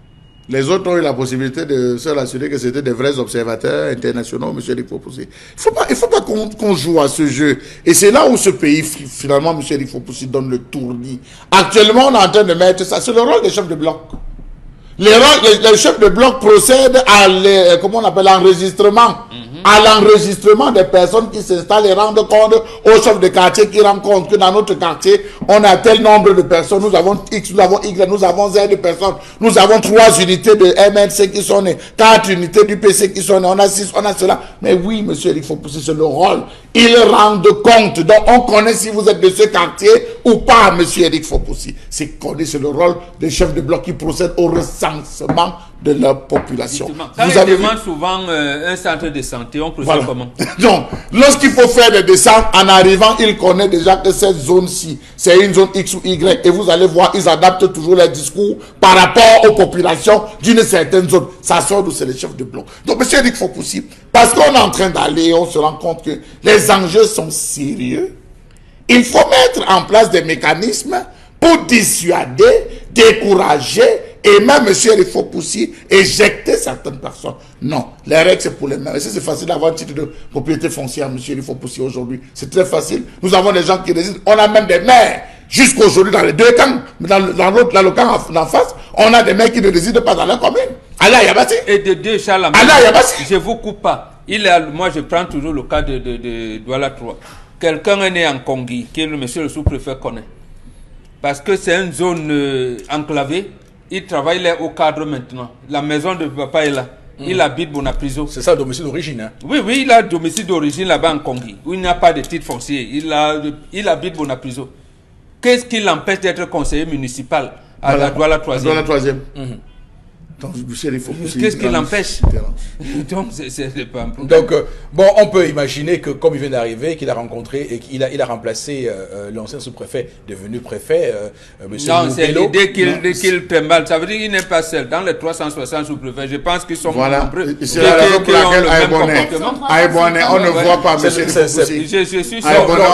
[SPEAKER 2] les autres ont eu la possibilité de se rassurer que c'était des vrais observateurs internationaux, monsieur il faut pousser. Il ne faut pas qu'on qu'on joue à ce jeu. Et c'est là où ce pays, finalement, monsieur il faut pousser, donne le tournis. Actuellement, on est en train de mettre ça. C'est le rôle des chefs de bloc. Les, les, les chefs de bloc procèdent à les, comment on appelle, l'enregistrement. Mm-hmm. À l'enregistrement des personnes qui s'installent et rendent compte aux chefs de quartier qui rendent compte que dans notre quartier, on a tel nombre de personnes, nous avons X, nous avons Y, nous avons Z de personnes, nous avons trois unités de M N C qui sont nées, quatre unités du P C qui sont nées, on a six, on a cela. Mais oui, monsieur, il faut pousser, c'est le rôle. Ils rendent compte. Donc, on connaît si vous êtes de ce quartier ou pas, monsieur Eric Fopoussi. C'est connu, c'est le rôle des chefs de bloc qui procèdent au recensement de leur population.
[SPEAKER 4] Quand vous avez demandé souvent euh, un centre de santé, on procède voilà. Comment?
[SPEAKER 2] Donc, lorsqu'il faut faire des descentes, en arrivant, il connaît déjà que cette zone-ci, c'est une zone X ou Y. Et vous allez voir, ils adaptent toujours les discours par rapport aux populations d'une certaine zone. Ça sort d'où c'est les chefs de bloc. Donc, monsieur Eric Fopoussi, parce qu'on est en train d'aller, on se rend compte que les enjeux sont sérieux. Il faut mettre en place des mécanismes pour dissuader, décourager et même, monsieur Eric Fopoussi, éjecter certaines personnes. Non, les règles, c'est pour les maires. C'est facile d'avoir un titre de propriété foncière, monsieur Eric Fopoussi, aujourd'hui. C'est très facile. Nous avons des gens qui résident. On a même des maires, jusqu'aujourd'hui, dans les deux camps. Dans, dans l'autre, dans le camp en face, on a des maires qui ne résident pas dans la commune. Allah Yabassi.
[SPEAKER 4] Et de deux, Charles,
[SPEAKER 2] Allah Yabassi.
[SPEAKER 4] Je ne vous coupe pas. Il est, moi, je prends toujours le cas de, de, de Douala trois. Quelqu'un est né en Congi, que le monsieur le sous-préfet connaît. Parce que c'est une zone euh, enclavée. Il travaille là au cadre maintenant. La maison de papa est là. Mmh. Il habite Bonapriso.
[SPEAKER 1] C'est ça le domicile d'origine, hein?
[SPEAKER 4] Oui, oui, il a le domicile d'origine là-bas en Congi, où il n'y a pas de titre foncier. Il, a, il habite Bonapriso. Qu'est-ce qui l'empêche d'être conseiller municipal à voilà. la Douala troisième?
[SPEAKER 2] Douala troisième.
[SPEAKER 4] Mmh.
[SPEAKER 2] Qu'est-ce
[SPEAKER 4] qui l'empêche? Donc, c'est pas un problème.
[SPEAKER 1] Donc, euh, bon, on peut imaginer que, comme il vient d'arriver, qu'il a rencontré et qu'il a, il a remplacé euh, l'ancien sous-préfet, devenu préfet, euh, M.
[SPEAKER 4] Non, c'est l'idée qu'il qu trimballe. Ça veut dire qu'il n'est pas seul. Dans les trois cent soixante sous-préfets, je pense qu'ils sont
[SPEAKER 2] voilà.
[SPEAKER 4] nombreux.
[SPEAKER 2] C'est la raison pour laquelle Aïbonnet, on ne voit pas M. Fopoussi.
[SPEAKER 4] Je, je suis sûr.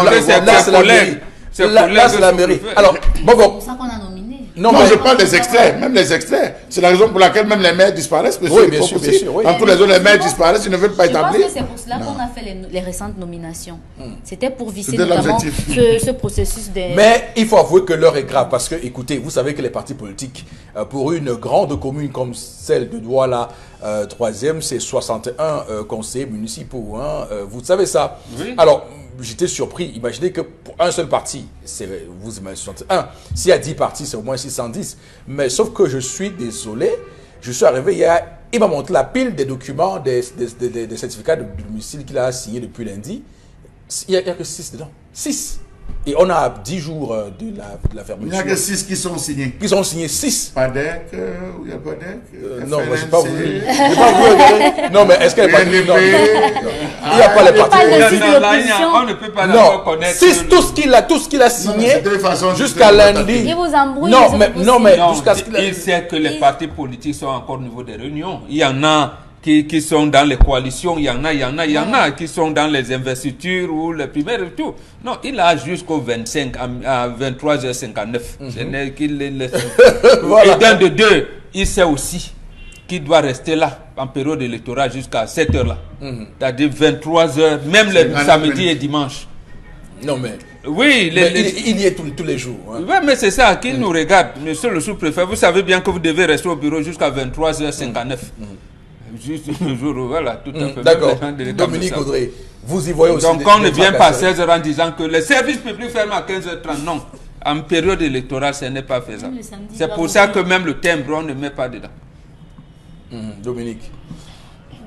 [SPEAKER 1] Là, c'est la mairie. Alors, bon, bon.
[SPEAKER 3] C'est pour ça qu'on a nominé.
[SPEAKER 2] Non, non mais je parle des extraits, même les extraits. C'est la raison pour laquelle même les maires disparaissent.
[SPEAKER 1] Oui, bien sûr, bien sûr. Oui.
[SPEAKER 2] Dans tous les autres, les maires disparaissent, ils ne veulent pas
[SPEAKER 3] je
[SPEAKER 2] établir.
[SPEAKER 3] Je pense que c'est pour cela qu'on a fait les, les récentes nominations. Hmm. C'était pour visser notamment ce, ce processus de...
[SPEAKER 1] Mais il faut avouer que l'heure est grave parce que, écoutez, vous savez que les partis politiques, euh, pour une grande commune comme celle de Douala, euh, troisième, c'est soixante et un euh, conseillers municipaux. Hein, euh, vous savez ça.
[SPEAKER 4] Oui.
[SPEAKER 1] Alors, j'étais surpris. Imaginez que pour un seul parti, vous imaginez soixante et un. S'il y a dix partis, c'est au moins six cent dix. Mais sauf que je suis désolé, je suis arrivé hier, il m'a montré la pile des documents, des, des, des, des certificats de domicile qu'il a signés depuis lundi. Il n'y a, a que six dedans. six. Et on a dix jours de la, de la fermeture.
[SPEAKER 2] Il n'y a que six qui sont signés.
[SPEAKER 1] Qui sont signés, six.
[SPEAKER 2] P A D E C, euh, il n'y a pas D E C.
[SPEAKER 1] Euh, non, moi, je n'ai pas voulu. J'ai pas voulu regarder. Non, mais est-ce qu'elle n'est pas... Non, non, non. Il n'y a pas les partis.
[SPEAKER 4] On ne peut pas la reconnaître.
[SPEAKER 1] six, tout ce qu'il a, tout ce qu'il a signé jusqu'à lundi.
[SPEAKER 3] Il vous embrouille.
[SPEAKER 1] Non, mais, non, mais jusqu'à ce qu'il a...
[SPEAKER 4] Il sait que les partis politiques sont encore au niveau des réunions. Il y en a... Qui, qui sont dans les coalitions, il y en a, il y en a, il y en a qui sont dans les investitures ou les primaires et tout. Non, il a jusqu'au vingt-cinq, à, à vingt-trois heures cinquante-neuf. Mm-hmm. Ce n'est qu'il les laisse. Voilà. Et dans de deux, il sait aussi qu'il doit rester là en période électorale jusqu'à cette heure-là. Mm-hmm. C'est-à-dire vingt-trois heures, même les samedis et dimanches.
[SPEAKER 1] Non, mais...
[SPEAKER 4] Oui,
[SPEAKER 1] les, mais les... Il, il y est tous, tous les jours. Hein.
[SPEAKER 4] Oui, mais c'est ça, qu'il mm-hmm. nous regarde. Monsieur le sous-préfet, vous savez bien que vous devez rester au bureau jusqu'à vingt-trois heures cinquante-neuf. Mm-hmm. Juste le jour, voilà, tout à fait.
[SPEAKER 1] Mmh, d'accord. Dominique Audrey, vous y voyez aussi.
[SPEAKER 4] Donc, on ne vient pas à seize heures en disant que les services publics ferment à quinze heures trente. Non, en période électorale, ce n'est pas faisable. C'est pour ça que même le timbre, on ne met pas dedans.
[SPEAKER 1] Mmh, Dominique.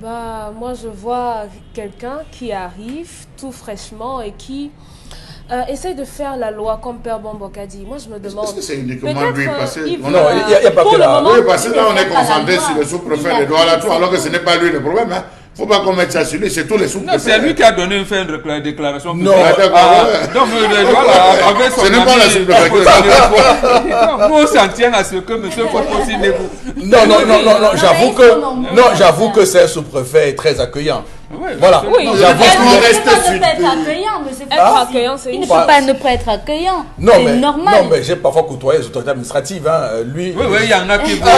[SPEAKER 5] Bah, moi, je vois quelqu'un qui arrive tout fraîchement et qui euh, essaye de faire la loi comme Père Bambouk a dit. Moi, je me demande...
[SPEAKER 2] Est-ce que c'est uniquement lui passé?
[SPEAKER 1] Non, il n'y a, a pas que là.
[SPEAKER 2] Oui, parce que là, on est concentré sur le sous-préfet de Douala, alors que ce n'est pas lui le problème. Hein. Faut pas qu'on mette ça sur lui, c'est tous les sous-préfets.
[SPEAKER 4] C'est lui qui a donné une fin de déclaration.
[SPEAKER 1] Non,
[SPEAKER 4] ah, ah, donc, voilà, avec son
[SPEAKER 2] ce n'est pas la sous-préfet.
[SPEAKER 4] Nous, on s'en tient à ce que M. Fopossi Negou.
[SPEAKER 1] Non, non, non, non, non, j'avoue que, non, j'avoue que c'est un sous-préfet très accueillant.
[SPEAKER 4] Oui,
[SPEAKER 1] voilà.
[SPEAKER 5] Oui,
[SPEAKER 1] j'avoue
[SPEAKER 3] Il
[SPEAKER 1] que
[SPEAKER 3] ne peut pas ne pas être accueillant, mais c'est
[SPEAKER 5] Être
[SPEAKER 3] pas
[SPEAKER 5] accueillant, c'est
[SPEAKER 3] Il
[SPEAKER 5] une
[SPEAKER 3] ne
[SPEAKER 5] chose.
[SPEAKER 3] peut pas ne pas être accueillant.
[SPEAKER 1] Non,
[SPEAKER 3] C'est
[SPEAKER 1] mais,
[SPEAKER 3] normal.
[SPEAKER 1] non, mais j'ai parfois côtoyé les autorités administratives. Hein. Lui,
[SPEAKER 4] oui, oui, il y en a qui vous,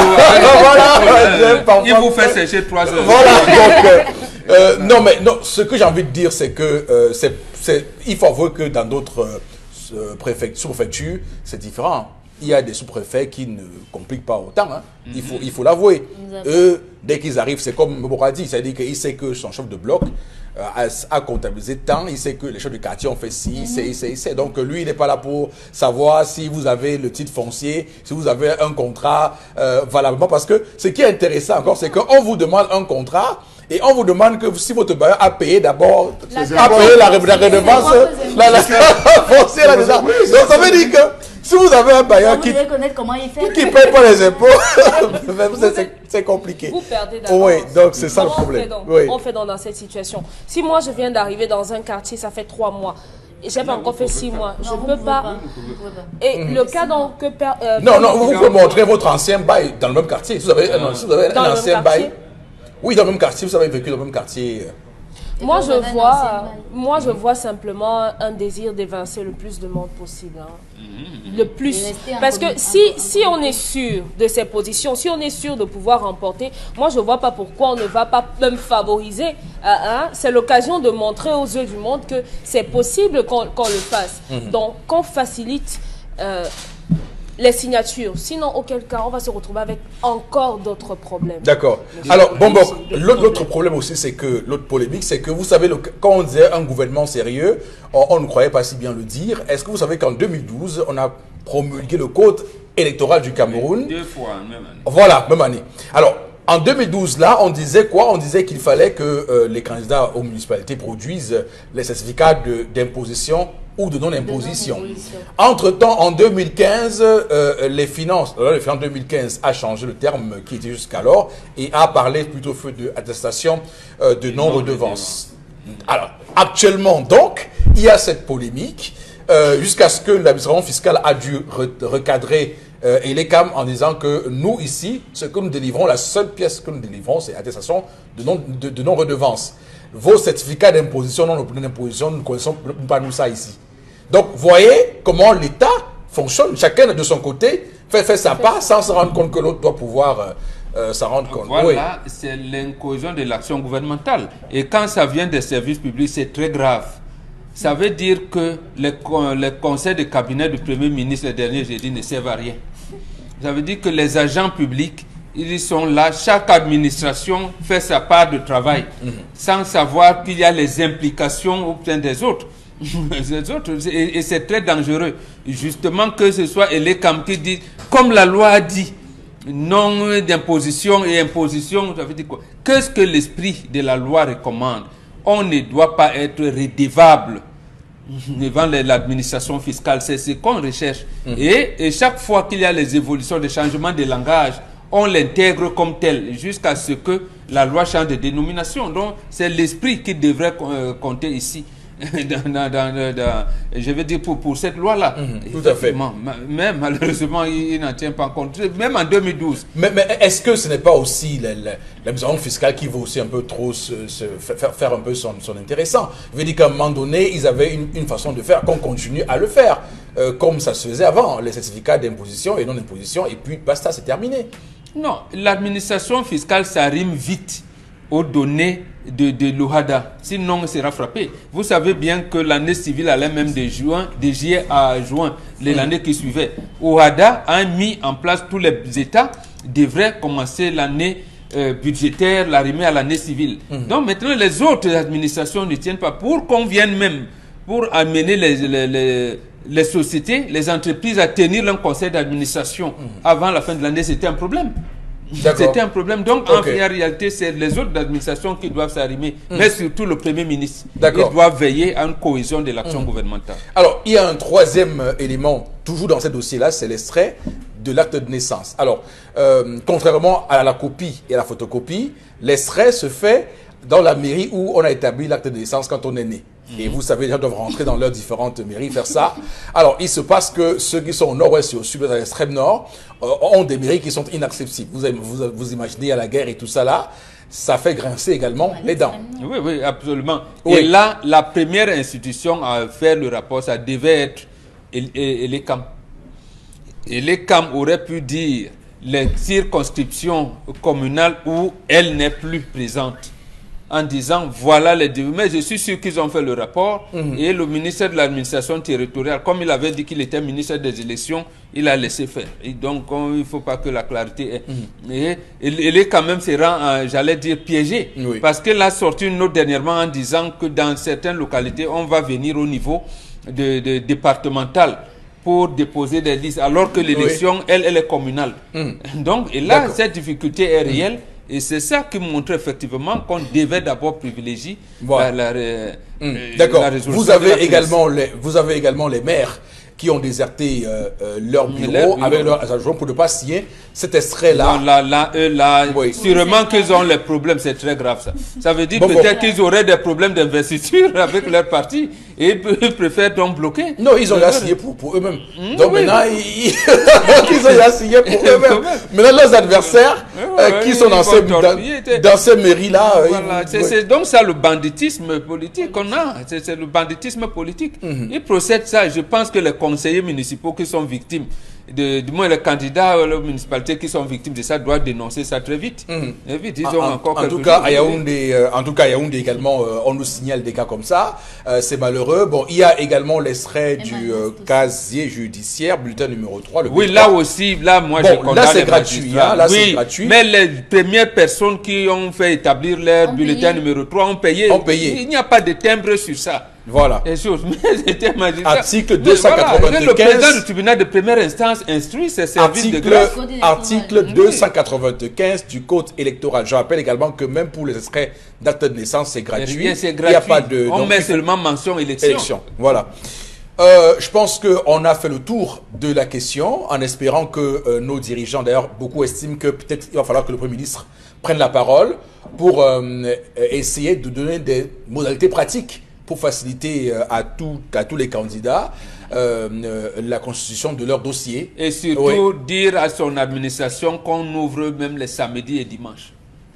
[SPEAKER 1] voilà,
[SPEAKER 4] il vous fait sécher trois heures.
[SPEAKER 1] Voilà, donc, euh, euh, non, mais non, ce que j'ai envie de dire, c'est que euh, c'est, c'est, il faut avouer que dans d'autres euh, préfectures, sous-préfectures, c'est différent. Il y a des sous-préfets qui ne compliquent pas autant. Hein. Mm-hmm. Il faut, il faut l'avouer. Eux, dès qu'ils arrivent, c'est comme Mbora dit, c'est-à-dire qu'il sait que son chef de bloc euh, a, a comptabilisé tant, il sait que les chefs de quartier ont fait ci, mm-hmm. il sait, il sait, il sait. Donc lui, il n'est pas là pour savoir si vous avez le titre foncier, si vous avez un contrat euh, valablement. Parce que ce qui est intéressant encore, c'est qu'on vous demande un contrat et on vous demande que si votre bailleur a payé d'abord, a payé la redevance, la, la, foncière là-dedans. Donc ça veut dire que si vous avez un bailleur qui ne paye pas les impôts, c'est compliqué.
[SPEAKER 5] Vous perdez d'avance.
[SPEAKER 1] Oui, donc c'est ça le
[SPEAKER 5] Comment
[SPEAKER 1] problème.
[SPEAKER 5] On fait, donc,
[SPEAKER 1] oui.
[SPEAKER 5] on fait donc dans cette situation. Si moi je viens d'arriver dans un quartier, ça fait trois mois. Et j'ai pas encore fait six mois. Je ne peux pas. pas. Et mmh. le cas donc que... Euh,
[SPEAKER 1] non, non, vous pouvez montrer votre ancien bail dans le même quartier. Si vous avez, non, si vous avez un ancien bail... Oui, dans le même quartier, vous avez vécu dans le même quartier.
[SPEAKER 5] Moi je, vois, moi, je vois simplement un désir d'évincer le plus de monde possible. Hein. Mmh. Le plus. Parce que si, si on est sûr de ces positions, si on est sûr de pouvoir remporter, moi, je ne vois pas pourquoi on ne va pas même favoriser. Euh, hein, c'est l'occasion de montrer aux yeux du monde que c'est possible qu'on qu'on le fasse. Mmh. Donc, qu'on facilite... Euh, les signatures. Sinon, auquel cas, on va se retrouver avec encore d'autres problèmes. D'accord.
[SPEAKER 1] Alors, bon, bon, l'autre problème aussi, c'est que, l'autre polémique, c'est que vous savez, le, quand on disait un gouvernement sérieux, on, on ne croyait pas si bien le dire. Est-ce que vous savez qu'en deux mille douze, on a promulgué le code électoral du Cameroun?
[SPEAKER 4] Deux fois, même année.
[SPEAKER 1] Voilà, même année. Alors, en deux mille douze, là, on disait quoi? On disait qu'il fallait que euh, les candidats aux municipalités produisent les certificats d'imposition ou de non-imposition. Entre-temps, en deux mille quinze, euh, les finances, alors, les finances deux mille quinze a changé le terme qui était jusqu'alors et a parlé plutôt de attestation euh, de non-redevance. Alors, actuellement, donc, il y a cette polémique euh, jusqu'à ce que l'administration fiscale a dû re recadrer euh, et les C A M en disant que nous, ici, ce que nous délivrons, la seule pièce que nous délivrons, c'est attestation de non-redevance. De, de non Vos certificats d'imposition, non d'imposition, nous ne connaissons pas nous ça ici. Donc, voyez comment l'État fonctionne. Chacun de son côté fait, fait sa part sans se rendre compte que l'autre doit pouvoir euh, euh, s'en rendre compte.
[SPEAKER 4] Voilà,
[SPEAKER 1] oui.
[SPEAKER 4] C'est l'incohésion de l'action gouvernementale. Et quand ça vient des services publics, c'est très grave. Ça veut dire que les, les conseils de cabinet du Premier ministre, les derniers jeudis, ne servent à rien. Ça veut dire que les agents publics, ils sont là, chaque administration fait sa part de travail, mmh. sans savoir qu'il y a les implications au sein des autres. des autres et et c'est très dangereux. Justement, que ce soit les C A M qui dit, comme la loi a dit, non d'imposition et imposition, ça veut dire quoi? Qu'est-ce que l'esprit de la loi recommande? On ne doit pas être redevable devant l'administration fiscale. C'est ce qu'on recherche. Mmh. Et, et chaque fois qu'il y a les évolutions, des changements de langage, on l'intègre comme tel jusqu'à ce que la loi change de dénomination. Donc, c'est l'esprit qui devrait euh, compter ici. dans, dans, dans, dans, je veux dire pour, pour cette loi-là.
[SPEAKER 1] Mmh, tout à fait.
[SPEAKER 4] Mais malheureusement, il, il n'en tient pas compte. Même en deux mille douze.
[SPEAKER 1] Mais, mais est-ce que ce n'est pas aussi l'administration fiscale qui veut aussi un peu trop se, se faire, faire un peu son, son intéressant? Je veux dire qu'à un moment donné, ils avaient une, une façon de faire qu'on continue à le faire. Euh, comme ça se faisait avant, les certificats d'imposition et non-imposition, et puis basta, c'est terminé.
[SPEAKER 4] Non, l'administration fiscale, ça rime vite aux données de, de l'O H A D A. Sinon, on sera frappé. Vous savez bien que l'année civile allait même de, juin, de juillet à juin, l'année qui suivait. O H A D A a mis en place, tous les États devraient commencer l'année euh, budgétaire, l'arrivée à l'année civile. Mmh. Donc maintenant, les autres administrations ne tiennent pas. Pour qu'on vienne même, pour amener les, les, les, les sociétés, les entreprises à tenir leur conseil d'administration mmh. avant la fin de l'année, c'était un problème. C'était un problème. Donc, en,
[SPEAKER 1] Okay.
[SPEAKER 4] en réalité, c'est les autres administrations qui doivent s'arrimer, mm. mais surtout le Premier ministre. Il doit veiller à une cohésion de l'action mm. gouvernementale.
[SPEAKER 1] Alors, il y a un troisième élément, toujours dans ce dossier-là, c'est l'extrait de l'acte de naissance. Alors, euh, contrairement à la copie et à la photocopie, l'extrait se fait dans la mairie où on a établi l'acte de naissance quand on est né. Et vous savez, les gens doivent rentrer dans leurs différentes mairies, faire ça. Alors, il se passe que ceux qui sont au nord-ouest et au sud, à l'extrême nord, euh, ont des mairies qui sont inaccessibles. Vous, vous, vous imaginez à la guerre et tout ça là, ça fait grincer également les dents.
[SPEAKER 4] Oui, oui, absolument.
[SPEAKER 1] Oui.
[SPEAKER 4] Et là, la première institution à faire le rapport, ça devait être et, et, et les C A M. Et les C A M auraient pu dire les circonscriptions communales où elle n'est plus présente, en disant voilà les deux. Mais je suis sûr qu'ils ont fait le rapport mm-hmm. et le ministère de l'administration territoriale, comme il avait dit qu'il était ministre des élections, il a laissé faire. Et donc on, il ne faut pas que la clarté est. Mm-hmm. Et il est quand même se rend, euh, j'allais dire, piégé. Oui. Parce qu'elle a sorti une note dernièrement en disant que dans certaines localités, on va venir au niveau de, de départemental pour déposer des listes, alors que l'élection, oui. elle, elle est communale. Mm. Donc, et là, cette difficulté est réelle. Mm. Et c'est ça qui montre effectivement qu'on devait d'abord privilégier voilà. la, la,
[SPEAKER 1] mmh. D'accord. Vous avez également les, vous avez également les maires qui ont déserté euh, euh, leur bureau, leur bureau avec leurs adjoints pour ne pas signer cet extrait-là.
[SPEAKER 4] Là, là, eux, là, oui. Sûrement qu'ils ont les problèmes, c'est très grave ça. Ça veut dire bon, peut-être bon. qu'ils auraient des problèmes d'investiture avec leur parti et ils préfèrent donc bloquer.
[SPEAKER 1] Non, ils ont déjà signé pour, pour eux-mêmes. Mmh, donc oui. maintenant, ils, ils ont déjà signé pour eux-mêmes. Maintenant, leurs adversaires oui, euh, qui oui, sont dans ces, dans, dans ces mairies-là.
[SPEAKER 4] Voilà.
[SPEAKER 1] Ils,
[SPEAKER 4] c'est, oui. c'est donc ça le banditisme politique qu'on a. C'est, c'est le banditisme politique. Mmh. Ils procèdent ça. Je pense que les conseillers municipaux qui sont victimes, de, du moins les candidats aux municipalités qui sont victimes de ça doivent dénoncer ça très vite. Mmh. Et vite ils ont
[SPEAKER 1] en,
[SPEAKER 4] encore
[SPEAKER 1] en, tout cas, à Yaoundé, euh, en tout cas, à Yaoundé également, euh, on nous signale des cas comme ça. Euh, c'est malheureux. Bon, il y a également l'extrait du euh, casier judiciaire, bulletin numéro trois. Le
[SPEAKER 4] oui, là aussi, là, moi, bon, je condamne
[SPEAKER 1] là, c'est gratuit. Hein, là,
[SPEAKER 4] oui,
[SPEAKER 1] c'est gratuit.
[SPEAKER 4] Mais les premières personnes qui ont fait établir leur on bulletin payé. numéro trois ont payé.
[SPEAKER 1] ont payé.
[SPEAKER 4] Il n'y a pas de timbre sur ça.
[SPEAKER 1] Voilà.
[SPEAKER 4] Article
[SPEAKER 1] deux cent quatre-vingt-quinze.
[SPEAKER 4] Voilà, le président du tribunal de première instance instruit ses services
[SPEAKER 1] article,
[SPEAKER 4] de grâce.
[SPEAKER 1] Article deux cent quatre-vingt-quinze du Code électoral. Je rappelle également que même pour les extraits d'acte de naissance, c'est gratuit.
[SPEAKER 4] Rien, c'est gratuit. Il n'y a pas de, on
[SPEAKER 1] donc,
[SPEAKER 4] met seulement mention élection.
[SPEAKER 1] élection. Voilà. Euh, je pense qu'on a fait le tour de la question en espérant que euh, nos dirigeants, d'ailleurs, beaucoup estiment que peut-être il va falloir que le Premier ministre prenne la parole pour euh, essayer de donner des modalités pratiques pour faciliter euh, à, tout, à tous les candidats euh, euh, la constitution de leur dossier.
[SPEAKER 4] Et surtout oui. dire à son administration qu'on ouvre même les samedis et dimanches.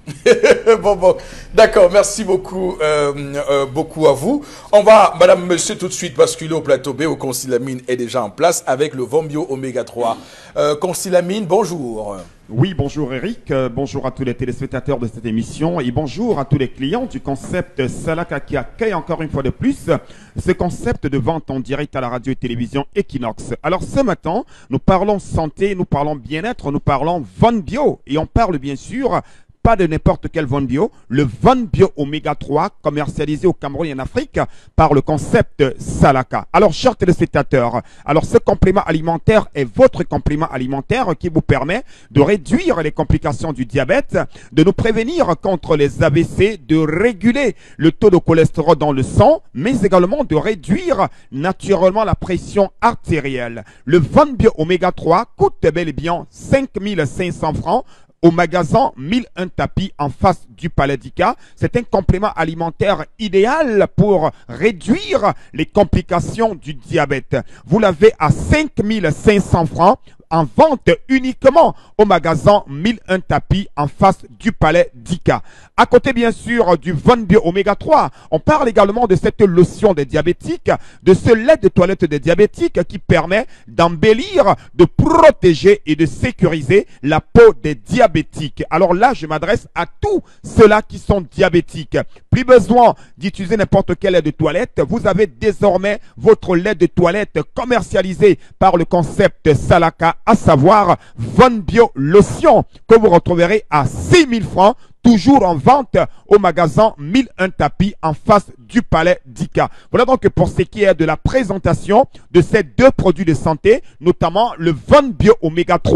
[SPEAKER 1] bon, bon, d'accord, merci beaucoup, euh, euh, beaucoup à vous. On va, madame, monsieur, tout de suite basculer au plateau B où Consilamine est déjà en place avec le Vombio Oméga trois. Euh, Consilamine, bonjour.
[SPEAKER 6] Oui, bonjour Eric, euh, bonjour à tous les téléspectateurs de cette émission et bonjour à tous les clients du concept Salaka qui accueille encore une fois de plus ce concept de vente en direct à la radio et télévision Equinox. Alors ce matin, nous parlons santé, nous parlons bien-être, nous parlons Vombio et on parle bien sûr pas de n'importe quel Vombio, le Vombio Oméga trois commercialisé au Cameroun et en Afrique par le concept Salaka. Alors, chers téléspectateurs, alors ce complément alimentaire est votre complément alimentaire qui vous permet de réduire les complications du diabète, de nous prévenir contre les A V C, de réguler le taux de cholestérol dans le sang, mais également de réduire naturellement la pression artérielle. Le Vombio Oméga trois coûte bel et bien cinq mille cinq cents francs au magasin mille un tapis en face du Palais d'Ika. C'est un complément alimentaire idéal pour réduire les complications du diabète. Vous l'avez à cinq mille cinq cents francs en vente uniquement au magasin mille un tapis en face du Palais d'Ika. À côté bien sûr du Vombio Oméga trois, on parle également de cette lotion des diabétiques, de ce lait de toilette des diabétiques qui permet d'embellir, de protéger et de sécuriser la peau des diabétiques. Alors là, je m'adresse à tous ceux-là qui sont diabétiques. Plus besoin d'utiliser n'importe quel lait de toilette. Vous avez désormais votre lait de toilette commercialisé par le concept Salaka, à savoir Vombio Lotion, que vous retrouverez à six mille francs, toujours en vente au magasin mille un tapis en face du Palais d'Ika. Voilà donc pour ce qui est de la présentation de ces deux produits de santé, notamment le Vombio Oméga trois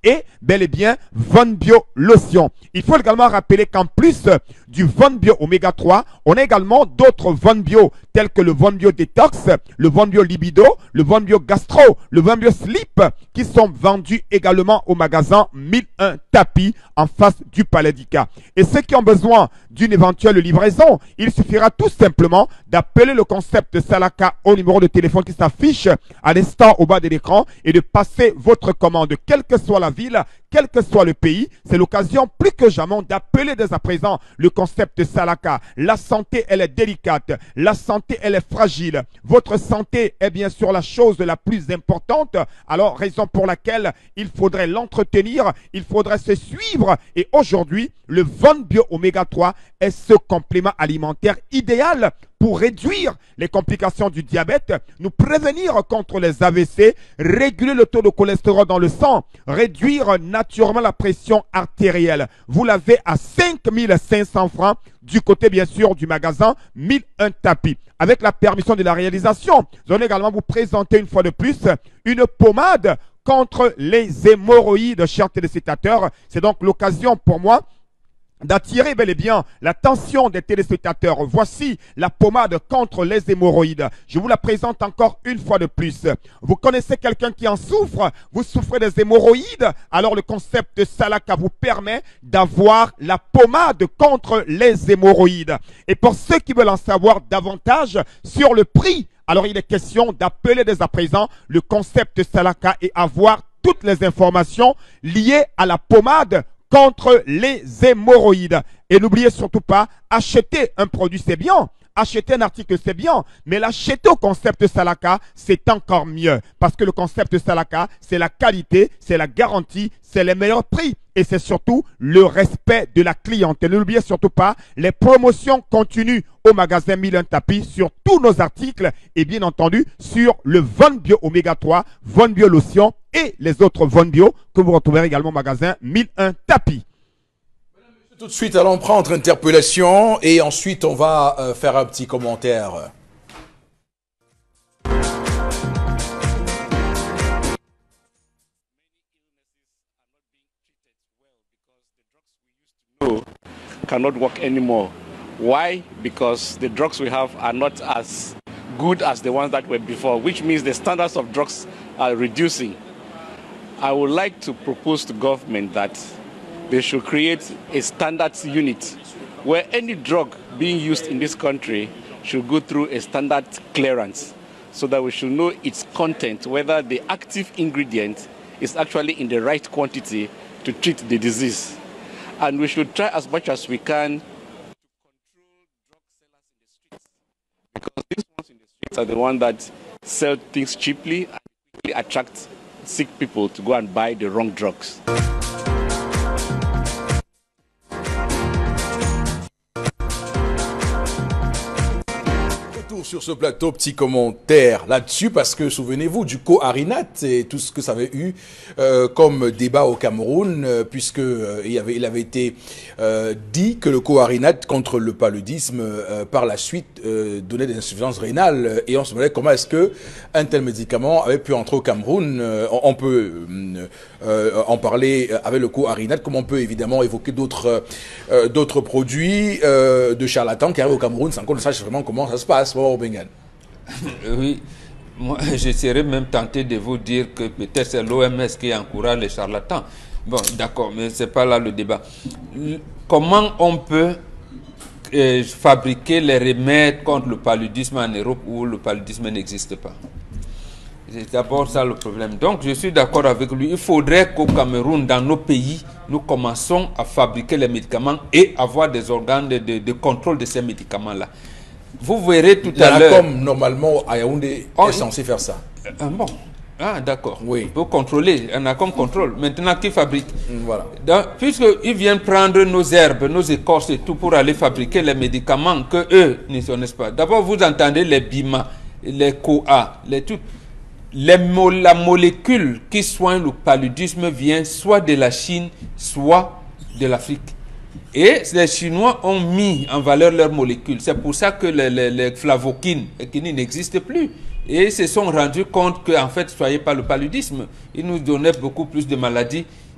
[SPEAKER 6] et bel et bien Von Bio Lotion. Il faut également rappeler qu'en plus du Von Bio Oméga trois, on a également d'autres Von Bio tels que le Von Bio Detox, le Von Bio Libido, le Von Bio Gastro, le Von Bio Sleep qui sont vendus également au magasin mille un Tapis en face du Palais d'Ika. Et ceux qui ont besoin d'une éventuelle livraison, il suffira tout simplement d'appeler le concept Salaka au numéro de téléphone qui s'affiche à l'instant au bas de l'écran et de passer votre commande, quelle que soit la ville, quel que soit le pays. C'est l'occasion plus que jamais d'appeler dès à présent le concept Salaka. La santé, elle est délicate. La santé, elle est fragile. Votre santé est bien sûr la chose la plus importante. Alors, raison pour laquelle il faudrait l'entretenir, il faudrait se suivre. Et aujourd'hui, le Von Bio Oméga trois est ce complément alimentaire idéal pour réduire les complications du diabète, nous prévenir contre les A V C, réguler le taux de cholestérol dans le sang, réduire naturellement la pression artérielle. Vous l'avez à cinq mille cinq cents francs du côté bien sûr du magasin mille un Tapis. Avec la permission de la réalisation, je vais également vous présenter une fois de plus une pommade contre les hémorroïdes, chers téléspectateurs. C'est donc l'occasion pour moi d'attirer bel et bien l'attention des téléspectateurs. Voici la pommade contre les hémorroïdes. Je vous la présente encore une fois de plus. Vous connaissez quelqu'un qui en souffre? Vous souffrez des hémorroïdes? Alors le concept Salaka vous permet d'avoir la pommade contre les hémorroïdes. Et pour ceux qui veulent en savoir davantage sur le prix, alors il est question d'appeler dès à présent le concept Salaka et avoir toutes les informations liées à la pommade contre les hémorroïdes. Et n'oubliez surtout pas, acheter un produit c'est bien, acheter un article c'est bien, mais l'acheter au concept Salaka c'est encore mieux. Parce que le concept Salaka c'est la qualité, c'est la garantie, c'est les meilleurs prix. Et c'est surtout le respect de la clientèle. N'oubliez surtout pas, les promotions continuent au magasin mille un Tapis sur tous nos articles et bien entendu sur le Von Bio Oméga trois, Von Bio Lotion et les autres Von Bio que vous retrouverez également au magasin mille un Tapis.
[SPEAKER 1] Tout de suite, allons prendre interpellation et ensuite on va euh, faire un petit commentaire.
[SPEAKER 7] Cannot work anymore. Why? Because the drugs we have are not as good as the ones that were before, which means the standards of drugs are reducing. I would like to propose to government that they should create a standards unit where any drug being used in this country should go through a standard clearance so that we should know its content, whether the active ingredient is actually in the right quantity to treat the disease. And we should try as much as we can to control drug sellers in the streets. Because these ones in the streets are the ones that sell things cheaply and quickly attract sick people to go and buy the wrong drugs.
[SPEAKER 1] Sur ce plateau, petit commentaire là-dessus parce que souvenez-vous du co-Harinat et tout ce que ça avait eu euh, comme débat au Cameroun euh, puisque euh, il, avait, il avait été euh, dit que le co-Harinat contre le paludisme euh, par la suite euh, donnait des insuffisances rénales et on se demandait comment est-ce que un tel médicament avait pu entrer au Cameroun. Euh, on, on peut euh, en parler avec le co-Harinat, comme on peut évidemment évoquer d'autres euh, d'autres produits euh, de charlatans qui arrivent au Cameroun sans qu'on ne sache vraiment comment ça se passe. Bon, Bengan.
[SPEAKER 4] Oui, moi je serais même tenté de vous dire que peut-être c'est l'O M S qui encourage les charlatans. Bon, d'accord, mais ce n'est pas là le débat. Comment on peut euh, fabriquer les remèdes contre le paludisme en Europe où le paludisme n'existe pas? C'est d'abord ça le problème. Donc je suis d'accord avec lui. Il faudrait qu'au Cameroun, dans nos pays, nous commençons à fabriquer les médicaments et avoir des organes de, de, de contrôle de ces médicaments-là. Vous verrez tout à l'heure.
[SPEAKER 1] Comme normalement à Yaoundé oh, est censé faire ça.
[SPEAKER 4] Euh, bon, ah d'accord.
[SPEAKER 1] Oui.
[SPEAKER 4] Pour contrôler, on a comme contrôle. Maintenant, qui fabrique?
[SPEAKER 1] Voilà.
[SPEAKER 4] Puisqu'ils viennent prendre nos herbes, nos écorces et tout pour aller fabriquer les médicaments que eux ne connaissent pas. D'abord, vous entendez les BIMA, les C O A, les tout. Les mo la molécule qui soigne le paludisme vient soit de la Chine, soit de l'Afrique. Et les Chinois ont mis en valeur leurs molécules. C'est pour ça que les, les, les flavoquines qui n'existent plus. Et ils se sont rendus compte qu'en fait, ce n'est pas le paludisme. Ils nous donnaient beaucoup plus de maladies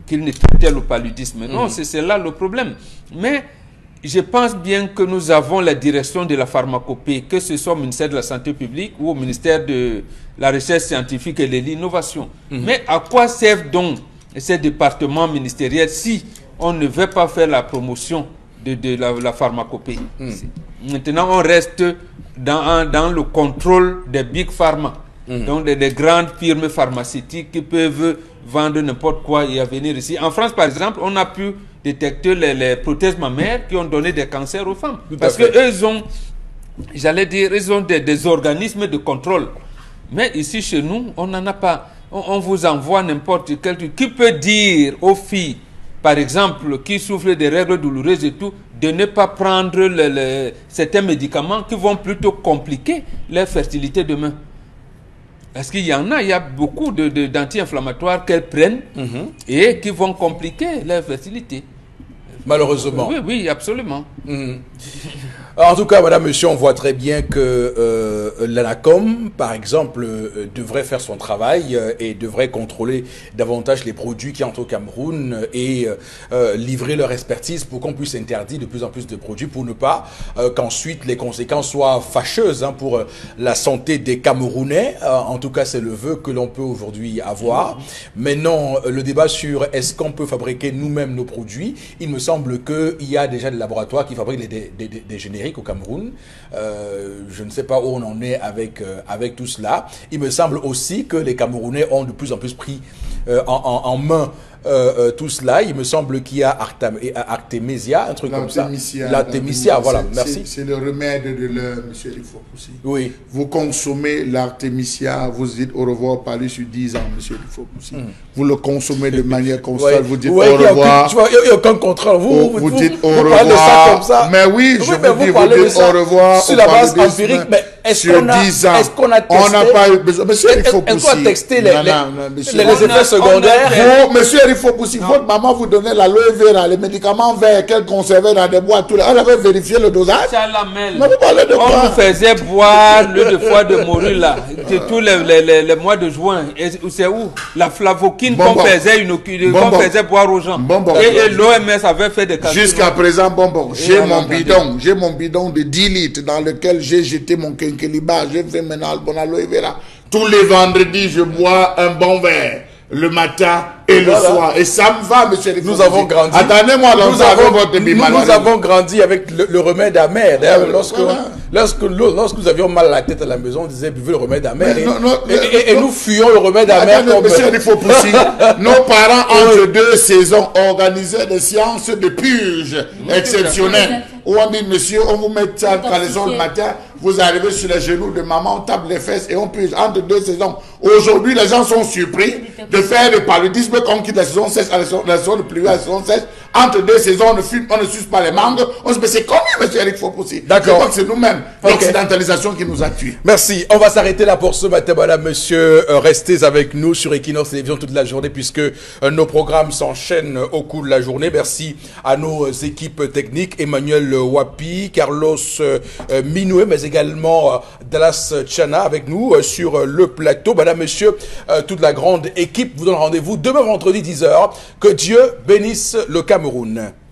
[SPEAKER 4] qu'il ne traitait le paludisme. Non,
[SPEAKER 1] Mm-hmm.
[SPEAKER 4] c'est là le problème. Mais je pense bien que nous avons la direction de la pharmacopée, que ce soit au ministère de la Santé publique ou au ministère de la Recherche scientifique et de l'innovation. Mm-hmm. Mais à quoi servent donc ces départements ministériels si on ne veut pas faire la promotion de, de la, la pharmacopée? Mm. Maintenant, on reste dans, dans le contrôle des big pharma, mm. donc des, des grandes firmes pharmaceutiques qui peuvent vendre n'importe quoi et à venir ici. En France, par exemple, on a pu détecter les, les prothèses mammaires qui ont donné des cancers aux femmes.
[SPEAKER 1] Tout
[SPEAKER 4] parce qu'eux ont, j'allais dire, ils ont des, des organismes de contrôle. Mais ici, chez nous, on n'en a pas. On, on vous envoie n'importe quel truc. Qui peut dire aux filles, par exemple, qui souffrent des règles douloureuses et tout, de ne pas prendre le, le, certains médicaments qui vont plutôt compliquer leur fertilité demain? Parce qu'il y en a, il y a beaucoup de, de, d'anti-inflammatoires qu'elles prennent mm-hmm. et qui vont compliquer leur fertilité.
[SPEAKER 1] Malheureusement.
[SPEAKER 4] Oui, oui, absolument.
[SPEAKER 1] Mm-hmm. En tout cas, madame, monsieur, on voit très bien que euh, l'ANACOM, par exemple, euh, devrait faire son travail euh, et devrait contrôler davantage les produits qui entrent au Cameroun et euh, livrer leur expertise pour qu'on puisse interdire de plus en plus de produits pour ne pas euh, qu'ensuite les conséquences soient fâcheuses hein, pour euh, la santé des Camerounais. Euh, en tout cas, c'est le vœu que l'on peut aujourd'hui avoir. Maintenant, le débat sur est-ce qu'on peut fabriquer nous-mêmes nos produits, il me semble qu'il y a déjà des laboratoires qui fabriquent des, des, des, des génériques au Cameroun. Euh, je ne sais pas où on en est avec, euh, avec tout cela. Il me semble aussi que les Camerounais ont de plus en plus pris euh, en, en, en main euh, euh, tout cela. Il me semble qu'il y a Artem, Artemisia, un truc comme ça. L'Artemisia, voilà, merci.
[SPEAKER 2] C'est le remède de l'heure, monsieur Rifo aussi.
[SPEAKER 1] Oui.
[SPEAKER 2] Vous consommez l'Artemisia, vous dites au revoir, parlez sur dix ans, monsieur Rifo aussi. Mm. Vous le consommez de manière constante, ouais. Vous dites
[SPEAKER 1] ouais,
[SPEAKER 2] au revoir.
[SPEAKER 1] Il n'y a aucun contrôle. Vous,
[SPEAKER 2] vous, vous, vous dites au vous revoir. De ça comme ça. Mais oui, je oui, mais vous, vous dites au revoir.
[SPEAKER 1] Sur la base empirique, mais est-ce qu'on a, est qu'on a testé,
[SPEAKER 2] on n'a pas eu besoin. Monsieur Rifo aussi.
[SPEAKER 1] Est-ce qu'on a testé les,
[SPEAKER 2] non, non,
[SPEAKER 1] les, les, les effets secondaires?
[SPEAKER 2] Vous, monsieur Rifo aussi, votre maman vous donnait l'aloe vera, les médicaments verts qu'elle conservait dans des boîtes. Tout elle avait vérifié le dosage.
[SPEAKER 4] Mais vous parlez de quoi? On nous faisait boire le deux fois de mourir là, tous les, les, les, les mois de juin. C'est où? La flavoquine bon, qu'on bon. faisait, une, bon, bon. faisait boire aux gens. Bon, bon. Et, et l'O M S avait fait des calculs.
[SPEAKER 2] Jusqu'à présent, bon, bon. J'ai mon bidon, j'ai mon bidon de dix litres dans lequel j'ai jeté mon quinquilibre. J'ai fait maintenant le bon aloe vera. Tous les vendredis, je bois un bon verre. Le matin et le voilà. soir. Et ça me va, monsieur Rifo.
[SPEAKER 1] Nous avons grandi.
[SPEAKER 2] Attendez-moi,
[SPEAKER 1] nous, avons, votre nous, nous avons grandi avec le, le remède amer. D'ailleurs, lorsque, voilà. lorsque, lorsque nous avions mal à la tête à la maison, on disait buvez le remède amer. Et, non, non, et, et, et, et nous fuyons le remède amer.
[SPEAKER 2] Attendez, comme... Monsieur Rifo Poussi, nos parents, entre deux saisons, organisaient des séances de purge exceptionnelles. Où on dit, monsieur, on vous met ça à caleçon le matin, vous arrivez sur les genoux de maman, on tape les fesses et on purge entre deux saisons. Aujourd'hui, les gens sont surpris de faire le paludisme qu'on quitte la saison sèche à la saison de pluie à la saison sèche. Entre deux saisons, on ne fume, on ne suce pas les mangues. On se dit, c'est combien, monsieur Eric Fopoussi? D'accord. Je crois que c'est nous-mêmes, l'occidentalisation okay. qui nous a tués.
[SPEAKER 1] Merci. On va s'arrêter là pour ce matin, madame, monsieur. Euh, restez avec nous sur Equinox Télévision toute la journée puisque euh, nos programmes s'enchaînent au cours de la journée. Merci à nos équipes techniques, Emmanuel Wapi, Carlos euh, Minoué, mais également euh, Dallas Chana avec nous euh, sur euh, le plateau. Madame, monsieur, euh, toute la grande équipe vous donne rendez-vous demain vendredi dix heures. Que Dieu bénisse le Cameroun.